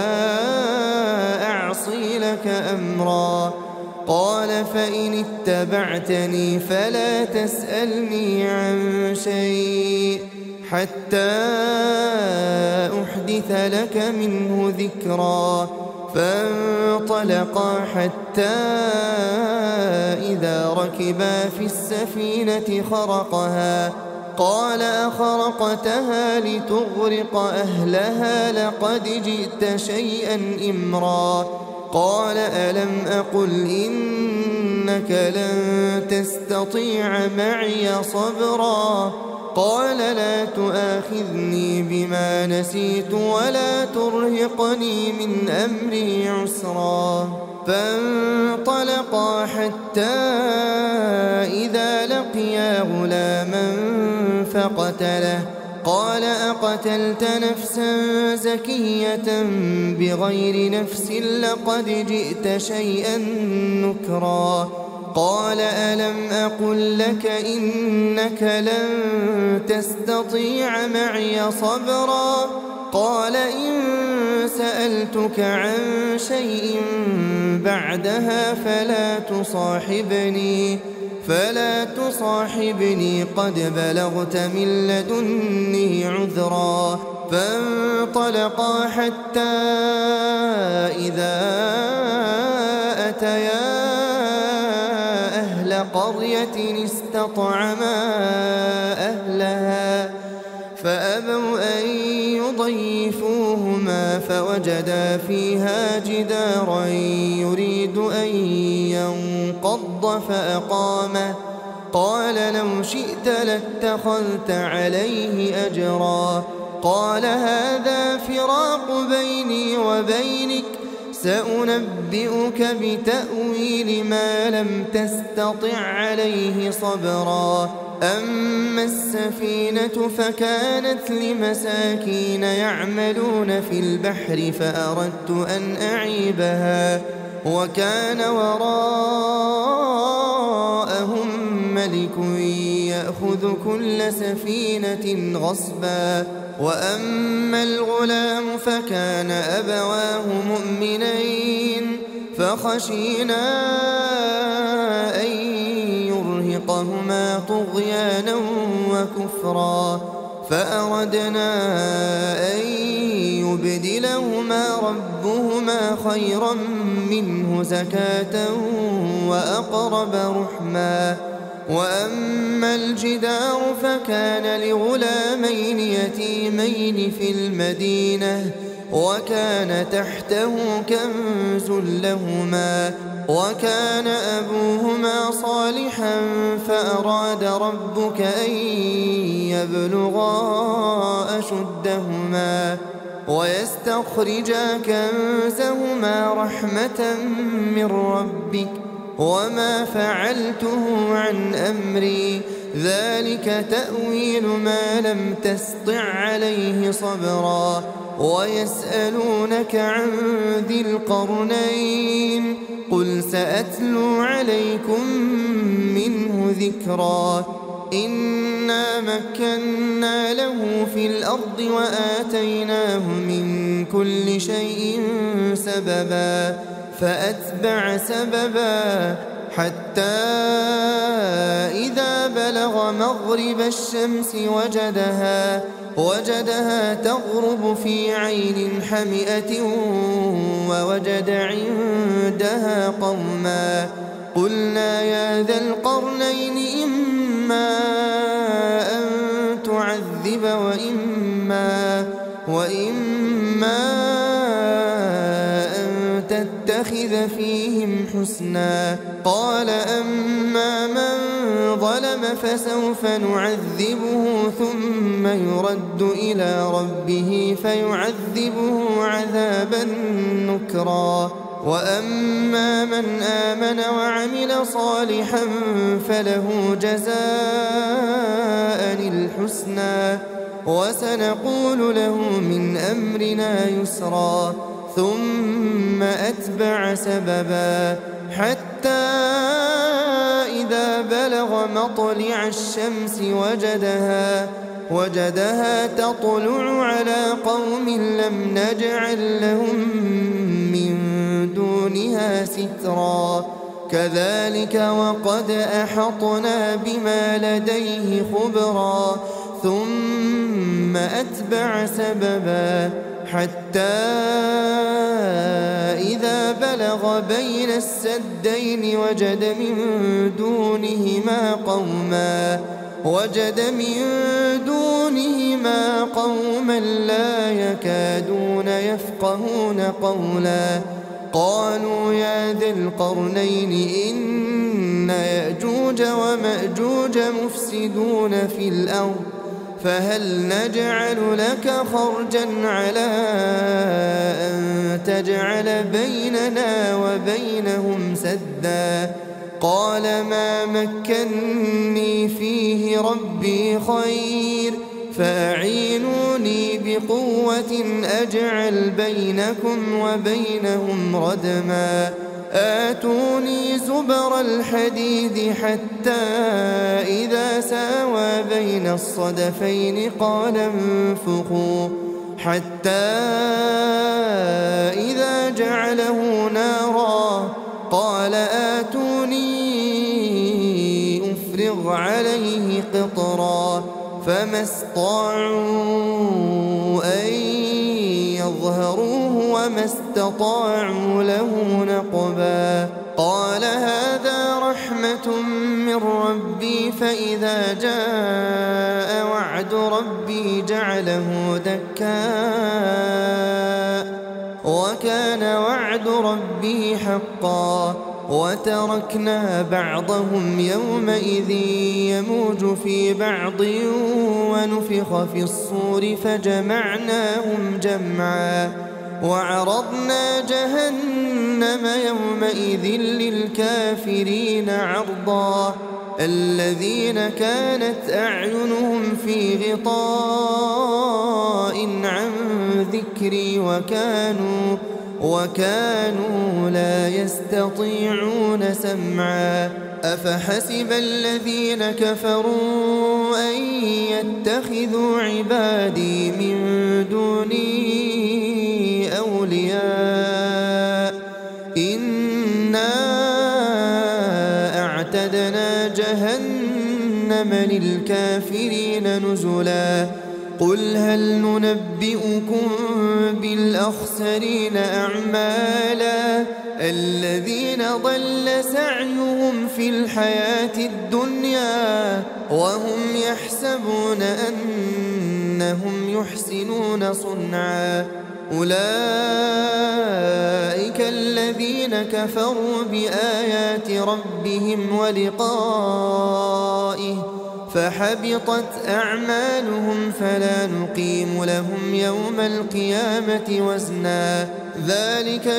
أعصي لك أمرا قال فإن اتبعتني فلا تسألني عن شيء حتى أحدث لك منه ذكرا فانطلقا حتى إذا ركبا في السفينة خرقها قال أخرقتها لتغرق أهلها لقد جئت شيئا إمرا قال ألم أقل إنك لن تستطيع معي صبرا قال لا تؤاخذني بما نسيت ولا ترهقني من أمري عسرا فانطلقا حتى إذا لقيا غلاما فقتله قال أقتلت نفسا زكية بغير نفس لقد جئت شيئا نكرا قال ألم أقل لك إنك لن تستطيع معي صبرا قال إن سألتك عن شيء بعدها فلا تصاحبني قد بلغت من لدني عذرا فانطلقا حتى إذا أتيا أهل قرية استطعما أهلها فأبوا أن يضيفوهما فوجدا فيها جدارا يريد أن ينقض فأقامه قال لو شئت لاتخذت عليه أجرا قال هذا فراق بيني وبينك سأنبئك بتأويل ما لم تستطع عليه صبرا أما السفينة فكانت لمساكين يعملون في البحر فأردت أن أعيبها وكان وراءهم ملك يأخذ كل سفينة غصبا وأما الغلام فكان أبواه مؤمنين فخشينا أن يرهقهما طغيانا وكفرا فأردنا أن يبدلهما ربهما خيرا منه زكاة وأقرب رحما وأما الجدار فكان لغلامين يتيمين في المدينة وكان تحته كنز لهما وكان أبوهما صالحا فأراد ربك أن يبلغا أشدهما ويستخرجا كنزهما رحمة من ربك وما فعلته عن أمري ذلك تأويل ما لم تسطع عليه صبرا ويسألونك عن ذي القرنين قل سأتلو عليكم منه ذكرا إنا مكنا له في الأرض وآتيناه من كل شيء سببا فأتبع سببا حتى إذا بلغ مغرب الشمس وجدها تغرب في عين حمئة ووجد عندها قوما قلنا يا ذا القرنين إما أن تعذب وإما أن تتخذ فيهم حسنا قال أما من ظلم فسوف نعذبه ثم يرد إلى ربه فيعذبه عذابا نكرا وأما من آمن وعمل صالحا فله جزاء الحسنى وسنقول له من أمرنا يسرا ثم أتبع سببا حتى إذا بلغ مطلع الشمس وجدها تطلع على قوم لم نجعل لهم من دونها سترا كذلك وقد أحطنا بما لديه خبرا ثم أتبع سببا حتى إذا بلغ بين السدين وجد من دونهما قوما لا يكادون يفقهون قولا قالوا يا ذا القرنين إن يأجوج ومأجوج مفسدون في الأرض فهل نجعل لك خرجا على أن تجعل بيننا وبينهم سدا قال ما مكني فيه ربي خير فأعينوني بقوة أجعل بينكم وبينهم ردما آتوني زبر الحديد حتى إذا ساوى بين الصدفين قال انفخوا حتى إذا جعله نارا قال آتوني أفرغ عليه قطرا فما استطاعوا أن يظهروه وما استطاعوا له نقبا قال هذا رحمة من ربي فإذا جاء وعد ربي جعله دكاء وكان وعد ربي حقا وتركنا بعضهم يومئذ يموج في بعض ونفخ في الصور فجمعناهم جمعا وعرضنا جهنم يومئذ للكافرين عرضا الذين كانت أعينهم في غطاء عن ذكري وكانوا لا يستطيعون سمعا أفحسب الذين كفروا أن يتخذوا عبادي من دوني أولياء إنا أعتدنا جهنم للكافرين نزلا قل هل ننبئكم بالأخسرين أعمالا الذين ضل سعيهم في الحياة الدنيا وهم يحسبون أنهم يحسنون صنعا أولئك الذين كفروا بآيات ربهم ولقائه فحبطت أعمالهم فلا نقيم لهم يوم القيامة وزنا ذلك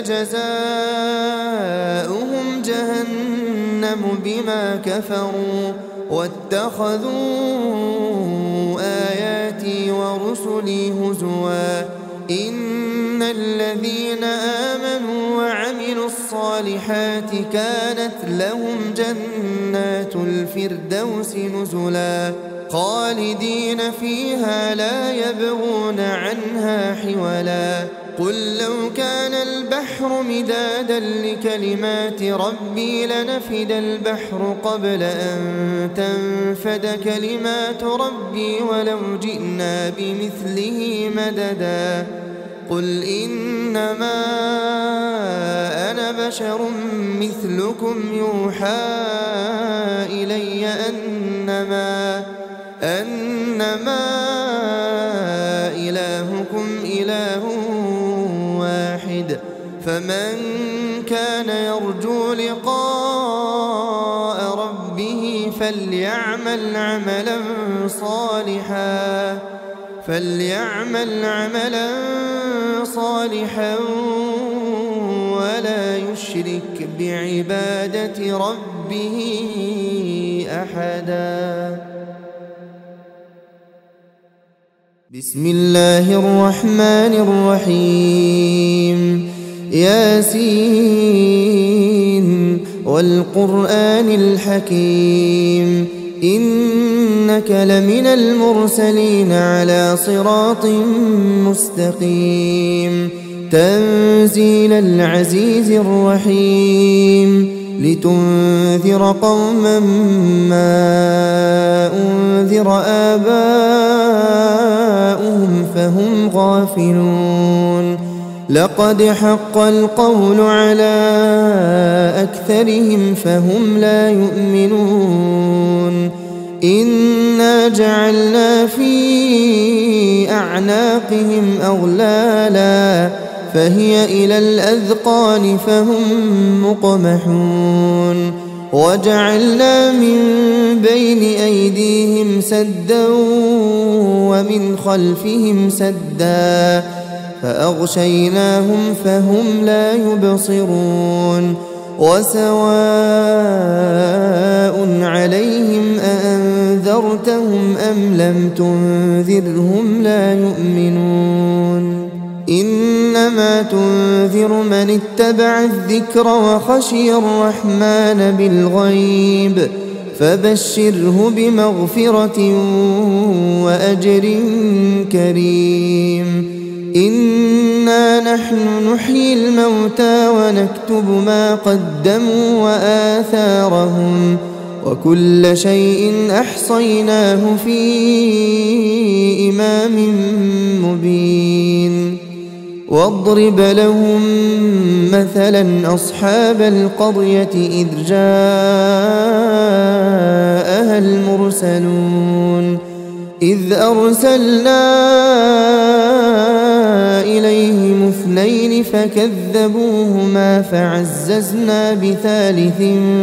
جزاؤهم جهنم بما كفروا واتخذوا آياتي ورسلي هزوا إن الذين آمنوا وعملوا الصالحات كانت لهم جنات الفردوس نزلا خالدين فيها لا يبغون عنها حولا قل لو كان البحر مدادا لكلمات ربي لنفد البحر قبل أن تنفد كلمات ربي ولو جئنا بمثله مددا قل إنما أنا بشر مثلكم يوحى إلي أنما إلهكم إله واحد فمن كان يرجو لقاء ربه فليعمل عملا صالحا ولا يشرك بعبادة ربه أحدا بسم الله الرحمن الرحيم ياسين والقرآن الحكيم إنك لمن المرسلين على صراط مستقيم تنزيل العزيز الرحيم لتنذر قوما ما أنذر آباؤهم فهم غافلون لقد حق القول على أكثرهم فهم لا يؤمنون إنا جعلنا في أعناقهم أغلالا فهي إلى الأذقان فهم مقمحون وجعلنا من بين أيديهم سدا ومن خلفهم سدا فأغشيناهم فهم لا يبصرون وسواء عليهم أأنذرتهم أم لم تنذرهم لا يؤمنون إنما تنذر من اتبع الذكر وخشي الرحمن بالغيب فبشره بمغفرة وأجر كريم إنا نحن نحيي الموتى ونكتب ما قدموا وآثارهم وكل شيء أحصيناه في إمام مبين واضرب لهم مثلا أصحاب القرية إذ جاءها المرسلون إذ أرسلنا إليهم اثنين فكذبوهما فعززنا بثالث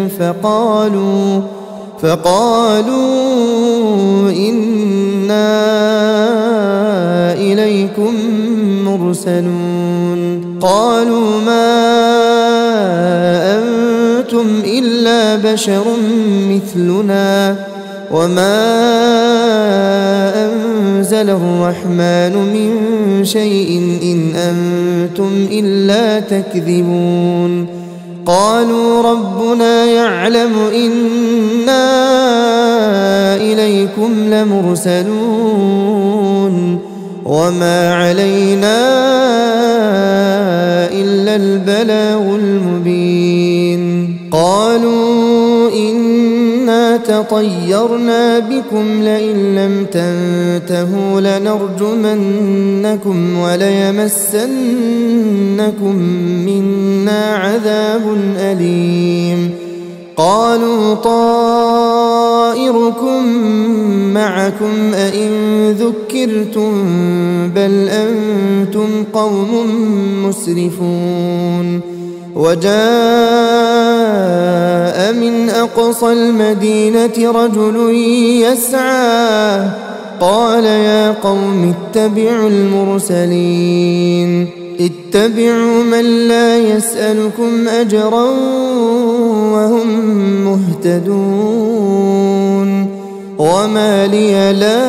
فقالوا إنا إليكم مرسلون قالوا ما أنتم إلا بشر مثلنا وما أنزل الرحمن من شيء إن أنتم إلا تكذبون قالوا ربنا يعلم إنا إليكم لمرسلون وما علينا إلا البلاغ المبين قالوا إنا تطيرنا بكم لئن لم تنتهوا لنرجمنكم وليمسنكم منا عذاب أليم قالوا طائركم معكم أئن ذكرتم بل أنتم قوم مسرفون وجاء من أقصى المدينة رجل يسعى قال يا قوم اتبعوا المرسلين اتبعوا من لا يسألكم أجرا وهم مهتدون وما لي لا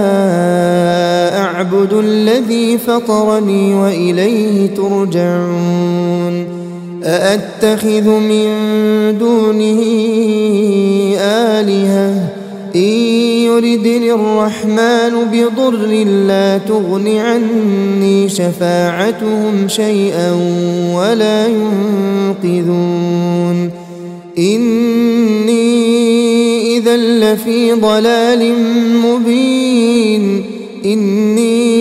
أعبد الذي فطرني وإليه ترجعون أأتخذ من دونه آلهة إن يردني الرحمن بضر لا تغن عني شفاعتهم شيئا ولا ينقذون إني إذا لفي ضلال مبين إني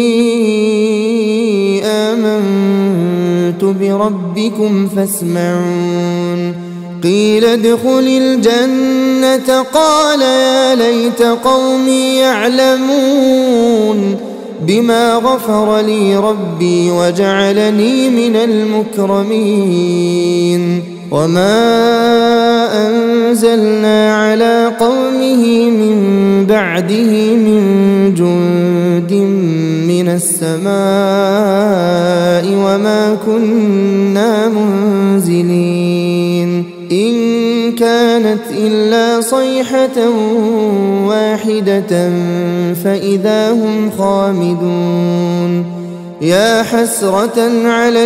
آمنت بربكم فاسمعون قيل ادخل الجنة قال يا ليت قومي يعلمون بما غفر لي ربي وجعلني من المكرمين وما أنزلنا على قومه من بعده من جند من السماء وما كنا منزلين إن كانت إلا صيحة واحدة فإذا هم خامدون يا حسرة على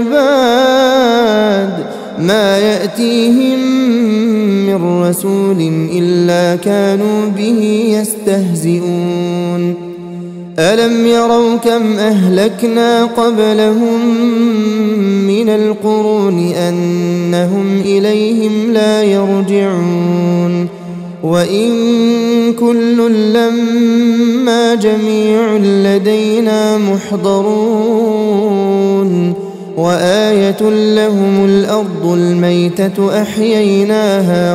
العباد ما يأتيهم من رسول إلا كانوا به يستهزئون ألم يروا كم أهلكنا قبلهم من القرون أنهم إليهم لا يرجعون وإن كل لما جميع لدينا محضرون وآية لهم الأرض الميتة أحييناها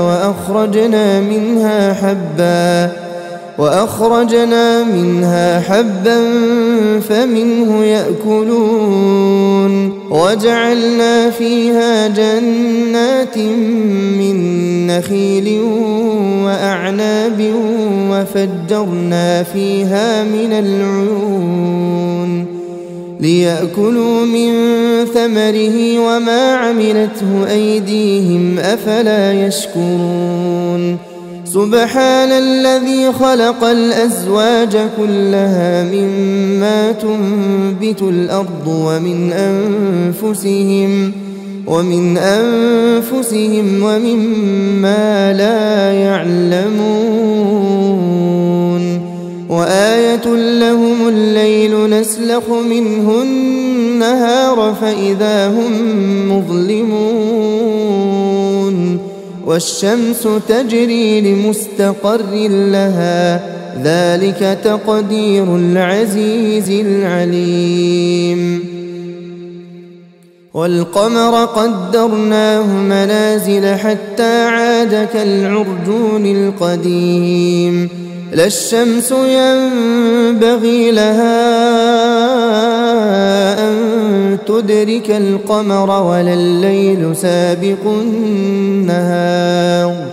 وأخرجنا منها حبا فمنه يأكلون وجعلنا فيها جنات من نخيل وأعناب وفجرنا فيها من العيون ليأكلوا من ثمره وما عملته أيديهم أفلا يشكرون سبحان الذي خلق الأزواج كلها مما تنبت الأرض ومن أنفسهم ومما لا يعلمون وآية لهم الليل نسلخ منه النهار فإذا هم مظلمون والشمس تجري لمستقر لها ذلك تقدير العزيز العليم والقمر قدرناه منازل حتى عاد كالعرجون القديم لا الشمس ينبغي لها أن تدرك القمر ولا الليل سابق النهار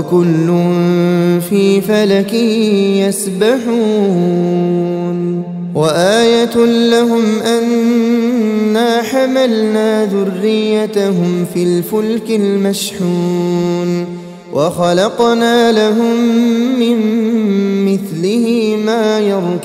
وكل في فلك يسبحون وآية لهم أنا حملنا ذريتهم في الفلك المشحون وخلقنا لهم من مثله ما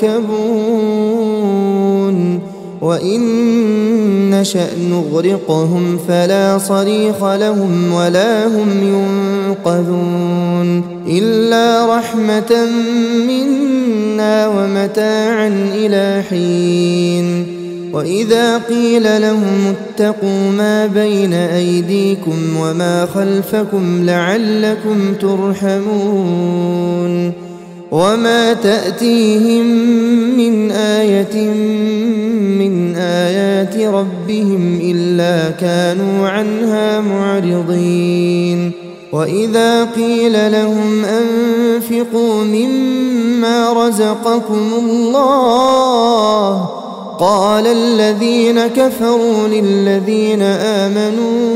يركبون وإن نشأ نغرقهم فلا صريخ لهم ولا هم ينقذون إلا رحمة منا ومتاعا إلى حين وإذا قيل لهم اتقوا ما بين أيديكم وما خلفكم لعلكم ترحمون وما تأتيهم من آية من آيات ربهم إلا كانوا عنها معرضين وإذا قيل لهم أنفقوا مما رزقكم الله قال الذين كفروا للذين آمنوا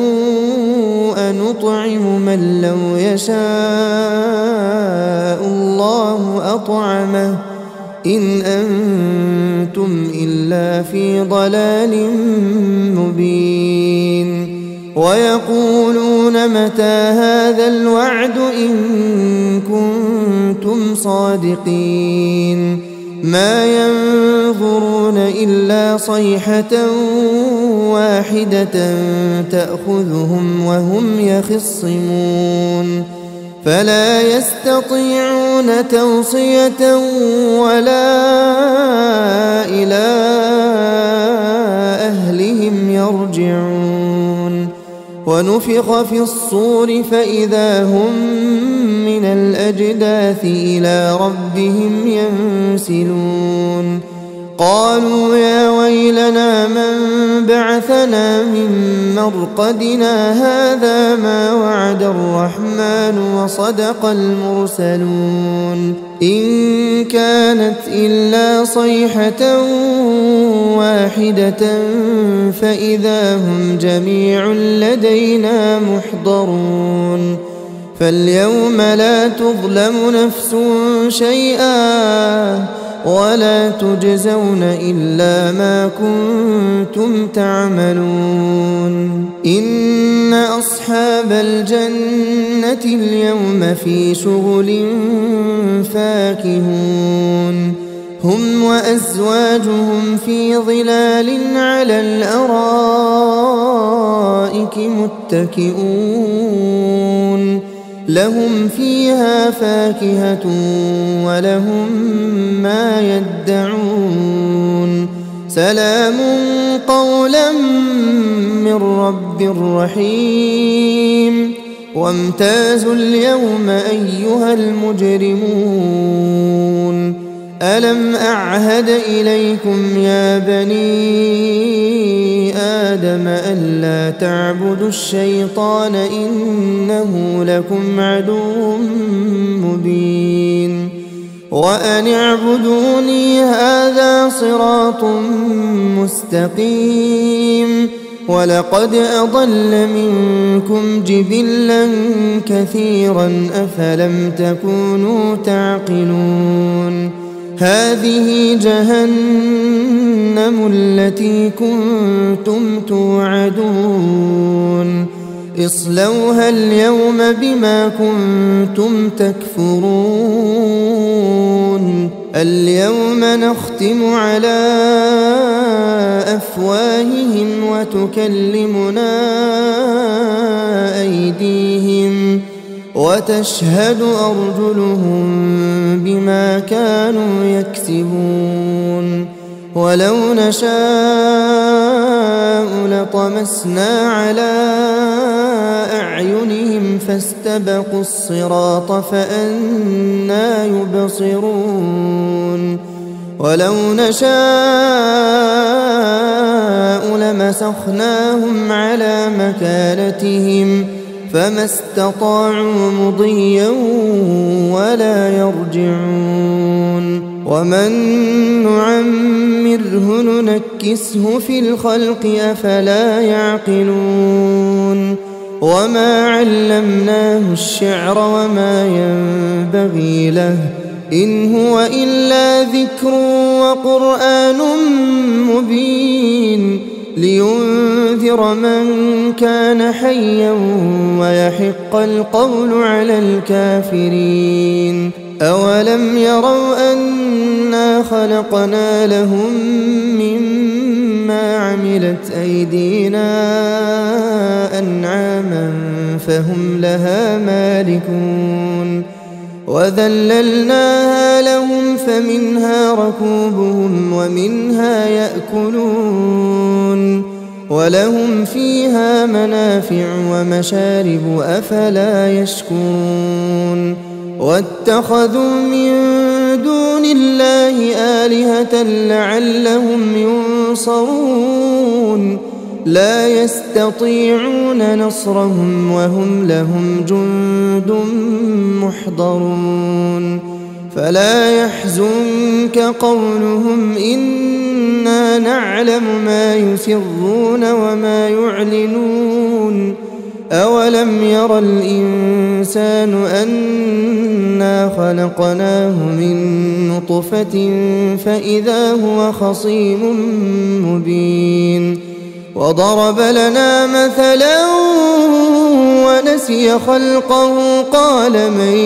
أنطعم من لو يشاء الله أطعمه إن أنتم إلا في ضلال مبين ويقولون متى هذا الوعد إن كنتم صادقين ما ينظرون إلا صيحة واحدة تأخذهم وهم يخصمون فلا يستطيعون توصية ولا إلى أهلهم يرجعون ونفخ في الصور فإذا هم من الأجداث إلى ربهم ينسلون قالوا يا ويلنا من بعثنا من مرقدنا هذا ما وعد الرحمن وصدق المرسلون إن كانت إلا صيحة واحدة فإذا هم جميع لدينا محضرون فاليوم لا تظلم نفس شيئا ولا تجزون إلا ما كنتم تعملون إن أصحاب الجنة اليوم في شغل فاكهون هم وأزواجهم في ظلال على الأرائك متكئون لهم فيها فاكهة ولهم ما يدعون سلام قولا من رب رحيم وامتازوا اليوم أيها المجرمون ألم أعهد إليكم يا بني آدم ألا تعبدوا الشيطان إنه لكم عدو مبين وأن اعبدوني هذا صراط مستقيم ولقد أضل منكم جبلا كثيرا أفلم تكونوا تعقلون هذه جهنم التي كنتم توعدون اصلوها اليوم بما كنتم تكفرون اليوم نختم على أفواههم وتكلمنا أيديهم وتشهد أرجلهم بما كانوا يكسبون ولو نشاء لطمسنا على أعينهم فاستبقوا الصراط فأنى يبصرون ولو نشاء لمسخناهم على مكانتهم فما استطاعوا مضيا ولا يرجعون ومن نعمره ننكسه في الخلق أفلا يعقلون وما علمناه الشعر وما ينبغي له إن هو إلا ذكر وقرآن مبين لينذر من كان حيا ويحق القول على الكافرين أولم يروا أنا خلقنا لهم مما عملت أيدينا أنعاما فهم لها مالكون وذللناها لهم فمنها ركوبهم ومنها يأكلون ولهم فيها منافع ومشارب أفلا يشكرون واتخذوا من دون الله آلهة لعلهم ينصرون لا يستطيعون نصرهم وهم لهم جند محضرون فلا يحزنك قولهم إنا نعلم ما يسرون وما يعلنون أولم ير الإنسان أنا خلقناه من نطفة فإذا هو خصيم مبين وضرب لنا مثلا ونسي خلقه قال من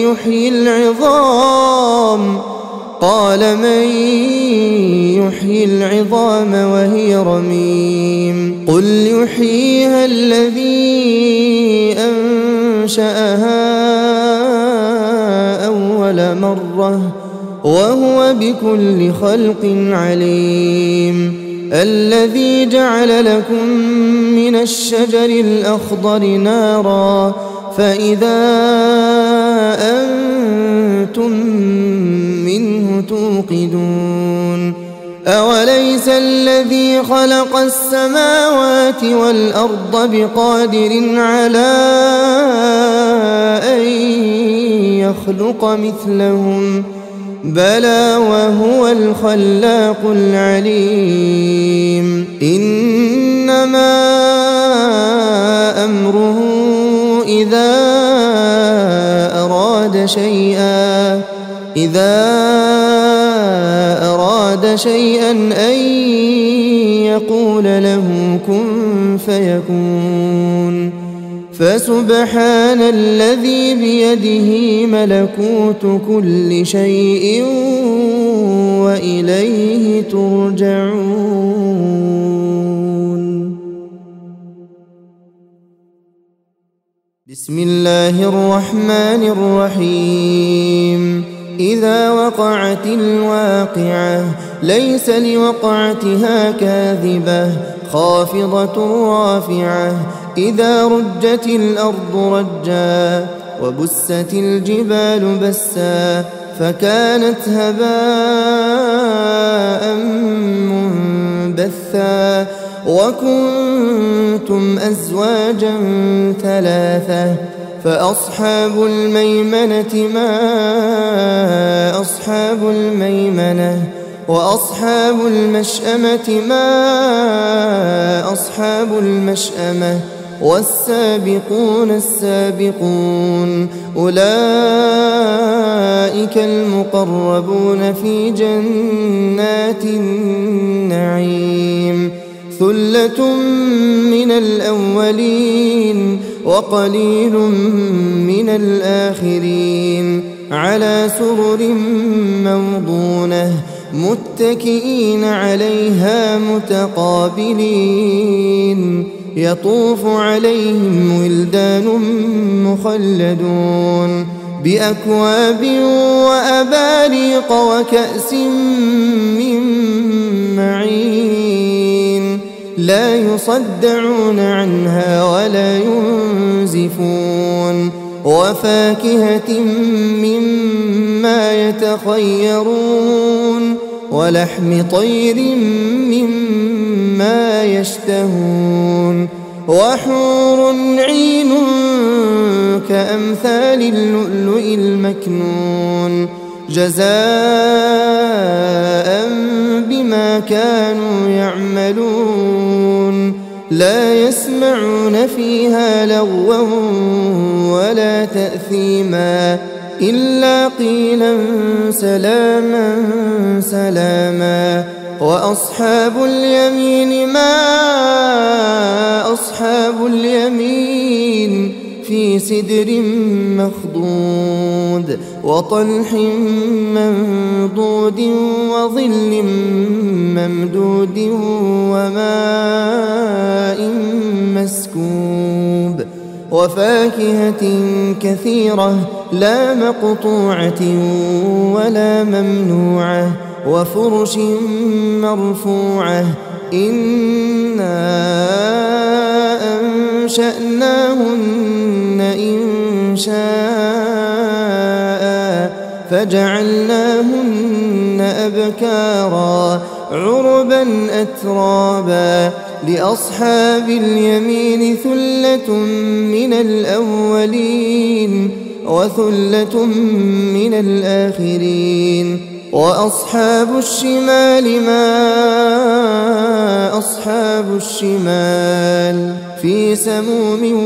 يحيي العظام وهي رميم قل يحييها الذي أنشأها أول مرة وهو بكل خلق عليم الذي جعل لكم من الشجر الأخضر نارا فإذا أنتم منه توقدون أوليس الذي خلق السماوات والأرض بقادر على أن يخلق مثلهم بلى وهو الخلاق العليم إنما أمره إذا أراد شيئا أن يقول له كن فيكون فسبحان الذي بيده ملكوت كل شيء وإليه ترجعون. بسم الله الرحمن الرحيم. إذا وقعت الواقعة ليس لوقعتها كاذبة خافضة رافعة إذا رجت الأرض رجا وبست الجبال بسا فكانت هباء منبثا وكنتم أزواجا ثلاثة فأصحاب الميمنة ما أصحاب الميمنة وأصحاب المشأمة ما أصحاب المشأمة والسابقون السابقون أولئك المقربون في جنات النعيم ثلة من الأولين وقليل من الآخرين على سرر موضونة متكئين عليها متقابلين يطوف عليهم ولدان مخلدون بأكواب وأباريق وكأس من معين لا يصدعون عنها ولا ينزفون وفاكهة مما يتخيرون ولحم طير مما يشتهون وحور عين كأمثال اللؤلؤ المكنون جزاء بما كانوا يعملون لا يسمعون فيها لغوا ولا تأثيما إلا قيلا سلاما سلاما. وأصحاب اليمين ما أصحاب اليمين في سدر مخضود وطلح منضود وظل ممدود وماء مسكوب وفاكهة كثيرة لا مقطوعة ولا ممنوعة وفرش مرفوعة. إنا أنشأناهن إنشاء فجعلناهن أبكارا عربا أترابا. لأصحاب اليمين ثلة من الأولين وثلة من الآخرين. وأصحاب الشمال ما أصحاب الشمال في سموم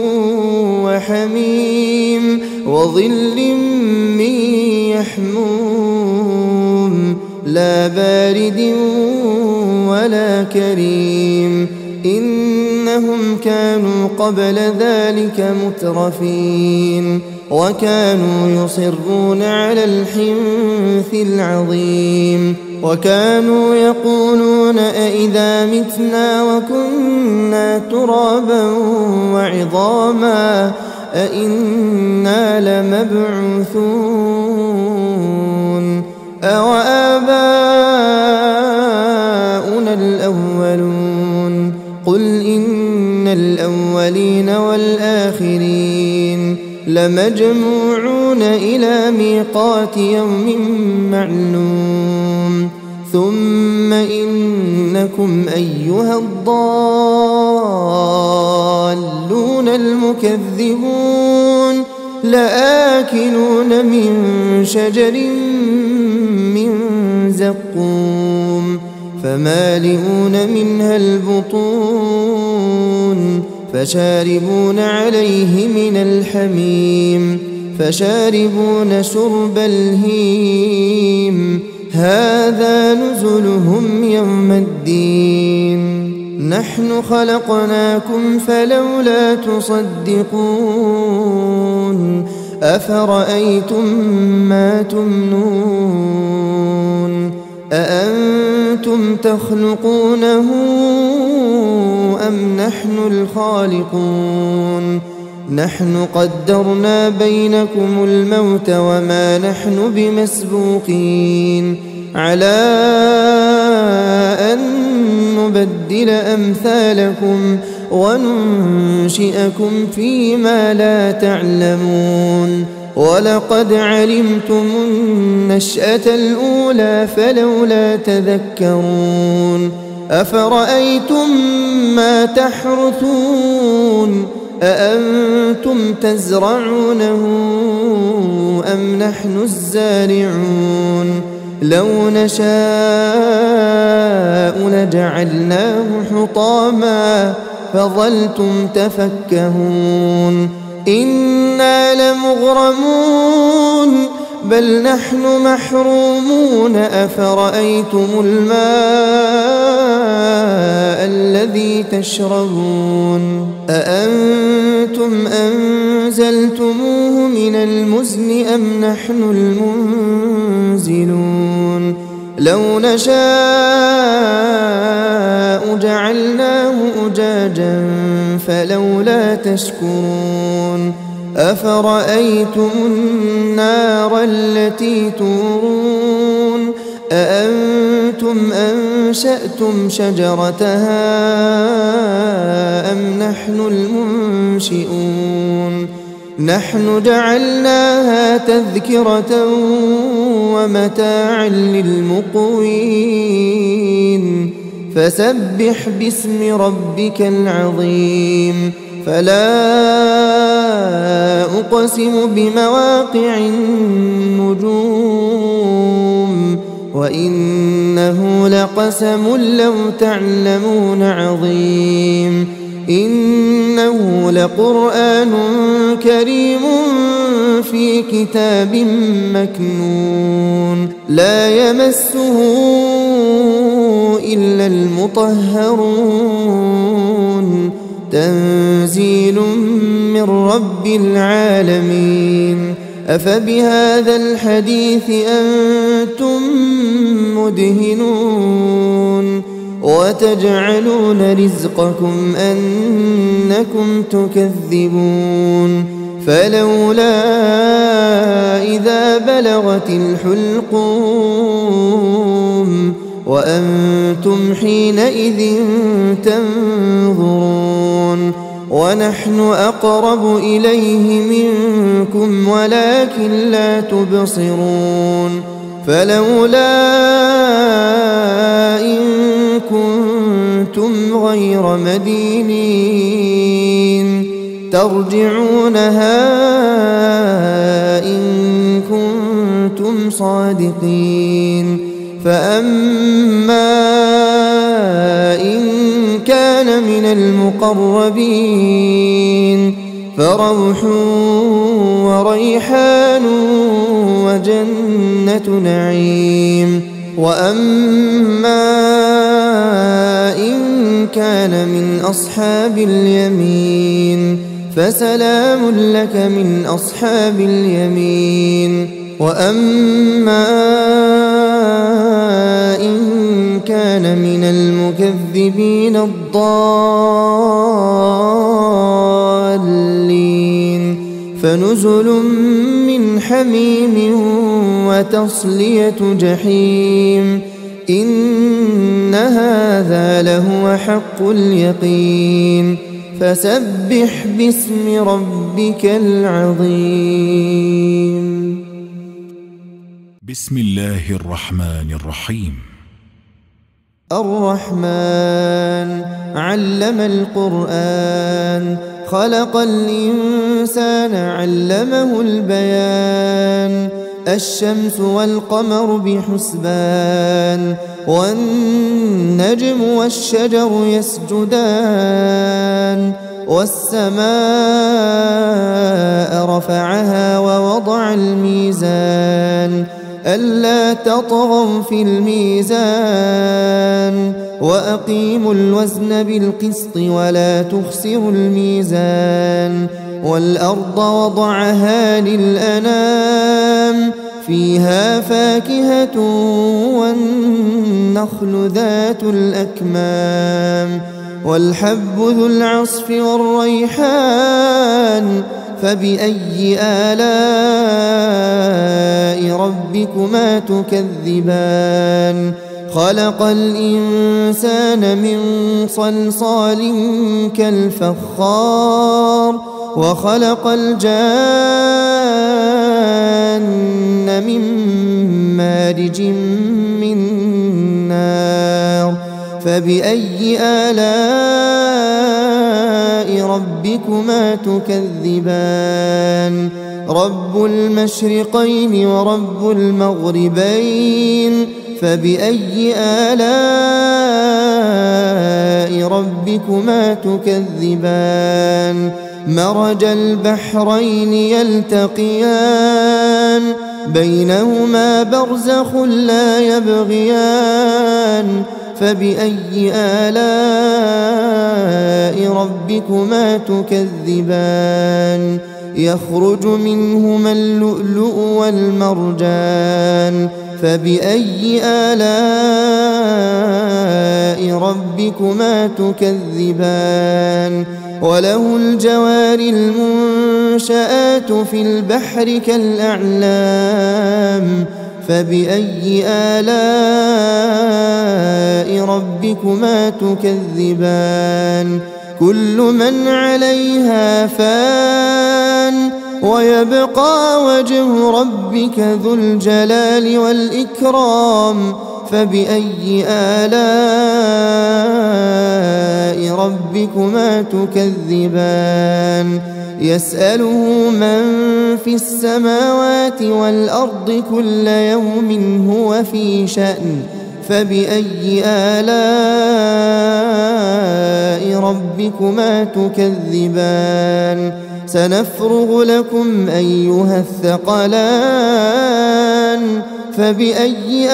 وحميم وظل من يحموم لا بارد ولا كريم. إنهم كانوا قبل ذلك مترفين وكانوا يصرون على الحنث العظيم وكانوا يقولون أئذا متنا وكنا ترابا وعظاما أئنا لمبعوثون أوآباؤنا الأولون قل إن الأولين والآخرين لمجموعون إلى ميقات يوم معلوم. ثم إنكم أيها الضالون المكذبون لآكلون من شجر من زقوم فمالئون منها البطون فشاربون عليه من الحميم فشاربون شرب الهيم هذا نزلهم يوم الدين. نحن خلقناكم فلولا تصدقون أفرأيتم ما تمنون أأنتم تخلقونه أم نحن الخالقون. نحن قدرنا بينكم الموت وما نحن بمسبوقين على أن نبدل أمثالكم وننشئكم فيما لا تعلمون. ولقد علمتم النشأة الأولى فلولا تذكرون. أفرأيتم ما تحرثون أأنتم تزرعونه أم نحن الزارعون. لو نشاء لجعلناه حطاما فظلتم تفكهون. إنا لمغرمون بل نحن محرومون. أفرأيتم الماء الذي تشربون أأنتم أنزلتموه من المزن أم نحن المنزلون. لو نشاء جعلناه أجاجا فلولا تشكرون. أفرأيتم النار التي تورون أأنتم أنشأتم شجرتها أم نحن المنشئون. نحن جعلناها تذكرة ومتاعا للمقوين. فسبح باسم ربك العظيم. فلا أقسم بمواقع النجوم وإنه لقسم لو تعلمون عظيم. إنه إنه لقرآن كريم في كتاب مكنون لا يمسه إلا المطهرون تنزيل من رب العالمين أفبهذا الحديث أنتم مدهنون وتجعلون رزقكم أنكم تكذبون فلولا إذا بلغت الحلقوم وأنتم حينئذ تنظرون ونحن أقرب إليه منكم ولكن لا تبصرون فلولا إن كنتم غير مدينين ترجعونها إن كنتم صادقين فأما إن كان من المقربين فروح وريحان وجنة نعيم وأما إن كان من أصحاب اليمين فسلام لك من أصحاب اليمين وأما إن كان من المكذبين الضالين فنزل من حميم وتصلية جحيم إن هذا لهو حق اليقين فسبح باسم ربك العظيم. بسم الله الرحمن الرحيم. الرحمن علم القرآن خلق الإنسان علمه البيان الشمس والقمر بحسبان والنجم والشجر يسجدان والسماء رفعها ووضع الميزان ألا تطغوا في الميزان وأقيموا الوزن بالقسط ولا تخسروا الميزان والأرض وضعها للأنام فيها فاكهة والنخل ذات الأكمام والحب ذو العصف والريحان فبأي آلاء ربكما تكذبان خلق الإنسان من صلصال كالفخار وخلق الجان من مارج من نار فبأي آلاء ربكما تكذبان رب المشرقين ورب المغربين فبأي آلاء ربكما تكذبان مرج البحرين يلتقيان بينهما برزخ لا يبغيان فبأي آلاء ربكما تكذبان يخرج منهما اللؤلؤ والمرجان فبأي آلاء ربكما تكذبان وله الجوار المنشآت في البحر كالأعلام فبأي آلاء ربكما تكذبان كل من عليها فان ويبقى وجه ربك ذو الجلال والإكرام فبأي آلاء ربكما تكذبان يسأله من في السماوات والأرض كل يوم هو في شأن فبأي آلاء ربكما تكذبان سنفرغ لكم أيها الثقلان فبأي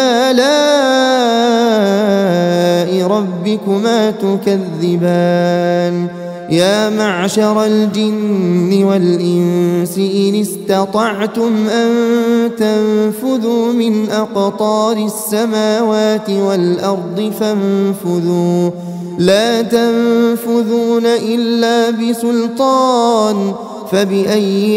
آلاء ربكما تكذبان يا معشر الجن والإنس إن استطعتم أن تنفذوا من أقطار السماوات والأرض فانفذوا لا تنفذون إلا بسلطان فبأي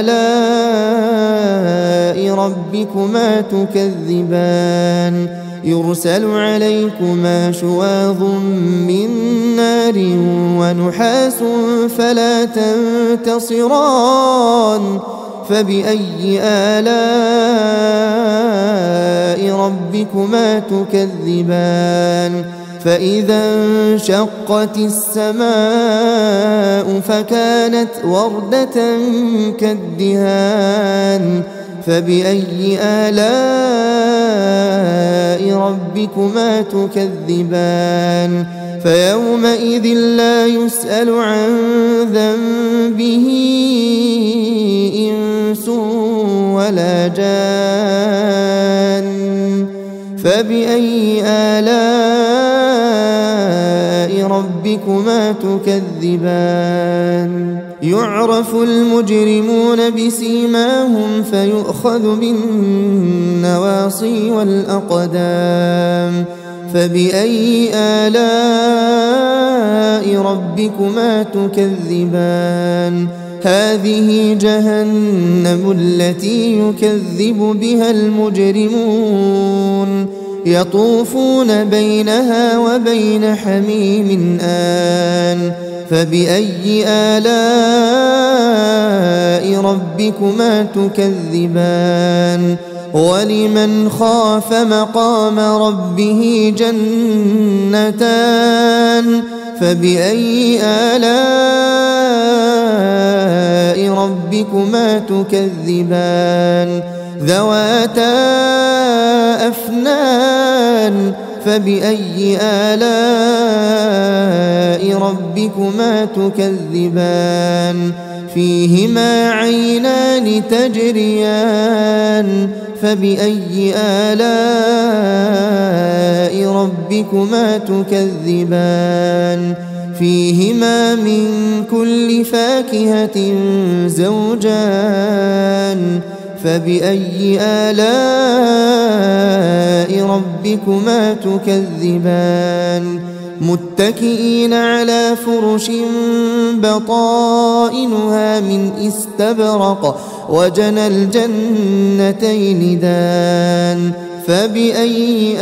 آلاء ربكما تكذبان يرسل عليكما شواظ من نار ونحاس فلا تنتصران فبأي آلاء ربكما تكذبان فإذا انشقت السماء فكانت وردة كالدهان فبأي آلاء ربكما تكذبان فيومئذ لا يسأل عن ذنبه إنس ولا جان فبأي آلاء ربكما تكذبان يعرف المجرمون بسيماهم فيؤخذ بالنواصي والأقدام فبأي آلاء ربكما تكذبان هذه جهنم التي يكذب بها المجرمون يطوفون بينها وبين حميم آن فبأي آلاء ربكما تكذبان ولمن خاف مقام ربه جنتان فبأي آلاء ربكما تكذبان ذواتا أفنان فبأي آلاء ربكما تكذبان فيهما عينان تجريان فبأي آلاء ربكما تكذبان فيهما من كل فاكهة زوجان فبأي آلاء ربكما تكذبان متكئين على فرش بطائنها من استبرق وجنى الجنتين دان فبأي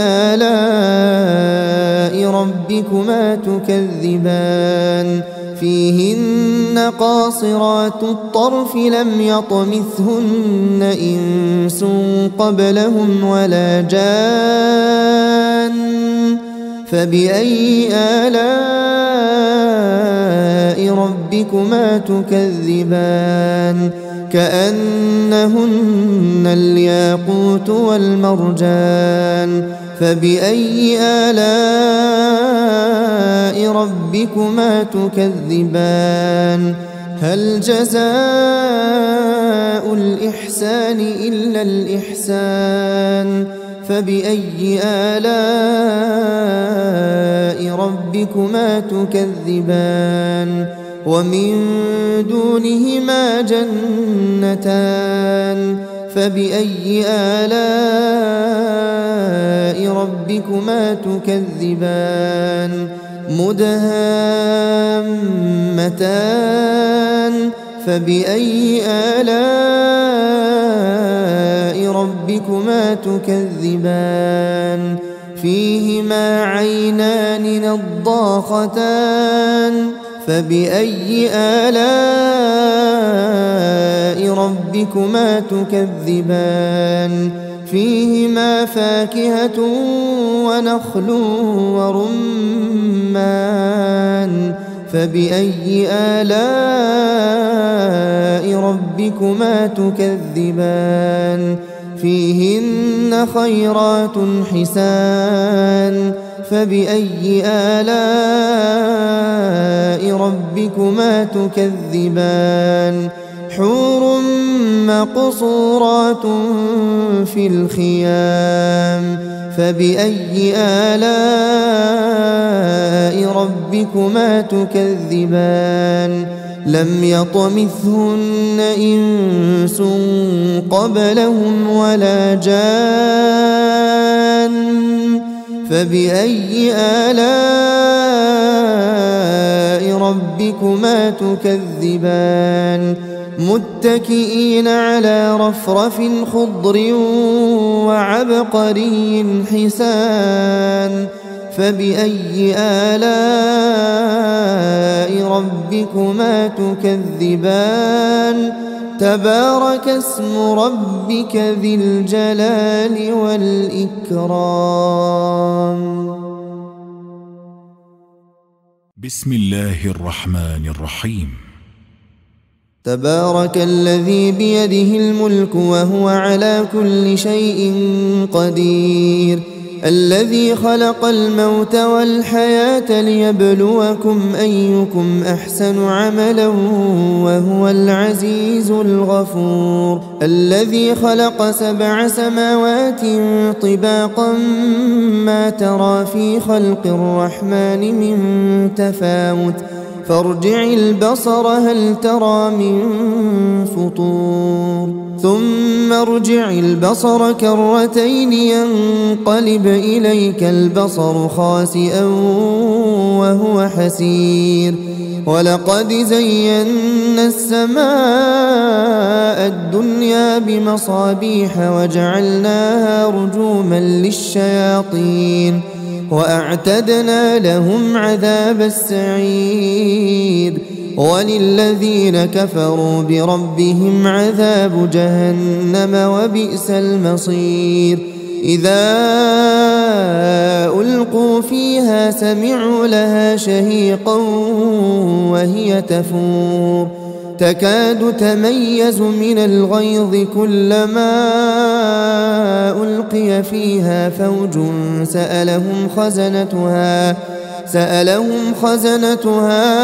آلاء ربكما تكذبان فيهن قاصرات الطرف لم يطمثهن إنس قبلهم ولا جان فبأي آلاء ربكما تكذبان كأنهن الياقوت والمرجان فبأي آلاء ربكما تكذبان هل جزاء الإحسان إلا الإحسان فبأي آلاء ربكما تكذبان ومن دونهما جنتان فبأي آلاء ربكما تكذبان مدهامتان فبأي آلاء ربكما تكذبان فيهما عينان نضاختان فبأي آلاء ربكما تكذبان فيهما فاكهة ونخل ورمان فبأي آلاء ربكما تكذبان فيهن خيرات حسان فبأي آلاء ربكما تكذبان حور مقصورات في الخيام فبأي آلاء ربكما تكذبان لم يطمثهن إنس قبلهم ولا جان فبأي آلاء ربكما تكذبان متكئين على رفرف خضر وعبقري حسان فبأي آلاء ربكما تكذبان تبارك اسم ربك ذي الجلال والإكرام. بسم الله الرحمن الرحيم. تبارك الذي بيده الملك وهو على كل شيء قدير الذي خلق الموت والحياة ليبلوكم أيكم أحسن عملا وهو العزيز الغفور الذي خلق 7 سماوات طباقا ما ترى في خلق الرحمن من تفاوت فارجع البصر هل ترى من فطور ثم ارجع البصر كرتين ينقلب إليك البصر خاسئا وهو حسير ولقد زينا السماء الدنيا بمصابيح وجعلناها رجوما للشياطين وأعتدنا لهم عذاب السعير وللذين كفروا بربهم عذاب جهنم وبئس المصير إذا ألقوا فيها سمعوا لها شهيقا وهي تفور تكاد تميز من الغيظ كلما ألقي فيها فوج سألهم خزنتها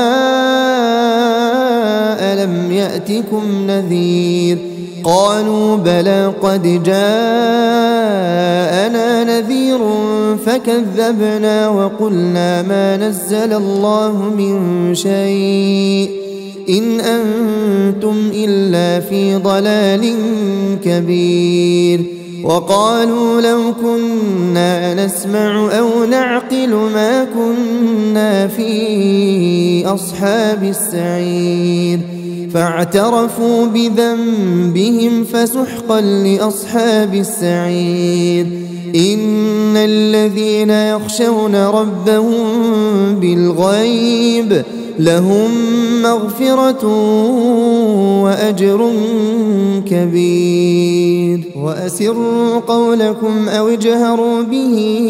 ألم يأتكم نذير قالوا بلى قد جاءنا نذير فكذبنا وقلنا ما نزل الله من شيء إن أنتم إلا في ضلال كبير وقالوا لو كنا نسمع أو نعقل ما كنا في أصحاب السعير فاعترفوا بذنبهم فسحقا لأصحاب السعير إن الذين يخشون ربهم بالغيب لهم مغفرة وأجر كبير وأسروا قولكم أو اجهروا به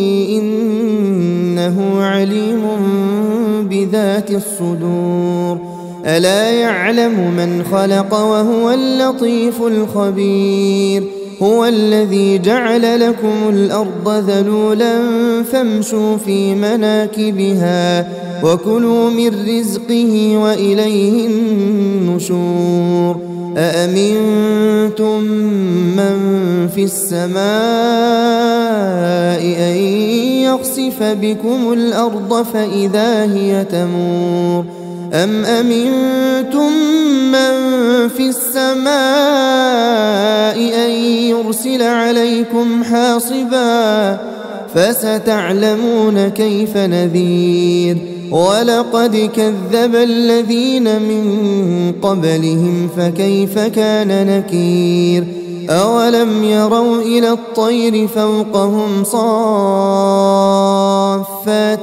إنه عليم بذات الصدور ألا يعلم من خلق وهو اللطيف الخبير هو الذي جعل لكم الأرض ذلولا فامشوا في مناكبها وكلوا من رزقه وإليه النشور أأمنتم من في السماء أن يخسف بكم الأرض فإذا هي تمور أم أمنتم من في السماء أن يرسل عليكم حاصبا فستعلمون كيف نذير ولقد كذب الذين من قبلهم فكيف كان نكير أولم يروا إلى الطير فوقهم صافات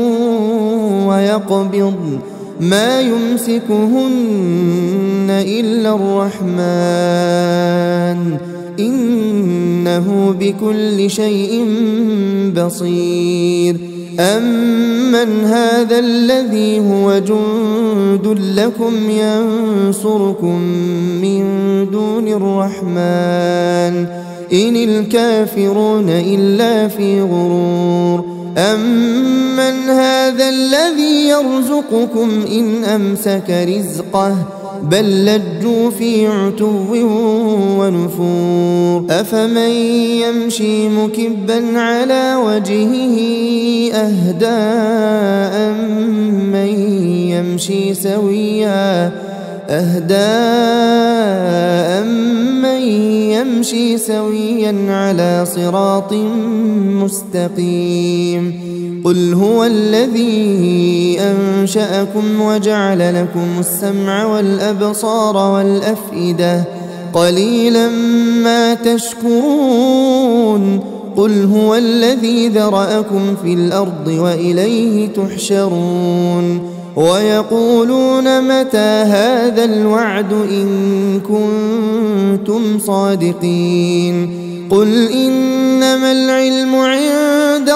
ويقبضن ما يمسكهن إلا الرحمن إنه بكل شيء بصير أمن هذا الذي هو جند لكم ينصركم من دون الرحمن إن الكافرون إلا في غرور أمن هذا الذي يرزقكم إن أمسك رزقه بل لجوا في عتو ونفور أفمن يمشي مكبا على وجهه أهدى أمن يمشي سويا على صراط مستقيم قل هو الذي أنشأكم وجعل لكم السمع والأبصار والأفئدة قليلا ما تشكرون قل هو الذي ذرأكم في الأرض وإليه تحشرون ويقولون متى هذا الوعد إن كنتم صادقين قل إنما العلم عند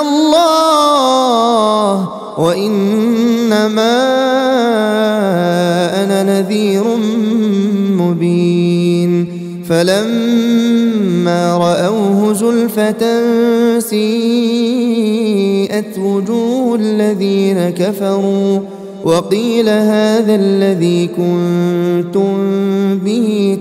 الله وإنما أنا نذير مبين فلما رأوه زلفة سيئت وجوه الذين كفروا وقيل هذا الذي كنتم به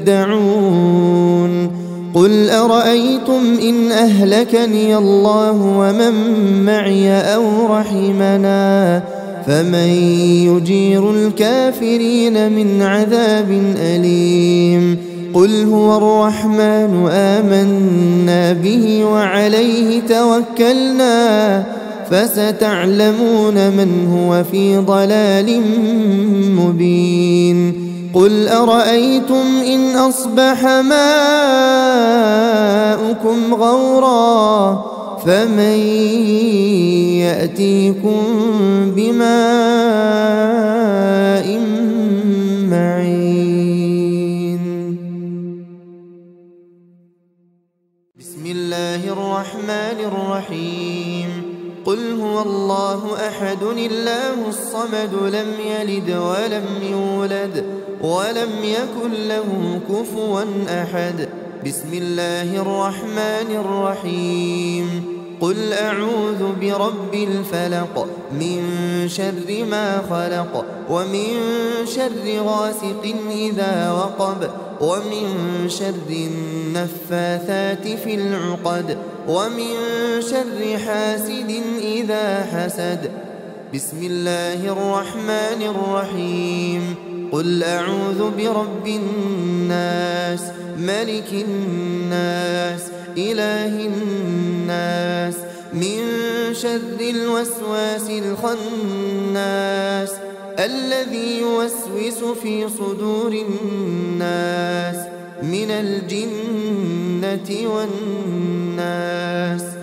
تدعون قل أرأيتم إن أهلكني الله ومن معي أو رحمنا فمن يجير الكافرين من عذاب أليم قل هو الرحمن آمنا به وعليه توكلنا فستعلمون من هو في ضلال مبين قل أرأيتم إن أصبح ماؤكم غورا فمن يأتيكم بماء معين بسم الله الرحمن الرحيم قل هو الله أحد الله الصمد لم يلد ولم يولد ولم يكن له كفوا أحد بسم الله الرحمن الرحيم قل أعوذ برب الفلق من شر ما خلق ومن شر غاسق إذا وقب ومن شر النفاثات في العقد ومن شر حاسد إذا حسد بسم الله الرحمن الرحيم قل أعوذ برب الناس ملك الناس إله الناس من شر الوسواس الخناس الذي يوسوس في صدور الناس من الجنة والناس